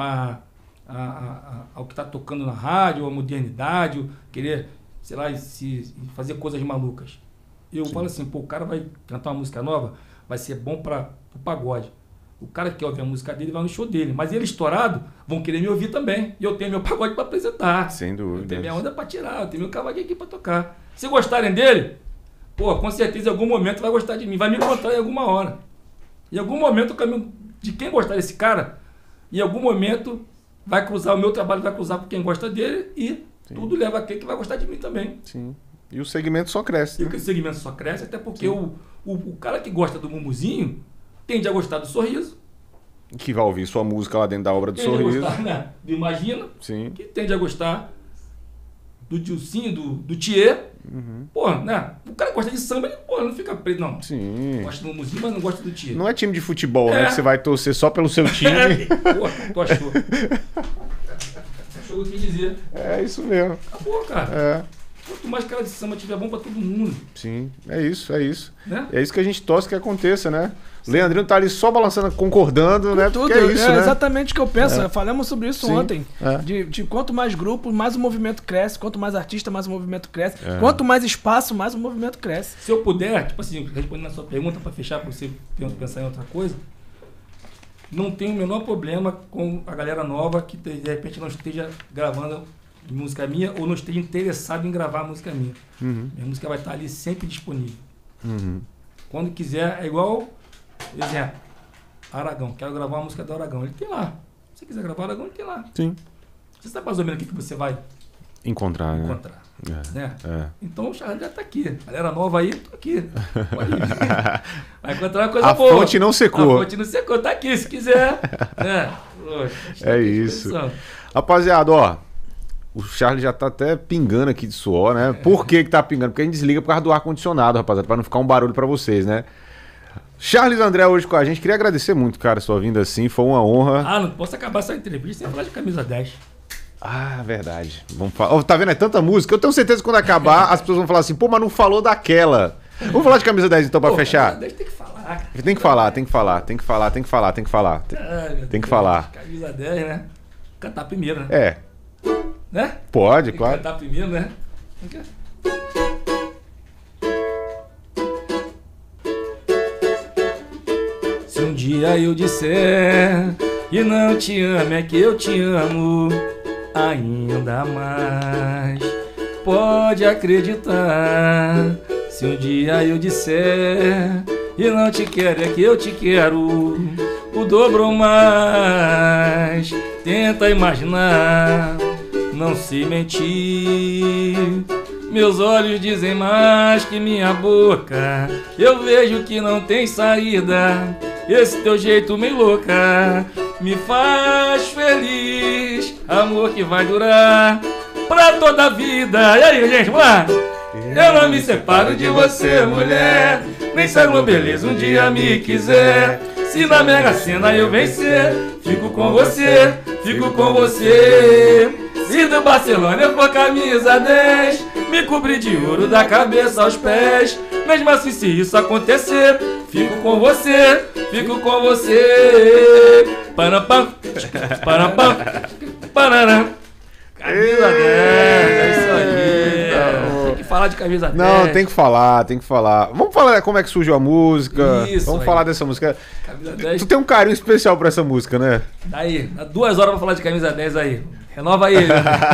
S1: ao que está tocando na rádio, à modernidade, ou querer, sei lá, fazer coisas malucas. Eu falo assim, o cara vai cantar uma música nova, vai ser bom para o pagode. O cara que quer ouvir a música dele vai no show dele. Mas ele estourado, vão querer me ouvir também. E eu tenho meu pagode para apresentar.
S2: Sem dúvida.
S1: Eu tenho minha onda para tirar, eu tenho meu cavaquinho aqui para tocar. Se gostarem dele, com certeza em algum momento vai gostar de mim, vai me encontrar em alguma hora. Em algum momento o caminho de quem gostar desse cara, em algum momento vai cruzar o meu trabalho, vai cruzar com quem gosta dele e tudo leva a quem que vai gostar de mim também.
S2: Sim. E o segmento só cresce.
S1: E o segmento só cresce, até porque o cara que gosta do Mumuzinho tende a gostar do Sorriso.
S2: Que vai ouvir sua música lá dentro da obra do Sorriso.
S1: Tende a gostar, né, do Imagina.
S2: Sim.
S1: Que tende a gostar do Dilcinho, do Thier. Né? O cara gosta de samba, ele não fica preso, não.
S2: Sim.
S1: Gosta do Mumuzinho, mas não gosta do Thier.
S2: Não é time de futebol, né? Que você vai torcer só pelo seu time.
S1: Tu achou. Achou o que dizer.
S2: É isso mesmo.
S1: Acabou, cara. Quanto mais cara de samba tiver, bom pra todo mundo.
S2: Sim, é isso.
S1: Né?
S2: É isso que a gente torce que aconteça, né? O Leandrinho tá ali só balançando, concordando, né?
S3: Tudo,
S2: porque é isso, né?
S3: Exatamente o que eu penso. Falamos sobre isso ontem.
S2: É.
S3: De quanto mais grupo, mais o movimento cresce. Quanto mais artista, mais o movimento cresce. Quanto mais espaço, mais o movimento cresce.
S1: Se eu puder, tipo assim, respondendo a sua pergunta pra fechar, pra você pensar em outra coisa, não tenho o menor problema com a galera nova que de repente não esteja gravando música minha ou não esteja interessado em gravar música minha. Minha música vai estar ali sempre disponível. Quando quiser, é igual, exemplo, Aragão. Quero gravar uma música do Aragão. Ele tem lá. Se você quiser gravar Aragão, ele tem lá.
S2: Sim.
S1: Você sabe mais ou menos o que você vai
S2: encontrar.
S1: Né? Então o Charles já tá aqui. Galera nova aí, tô aqui. Pode vir. Vai encontrar uma coisa boa.
S2: A fonte não secou.
S1: A fonte não secou, tá aqui se quiser. Né?
S2: É isso. Rapaziada, O Charles já tá até pingando aqui de suor, né? Por que tá pingando? Porque a gente desliga por causa do ar-condicionado, rapaziada, pra não ficar um barulho pra vocês, né? Charles André hoje com a gente. Queria agradecer muito, cara, sua vinda assim. Foi uma honra.
S1: Ah, não posso acabar essa entrevista sem falar de camisa 10.
S2: Ah, verdade. Vamos falar. Tá vendo? É tanta música. Eu tenho certeza que quando acabar, as pessoas vão falar assim, pô, mas não falou daquela. Vamos falar de camisa 10 então pra fechar?
S1: Camisa 10 tem que falar, cara.
S2: Tem que falar, tem que falar, tem que falar, tem que falar, tem que falar. Tem que falar.
S1: Camisa 10, né? Cantar primeiro, né?
S2: É.
S1: Né?
S2: Pode,
S1: Tem que
S2: claro.
S1: cantar primeiro, né? Se um dia eu disser e não te amo, é que eu te amo ainda mais. Pode acreditar. Se um dia eu disser e não te quero, é que eu te quero o dobro ou mais. Tenta imaginar, não se mentir. Meus olhos dizem mais que minha boca. Eu vejo que não tem saída. Esse teu jeito meio louca me faz feliz. Amor que vai durar pra toda a vida. E aí, gente, vamos lá. Eu não me separo de você, mulher. Nem se a Globeleza um dia me quiser. Se na Mega Sena eu vencer, fico com você, fico com você. Se do Barcelona eu for camisa 10, me cobrir de ouro da cabeça aos pés. Mesmo assim, se isso acontecer, fico com você, fico com você. Panapam, panapam, panarã. Camisa 10, é isso aí. Tem que falar de camisa 10.
S2: Não, tem que falar, tem que falar. Vamos falar como é que surgiu a música.
S1: Isso
S2: Vamos
S1: aí.
S2: falar dessa música.
S1: Camisa 10.
S2: Tu tem um carinho especial pra essa música, né?
S1: Daí, dá 2 horas pra falar de camisa 10 aí. Renova aí.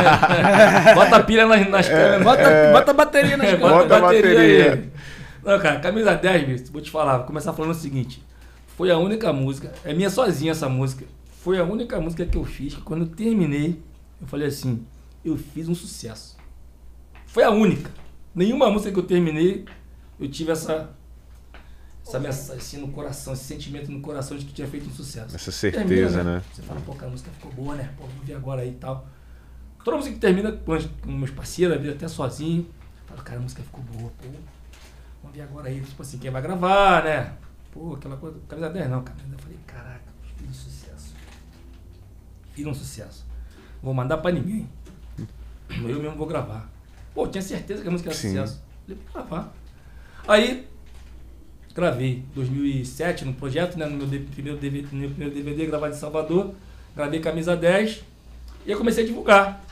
S1: Bota a pilha nas câmeras.
S3: Bota a bateria nas câmeras.
S2: Bota a bateria.
S1: aí. Não, cara, camisa 10, bicho, vou te falar, vou começar falando o seguinte. Foi a única música, é minha sozinha essa música. Foi a única música que eu fiz, que quando eu terminei, eu falei assim, eu fiz um sucesso. Foi a única. Nenhuma música que eu terminei, eu tive essa mensagem assim no coração, esse sentimento no coração de que tinha feito um sucesso.
S2: Essa certeza,
S1: Termina,
S2: né?
S1: Você fala, pô, cara, a música ficou boa, né? Pô, vamos ver agora aí e tal. Toda música que termina com meus parceiros, às vezes até sozinho, eu falo, cara, a música ficou boa, pô. Vamos ver agora aí, tipo assim, quem vai gravar, né? Pô, aquela coisa, camisa 10 não, cara. Eu falei, caraca, fiz um sucesso. Fiz um sucesso. Vou mandar pra ninguém. Eu mesmo vou gravar. Pô, tinha certeza que a música era sucesso. Falei, vou gravar. Aí, gravei 2007 no projeto, né? No meu primeiro DVD gravado em Salvador. Gravei camisa 10 e eu comecei a divulgar.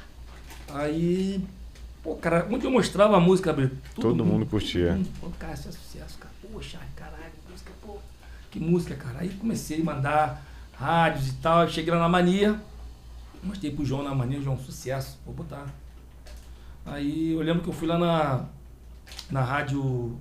S1: Aí, pô, cara, onde eu mostrava a música,
S2: todo mundo curtia.
S1: Pô, cara, isso é sucesso, cara. Poxa, caralho, música, pô, que música, cara. Aí comecei a mandar rádios e tal. Cheguei lá na Mania. Mostrei pro João na Mania, João, sucesso, vou botar. Aí eu lembro que eu fui lá na rádio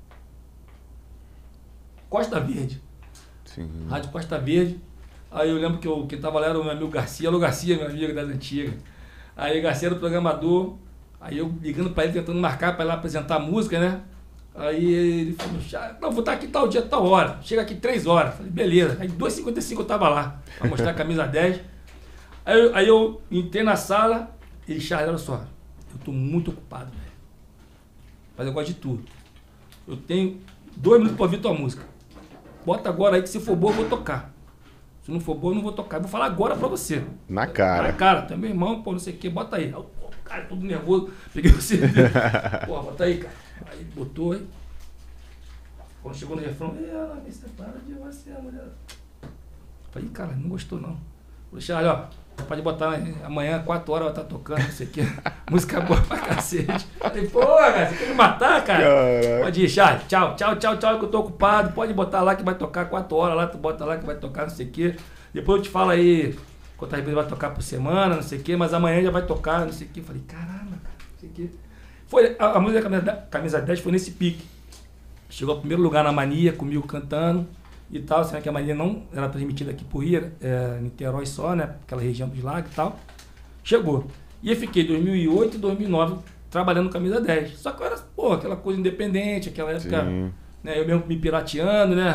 S1: Costa Verde.
S2: Sim.
S1: Rádio Costa Verde. Aí eu lembro que quem tava lá era o meu amigo Garcia. Alô, Garcia, meu amigo das antigas. Aí o Garcia era o programador. Aí eu ligando pra ele, tentando marcar pra ir lá apresentar a música, né? Aí ele falou, não, vou estar aqui tal dia, tal hora. Chega aqui 3 horas. Falei, beleza. Aí 2h55 eu tava lá, pra mostrar a camisa 10. Aí eu entrei na sala e Charles, olha só, eu tô muito ocupado, velho. Mas eu gosto de tudo. Eu tenho 2 minutos pra ouvir tua música. Bota agora aí que se for boa eu vou tocar. Se não for boa eu não vou tocar. Vou falar agora pra você.
S2: Na cara.
S1: Na cara, tu é meu irmão, pô, não sei o que, bota aí. Pô, cara, todo nervoso. Peguei o CD. Pô, bota aí, cara. Aí botou aí. Quando chegou no refrão, ela me separa de você, mulher. Falei, cara, não gostou não. Falei, Charles, ó, pode botar amanhã, 4 horas, vai estar tocando, não sei o que. Música boa pra cacete. Falei, pô, cara, você quer me matar, cara?
S2: Caraca.
S1: Pode ir, Charles, tchau, que eu tô ocupado. Pode botar lá que vai tocar 4 horas lá, tu bota lá que vai tocar, não sei o que. Depois eu te falo aí quantas vezes vai tocar por semana, não sei o que, mas amanhã já vai tocar, não sei o que. Falei, caramba, cara, não sei o que. Foi, a música Camisa 10 foi nesse pique. Chegou ao primeiro lugar na Mania, comigo cantando e tal, sendo que a Mania não era transmitida aqui por Ira, Niterói só, né, aquela região dos lagos e tal. Chegou. E eu fiquei 2008 e 2009 trabalhando Camisa 10. Só que eu era, pô, aquela coisa independente, aquela época, né, eu mesmo me pirateando, né,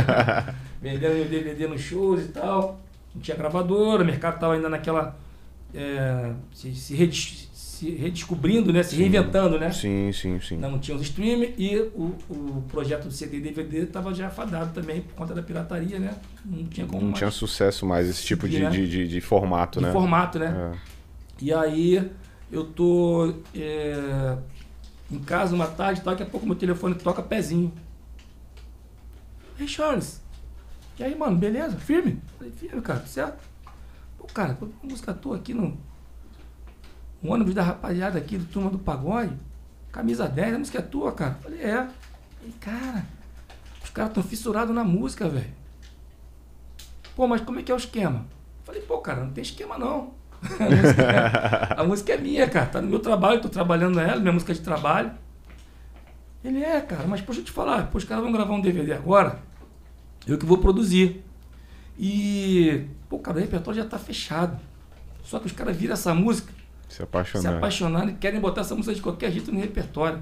S1: vendendo meu DVD nos shows e tal. Não tinha gravadora, o mercado tava ainda naquela se redescobrindo, né? Se reinventando, né?
S2: Sim.
S1: Não tinha os streamers e o projeto do CD e DVD estava já fadado também por conta da pirataria, né? Não tinha como
S2: Não
S1: mais
S2: tinha sucesso mais esse tipo
S1: né?
S2: de formato, né?
S1: De formato, né? E aí eu tô em casa uma tarde, daqui a pouco meu telefone toca pezinho. Ei, Charles. E aí, mano, beleza? Firme? Falei, firme, cara, certo? Pô, cara, tô com música tua aqui no ônibus da rapaziada aqui, do Turma do Pagode. Camisa 10, a música é tua, cara. Falei, é. E, cara, os caras tão fissurados na música, velho. Pô, mas como é que é o esquema? Falei, pô, cara, não tem esquema não. A música é minha, cara. Tá no meu trabalho, tô trabalhando nela, minha música de trabalho. Ele cara, mas deixa eu te falar, pô, os caras vão gravar um DVD agora, eu que vou produzir. E, pô, cara, o repertório já tá fechado. Só que os caras viram essa música, se apaixonaram e querem botar essa música de qualquer jeito no repertório.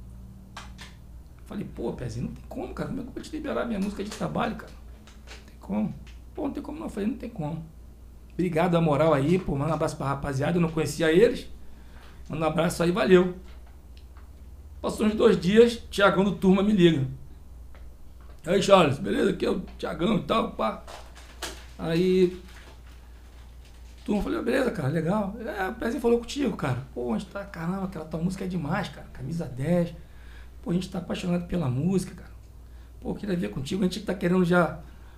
S1: Falei, pô, Pezinho, não tem como, cara. Como é que eu vou te liberar minha música de trabalho, cara? Não tem como. Pô, não tem como não. Eu falei, não tem como. Obrigado a moral aí, pô, manda um abraço pra rapaziada, eu não conhecia eles. Manda um abraço aí, valeu. Passou uns 2 dias, Thiagão do Turma me liga. Aí, Charles, beleza? Aqui é o Thiagão e tal, pá. Aí, Turma falou, beleza, cara, legal. O Pezinho falou contigo, cara. Pô, a gente tá, caramba, aquela tua música é demais, cara. Camisa 10. Pô, a gente tá apaixonado pela música, cara. Pô, queria ver contigo, a gente tá querendo já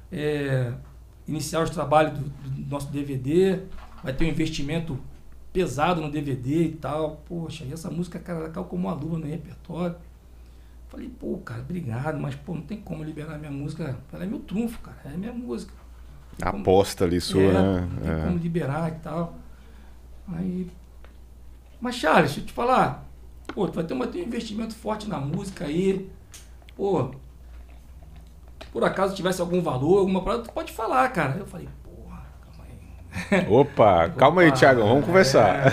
S1: iniciar os trabalhos do nosso DVD. Vai ter um investimento pesado no DVD e tal. Poxa, e essa música, cara, caiu como uma luva no repertório. Falei, pô, cara, obrigado, mas, pô, não tem como liberar minha música. Ela é meu trunfo, cara, é minha música.
S2: A aposta ali sua, né?
S1: Não tem como liberar e tal. Aí... Mas, Charles, deixa eu te falar. Pô, tu vai ter um investimento forte na música aí. Pô, por acaso tivesse algum valor, alguma parada, tu pode falar, cara. Eu falei, porra, calma aí.
S2: Opa, calma aí, Thiagão, vamos conversar.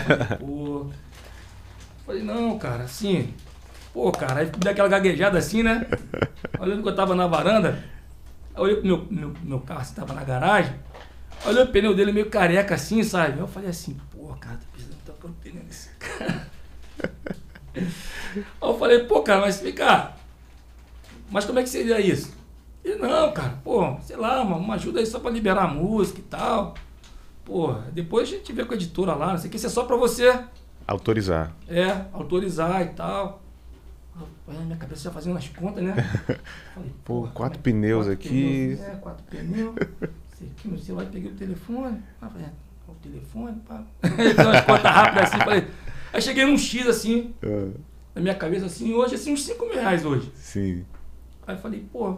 S1: Falei, não, cara, assim... Pô, cara, aí dei aquela gaguejada assim, né? Olhando que eu tava na varanda, aí olhei pro meu carro, assim, tava na garagem, olhei o pneu dele meio careca assim, sabe? Eu falei assim, pô, cara, tô precisando tocar o pneu desse cara. Aí eu falei, pô, cara, mas vem cá, mas como é que seria isso? Ele, não, cara, pô, sei lá, uma ajuda aí só pra liberar a música e tal. Pô, depois a gente vê com a editora lá, não sei o que, isso é só pra você...
S2: Autorizar.
S1: Autorizar e tal. Minha cabeça já fazendo as contas, né? Falei,
S2: pô, 4 pneus aqui.
S1: 4 pneus. Aqui no celular, peguei o telefone. Falei, o telefone, pá. Fiz umas contas rápidas assim, falei. Aí cheguei num X assim, na minha cabeça assim, hoje, assim, uns 5 mil reais hoje.
S2: Sim.
S1: Aí falei, pô,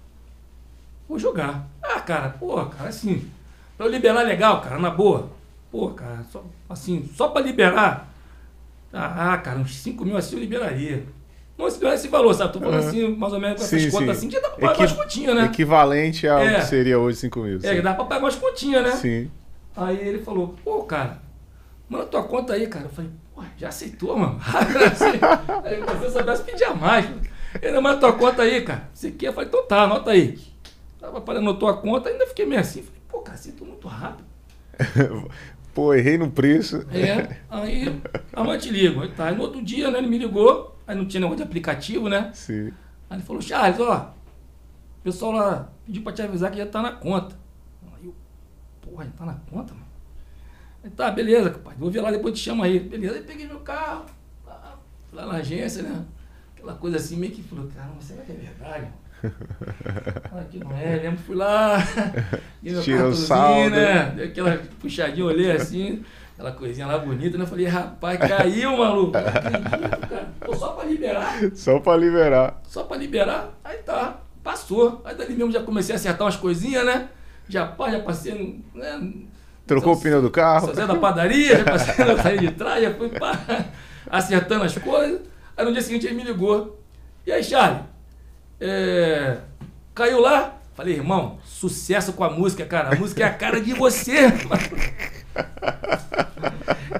S1: vou jogar. Cara, assim, pra eu liberar legal, cara, na boa. Pô, cara, só, assim, só pra liberar. Cara, uns 5 mil assim eu liberaria. Não se esse valor, sabe? Tô falando assim, mais ou menos com essas contas assim, que dá pra pagar umas continhas, né?
S2: Equivalente ao que seria hoje 5 mil.
S1: Dá pra pagar umas continhas, né?
S2: Sim.
S1: Aí ele falou, pô, cara, manda tua conta aí, cara. Eu falei, pô, já aceitou, mano. Aí se eu soubesse, pedia mais. Ele, manda tua conta aí, cara. Você quer? Eu falei, então tá, anota aí. Tava parando tua conta, ainda fiquei meio assim. Falei, pô, cara, sinto muito rápido.
S2: Pô, errei no preço.
S1: Aí amanhã te ligo. Aí tá. Aí no outro dia, né, ele me ligou. Aí não tinha negócio de aplicativo, né?
S2: Sim.
S1: Aí ele falou, Charles, ó, o pessoal lá pediu pra te avisar que já tá na conta. Aí eu, porra, já tá na conta, mano? Aí tá, beleza, compadre, vou ver lá, depois te chamo aí. Beleza, aí peguei meu carro, fui lá na agência, né? Aquela coisa assim, meio que falou, caramba, será que é verdade, mano? Que não é, lembro, fui lá,
S2: tirou o saldo,
S1: né? Deu aquela puxadinha, olhei assim, aquela coisinha lá bonita, né? Eu falei, rapaz, caiu, maluco. Não acredito, cara. Pô, só pra liberar.
S2: Só pra liberar.
S1: Só pra liberar, aí tá, passou. Aí dali mesmo já comecei a acertar umas coisinhas, né? Já passei, né?
S2: Trocou o pneu do carro.
S1: Só Zé da padaria, já passei na saída de trás, já fui acertando as coisas. Aí no dia seguinte ele me ligou. E aí, Charlie? Caiu lá? Falei, irmão, sucesso com a música, cara. A música é a cara de você.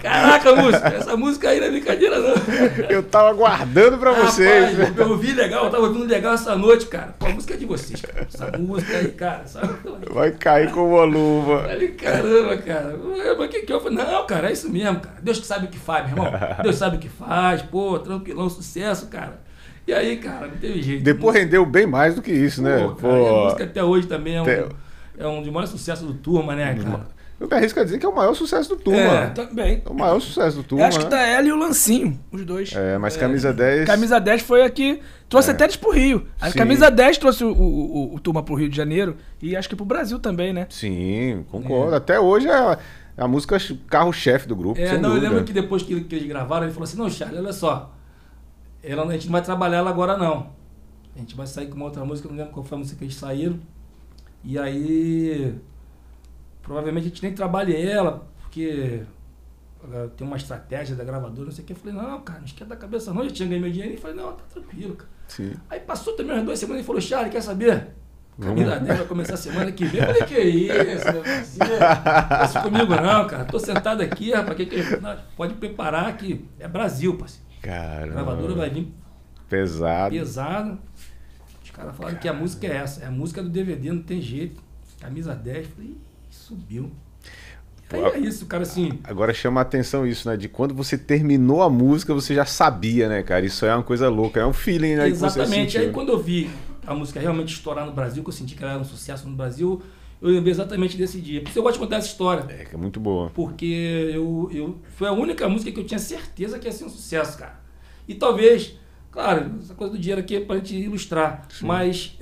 S1: Caraca, música, essa música aí não é brincadeira, não.
S2: Eu tava aguardando pra vocês.
S1: Rapaz, eu ouvi legal, eu tava ouvindo legal essa noite, cara. Pô, a música é de vocês, cara. Essa música aí, cara, sabe?
S2: Vai cair como uma luva.
S1: Falei, caramba, cara. Mas que eu falei, não, cara, é isso mesmo, cara. Deus que sabe o que faz, meu irmão. Deus sabe o que faz, pô, tranquilão, sucesso, cara. E aí, cara, não teve jeito.
S2: Depois rendeu bem mais do que isso, né?
S1: Pô, cara, e a música até hoje também é um dos maiores sucessos do Turma, né, cara?
S2: Eu me arrisco a dizer que é o maior sucesso do Turma.
S3: Também.
S2: É o maior sucesso do Turma.
S3: Eu acho que tá ela e o Lancinho, os dois.
S2: Mas Camisa 10...
S3: Camisa 10 foi aqui, trouxe até eles pro Rio. A
S2: Sim.
S3: Camisa 10 trouxe o Turma pro Rio de Janeiro e acho que pro Brasil também, né?
S2: Sim, concordo. Até hoje é a música carro-chefe do grupo, sem
S1: não,
S2: dúvida.
S1: eu lembro que depois que eles gravaram, ele falou assim, não, Charlie, olha só, a gente não vai trabalhar ela agora, não. A gente vai sair com uma outra música, não lembro qual foi a música que eles saíram. E aí... Provavelmente a gente nem trabalha ela, porque tem uma estratégia da gravadora, não sei o que. Eu falei, não, cara, não esquenta a cabeça não, eu tinha ganho meu dinheiro. E falei, não, tá tranquilo, cara.
S2: Sim.
S1: Aí passou também umas 2 semanas e falou, Charlie, quer saber? Camisa 10 vai começar a semana que vem. Eu falei, que isso, meu parceiro? Não isso comigo não, cara. Tô sentado aqui, rapaz, não, pode preparar que é Brasil, parceiro.
S2: Caramba.
S1: A gravadora vai vir
S2: pesado.
S1: Os caras falaram que a música é essa, é a música do DVD, não tem jeito. Camisa 10, falei, subiu. Aí é isso, cara, assim...
S2: Agora chama a atenção isso, né? De quando você terminou a música, você já sabia, né, cara? Isso é uma coisa louca, é um feeling, né?
S1: Exatamente.
S2: Que você
S1: aí quando eu vi a música realmente estourar no Brasil, que eu senti que ela era um sucesso no Brasil, eu lembrei exatamente desse dia. Por isso eu gosto de contar essa história.
S2: Que é muito boa.
S1: Porque foi a única música que eu tinha certeza que ia ser um sucesso, cara. E talvez, claro, essa coisa do dinheiro aqui é pra gente ilustrar, sim, mas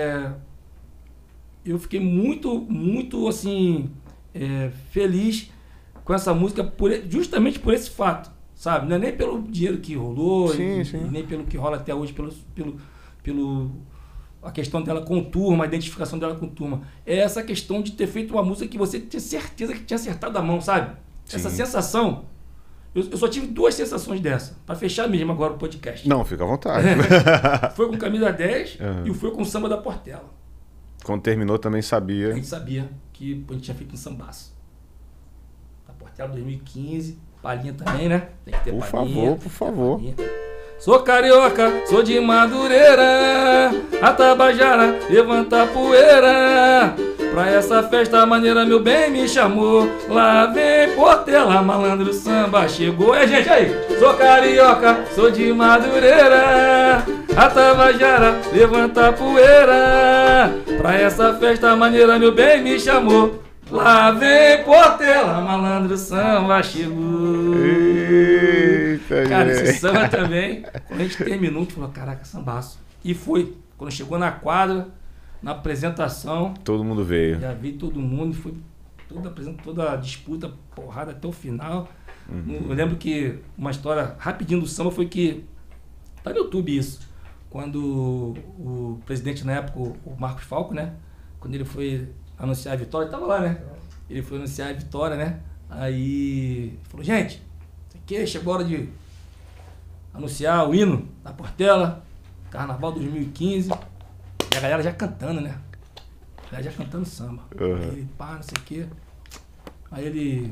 S1: eu fiquei muito, assim, feliz com essa música justamente por esse fato, sabe? Não é nem pelo dinheiro que rolou,
S2: sim.
S1: E nem pelo que rola até hoje, pelo a questão dela com o Turma, a identificação dela com o Turma. É essa questão de ter feito uma música que você tinha certeza que tinha acertado a mão, sabe? Sim. Essa sensação... Eu só tive 2 sensações dessa, pra fechar mesmo agora o podcast.
S2: Não, fica à vontade.
S1: Foi com Camisa 10 e foi com o Samba da Portela.
S2: Quando terminou também sabia.
S1: A gente sabia que a gente tinha feito um sambaço. Da Portela 2015, palhinha também, né? Tem que ter palhinha.
S2: Por favor.
S1: Palhinha. Sou carioca, sou de Madureira, a Tabajara levanta poeira. Pra essa festa maneira meu bem me chamou. Lá vem Portela, malandro samba chegou. Gente aí, sou carioca, sou de Madureira, a Tabajara levanta poeira. Pra essa festa maneira meu bem me chamou. Lá vem Portela, malandro samba chegou.
S2: Eita,
S1: cara, esse samba também, quando a gente terminou, a gente falou, caraca, sambaço. E foi. Quando chegou na quadra, na apresentação...
S2: Todo mundo veio.
S1: Já veio todo mundo, foi toda a disputa, porrada até o final. Uhum. Eu lembro que uma história rapidinho do samba foi que... Tá no YouTube isso. Quando o presidente na época, o Marcos Falco, né? Quando ele foi anunciar a vitória, ele tava lá, né? Ele foi anunciar a vitória, né? Aí falou, gente, isso aqui chegou a hora de anunciar o hino da Portela, Carnaval 2015. E a galera já cantando, né? A galera já cantando samba. Uhum. Aí ele, pá, não sei o quê. Aí ele...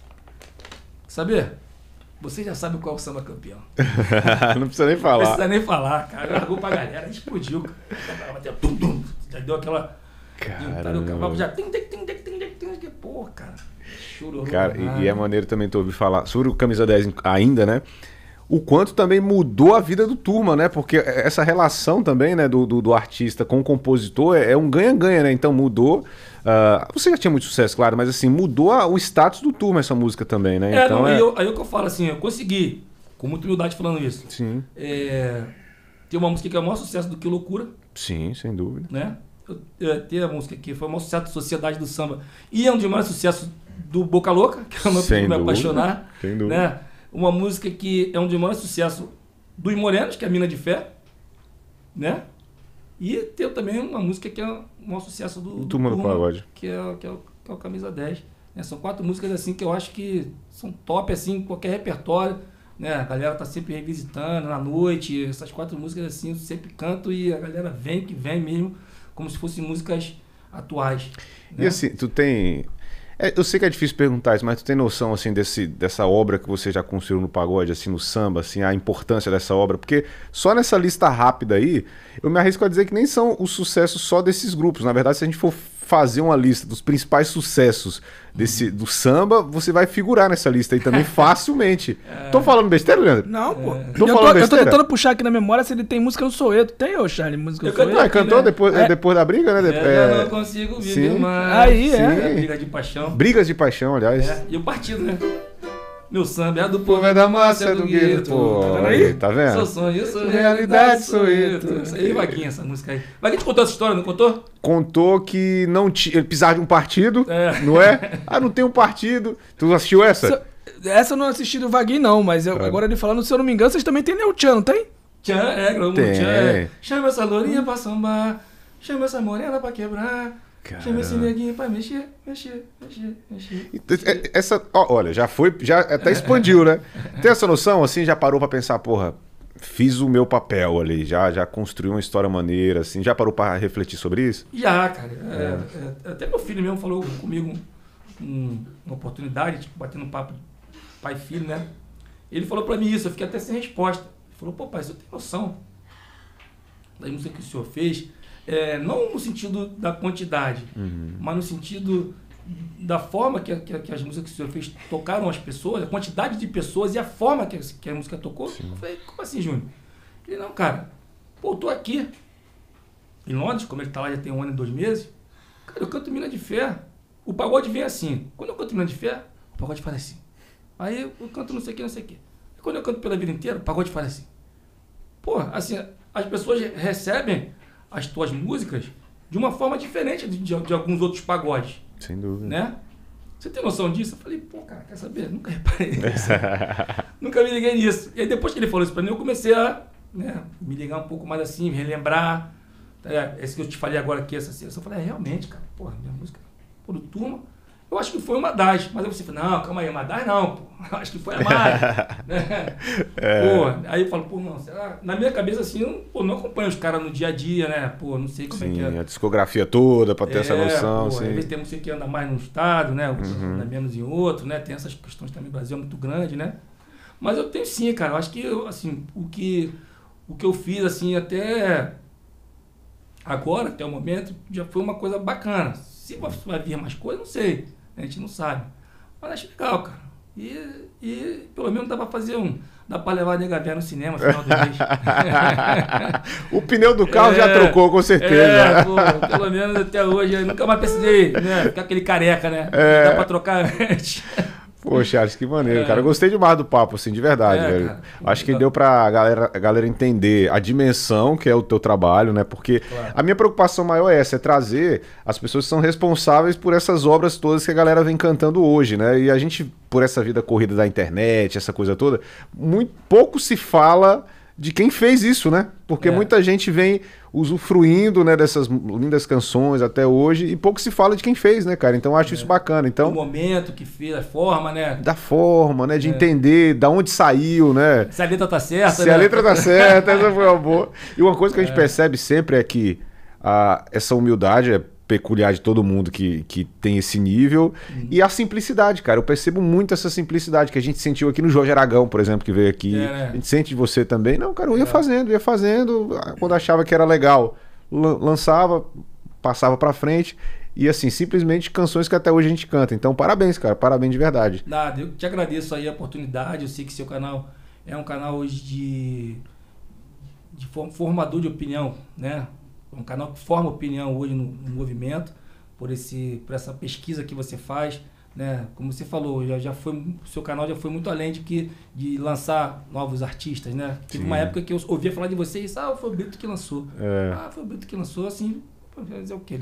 S1: Saber? Você já sabe qual é o samba campeão.
S2: Não precisa nem falar.
S1: Não precisa nem falar, cara. Largou pra galera, explodiu. Já deu aquela...
S2: Caramba.
S1: O cavalo já... Pô, cara. Chorou.
S2: Cara, e é maneiro também tu ouvir falar sobre o Camisa 10 ainda, né? O quanto também mudou a vida do Turma, né? Porque essa relação também, né, do artista com o compositor é um ganha-ganha, né? Então mudou. Você já tinha muito sucesso, claro, mas assim, mudou o status do Turma essa música também, né? Então,
S1: aí o que eu falo assim, eu consegui, com muita humildade falando isso.
S2: Sim.
S1: Tem uma música que é o maior sucesso do que Loucura.
S2: Sim, sem dúvida.
S1: Né? Tem a música que foi o maior sucesso da Sociedade do Samba. E é um dos maiores sucessos do Boca Louca, que é o meu filho me apaixonar.
S2: Sem dúvida.
S1: Né? Uma música que é um dos maiores sucessos dos Morenos, que é a Mina de Fé, né? E tem também uma música que é o maior sucesso do
S2: Turma do Pagode,
S1: que é o Camisa 10. Né? São 4 músicas assim que eu acho que são top assim em qualquer repertório, né? A galera tá sempre revisitando na noite, essas 4 músicas assim eu sempre canto e a galera vem mesmo como se fossem músicas atuais.
S2: Né? E assim, tu tem... Eu sei que é difícil perguntar isso, mas tu tem noção, assim, dessa obra que você já construiu no pagode, assim, no samba, assim, a importância dessa obra? Porque só nessa lista rápida aí, eu me arrisco a dizer que nem são os sucessos só desses grupos. Na verdade, se a gente for fazer uma lista dos principais sucessos do samba, você vai figurar nessa lista aí também facilmente. Tô falando besteira, Leandro?
S3: Não, pô.
S2: Tô
S3: Eu
S2: falando
S3: tô
S2: besteira?
S3: tentando puxar aqui na memória se ele tem música no Soweto. Tem, ô, Charlie, música no Soweto?
S2: Ah, cantou
S1: né?
S2: depois da briga, né?
S1: Eu não consigo viver
S2: sim.
S1: mais.
S3: Aí,
S1: Briga de paixão.
S2: Brigas de paixão, aliás.
S1: E o partido, né? Meu samba é do
S2: O
S1: povo,
S2: povo é da massa, é do gueto, pô. Aí, tá vendo?
S1: Sou sonho, sou
S2: Realidade,
S1: realidade,
S2: sou
S1: sou
S2: eu.
S1: eu. Isso aí, Vaguinha, essa música aí. Vaguinha te contou essa história, não contou?
S2: Contou que não tinha. Ele precisava de um partido,
S1: É.
S2: não é? Ah, não tem um partido. Tu assistiu essa?
S3: Essa eu não assisti do Vaguinho, não, mas agora ele falando, se eu não me engano, vocês também tem Neo Chan, não tem?
S1: Tchan, gravou
S2: Tem.
S1: Tchan. Chama essa lourinha pra sambar, chama essa morena pra quebrar, chama esse neguinho pra mexer.
S2: Essa, olha, já até expandiu, né? Tem essa noção, assim, já parou pra pensar, porra, fiz o meu papel ali, já construí uma história maneira, assim, já parou pra refletir sobre isso?
S1: Já, cara. Até meu filho mesmo falou comigo uma oportunidade, tipo, batendo um papo pai e filho, né? Ele falou pra mim isso, eu fiquei até sem resposta. Ele falou, pô, pai, você tem noção da música que o senhor fez? Não no sentido da quantidade, mas no sentido da forma que as músicas que o senhor fez tocaram as pessoas, a quantidade de pessoas e a forma que a música tocou. Sim. Eu falei, como assim, Júnior? Ele, não, cara, pô, eu tô aqui em Londres, como ele tá lá já tem 1 ano e 2 meses, cara, eu canto Mina de Fé. O pagode vem assim. Quando eu canto Mina de Fé, o pagode faz assim. Aí eu canto não sei o que, não sei o que. E quando eu canto Pela Vida Inteira, o pagode faz assim. Pô, assim, as pessoas recebem as tuas músicas de uma forma diferente de alguns outros pagodes.
S2: Sem dúvida.
S1: Né? Você tem noção disso? Eu falei, pô, cara, quer saber? Nunca reparei nisso. Nunca me liguei nisso. E aí depois que ele falou isso pra mim, eu comecei a me ligar um pouco mais assim, me relembrar. Esse que eu te falei agora aqui, essa eu falei, realmente, cara, porra, minha música, pô, do Turma, eu acho que foi uma das. Mas aí você falou, não, calma aí, uma das não, pô. Eu acho que foi a mais. Né? Pô, aí eu falo, pô, não, será? Na minha cabeça, assim, eu não acompanho os caras no dia a dia, né? Pô, não sei como é que é.
S2: A discografia toda, pra ter essa noção.
S1: Pô,
S2: sim.
S1: às vezes tem música que anda mais num estado, né? Anda menos em outro, né? Tem essas questões também, o Brasil é muito grande, né? Mas eu tenho sim, cara. Eu acho que, assim, o que eu fiz, assim, até agora, até o momento, já foi uma coisa bacana. Se vai vir mais coisa, não sei. A gente não sabe. Mas acho legal, cara. E pelo menos dá pra fazer dá pra levar a nega véia no cinema no final do mês.
S2: O pneu do carro já trocou, com certeza.
S1: Pô, pelo menos até hoje. Eu nunca mais precisei, né? Ficar aquele careca, né? Dá pra trocar antes.
S2: Pô, Charles, que maneiro, cara. Eu gostei demais do papo, assim, de verdade, velho.
S1: Cara,
S2: acho que deu pra galera entender a dimensão que é o teu trabalho, né? Porque a minha preocupação maior é essa, é trazer as pessoas que são responsáveis por essas obras todas que a galera vem cantando hoje, né? E a gente, por essa vida corrida da internet, essa coisa toda, muito pouco se fala de quem fez isso, né? Porque muita gente vem usufruindo, né, dessas lindas canções até hoje e pouco se fala de quem fez, né, cara? Então eu acho isso bacana. Então,
S1: o momento que fez, a forma, né?
S2: Da forma, né? De entender da onde saiu, né?
S1: Se a letra tá certa,
S2: Se a letra tá certa, essa foi uma boa. E uma coisa que a gente percebe sempre é que essa humildade é peculiar de todo mundo que tem esse nível. E a simplicidade, cara. Eu percebo muito essa simplicidade que a gente sentiu aqui no Jorge Aragão, por exemplo, que veio aqui.
S1: Né?
S2: A gente sente de você também. Não, cara, eu ia fazendo. Quando achava que era legal, lançava, passava pra frente. E assim, simplesmente canções que até hoje a gente canta. Então, parabéns, cara. Parabéns de verdade.
S1: Nada, eu te agradeço aí a oportunidade. Eu sei que seu canal é um canal hoje de formador de opinião, né? Um canal que forma opinião hoje no movimento, por essa pesquisa que você faz, né? Como você falou, o seu canal já foi muito além de lançar novos artistas, né? Teve uma época que eu ouvia falar de vocês, foi o Brito que lançou. Foi o Brito que lançou, assim, dizer o quê?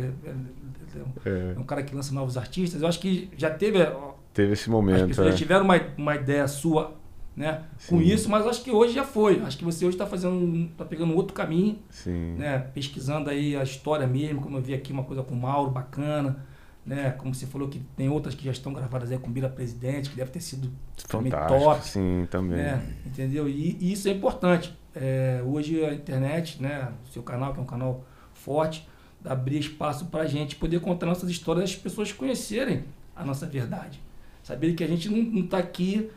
S1: É um cara que lança novos artistas. Eu acho que já teve
S2: esse momento.
S1: As pessoas já tiveram uma ideia sua, né, com isso, mas acho que hoje já foi. Acho que você hoje tá pegando outro caminho, né, pesquisando aí a história mesmo, como eu vi aqui uma coisa com o Mauro, bacana, né, como você falou que tem outras que já estão gravadas aí com Bira Presidente, que deve ter sido também top.
S2: Sim, também.
S1: Né, entendeu? E isso é importante. Hoje a internet, né, o seu canal, que é um canal forte, abrir espaço pra gente poder contar nossas histórias, as pessoas conhecerem a nossa verdade. Saber que a gente não está aqui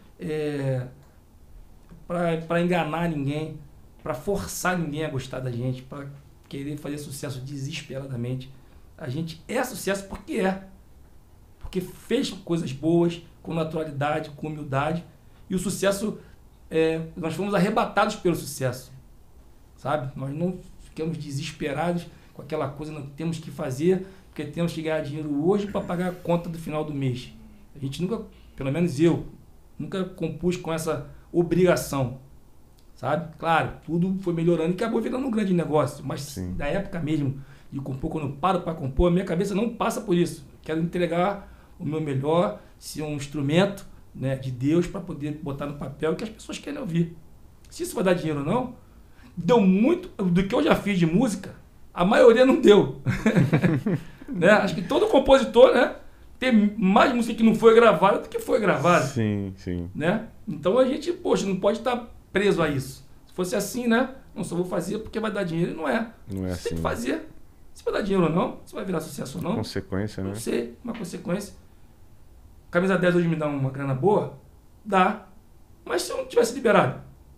S1: para enganar ninguém, para forçar ninguém a gostar da gente, para querer fazer sucesso desesperadamente. A gente é sucesso porque fez coisas boas, com naturalidade, com humildade, e o sucesso, nós fomos arrebatados pelo sucesso, sabe? Nós não ficamos desesperados com aquela coisa que temos que fazer, porque temos que ganhar dinheiro hoje para pagar a conta do final do mês. A gente nunca, pelo menos eu, nunca compus com essa obrigação, sabe? Claro, tudo foi melhorando e acabou virando um grande negócio, mas
S2: Sim.
S1: na época mesmo de compor, quando eu paro para compor, a minha cabeça não passa por isso. Quero entregar o meu melhor, ser um instrumento, né, de Deus para poder botar no papel que as pessoas querem ouvir. Se isso vai dar dinheiro ou não, deu muito, do que eu já fiz de música, a maioria não deu. Né? Acho que todo compositor, né, tem mais música que não foi gravada do que foi gravada.
S2: Sim, sim.
S1: Né? Então a gente, poxa, não pode estar preso a isso. Se fosse assim, né, não só vou fazer porque vai dar dinheiro, não é.
S2: Não é
S1: Você
S2: assim.
S1: tem que fazer. Se vai dar dinheiro ou não, se vai virar sucesso ou não.
S2: Consequência, né?
S1: Não sei, uma consequência. Camisa 10 hoje me dá uma grana boa? Dá. Mas se eu não tivesse liberado?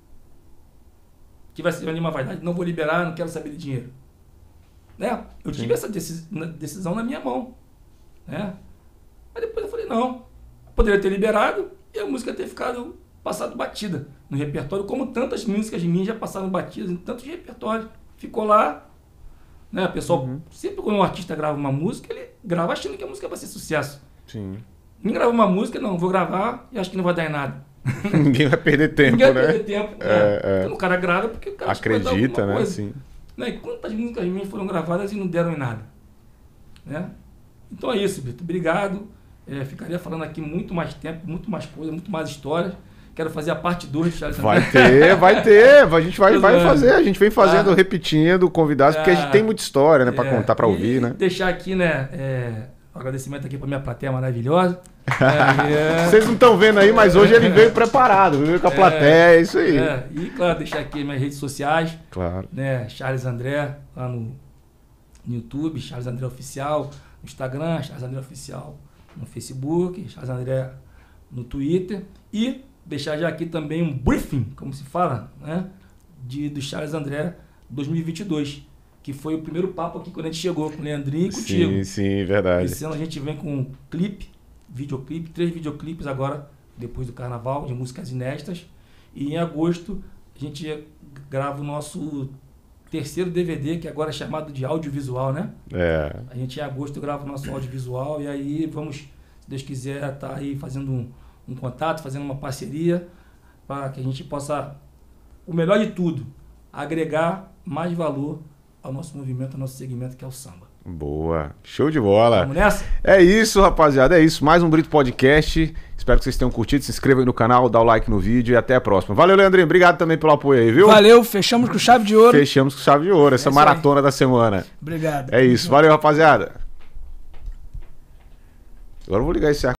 S1: Tivesse ali uma vaidade, não vou liberar, não quero saber de dinheiro. Né? Eu tive essa decisão na minha mão. Né? Mas depois eu falei, não. Poderia ter liberado e a música ter ficado passado batida no repertório, como tantas músicas minhas já passaram batidas em tantos repertórios. Ficou lá. Né? O pessoal, sempre quando um artista grava uma música, ele grava achando que a música vai ser sucesso.
S2: Sim.
S1: Ninguém grava uma música, não, vou gravar e acho que não vai dar em nada.
S2: Ninguém vai perder tempo,
S1: Ninguém
S2: né?
S1: vai perder tempo. Né? O cara grava porque o cara acha que vai dar
S2: Acredita,
S1: alguma
S2: né?
S1: coisa.
S2: Sim.
S1: Né? E quantas músicas minhas foram gravadas e não deram em nada? Né? Então é isso, Vitor. Obrigado. Ficaria falando aqui muito mais tempo, muito mais coisa, muito mais histórias. Quero fazer a parte 2 de Charles
S2: Vai
S1: André.
S2: ter. A gente vai
S1: Pois é.
S2: fazer. A gente vem fazendo, repetindo, convidados, porque a gente
S1: É.
S2: tem muita história, né? Pra contar, pra ouvir,
S1: E
S2: né?
S1: deixar aqui, né, um agradecimento aqui pra minha plateia maravilhosa.
S2: Vocês não estão vendo aí, mas hoje ele veio preparado, veio com a plateia, é isso aí.
S1: E, claro, deixar aqui minhas redes sociais,
S2: Claro.
S1: né, Charles André, lá no YouTube, Charles André Oficial, no Instagram, Charles André Oficial no Facebook, Charles André no Twitter, e deixar já aqui também um briefing, como se fala, né, do Charles André 2022, que foi o primeiro papo aqui quando a gente chegou com o Leandrinho e contigo.
S2: Sim, sim, verdade.
S1: Esse ano a gente vem com um videoclipe, 3 videoclipes agora, depois do carnaval, de músicas inéditas. E em agosto a gente grava o nosso terceiro DVD, que agora é chamado de audiovisual, né? A gente em agosto grava o nosso audiovisual e aí vamos, se Deus quiser, estar aí fazendo um contato, fazendo uma parceria, para que a gente possa, o melhor de tudo, agregar mais valor ao nosso movimento, ao nosso segmento, que é o samba.
S2: Boa. Show de bola.
S1: Vamos nessa?
S2: É isso, rapaziada. É isso. Mais um Brito Podcast. Espero que vocês tenham curtido. Se inscrevam aí no canal, dá o like no vídeo e até a próxima. Valeu, Leandrinho. Obrigado também pelo apoio aí, viu?
S3: Valeu, fechamos com chave de ouro.
S2: Fechamos com chave de ouro. Essa
S3: isso
S2: maratona da semana.
S3: Obrigado.
S2: É isso. Valeu, rapaziada. Agora eu vou ligar esse ar.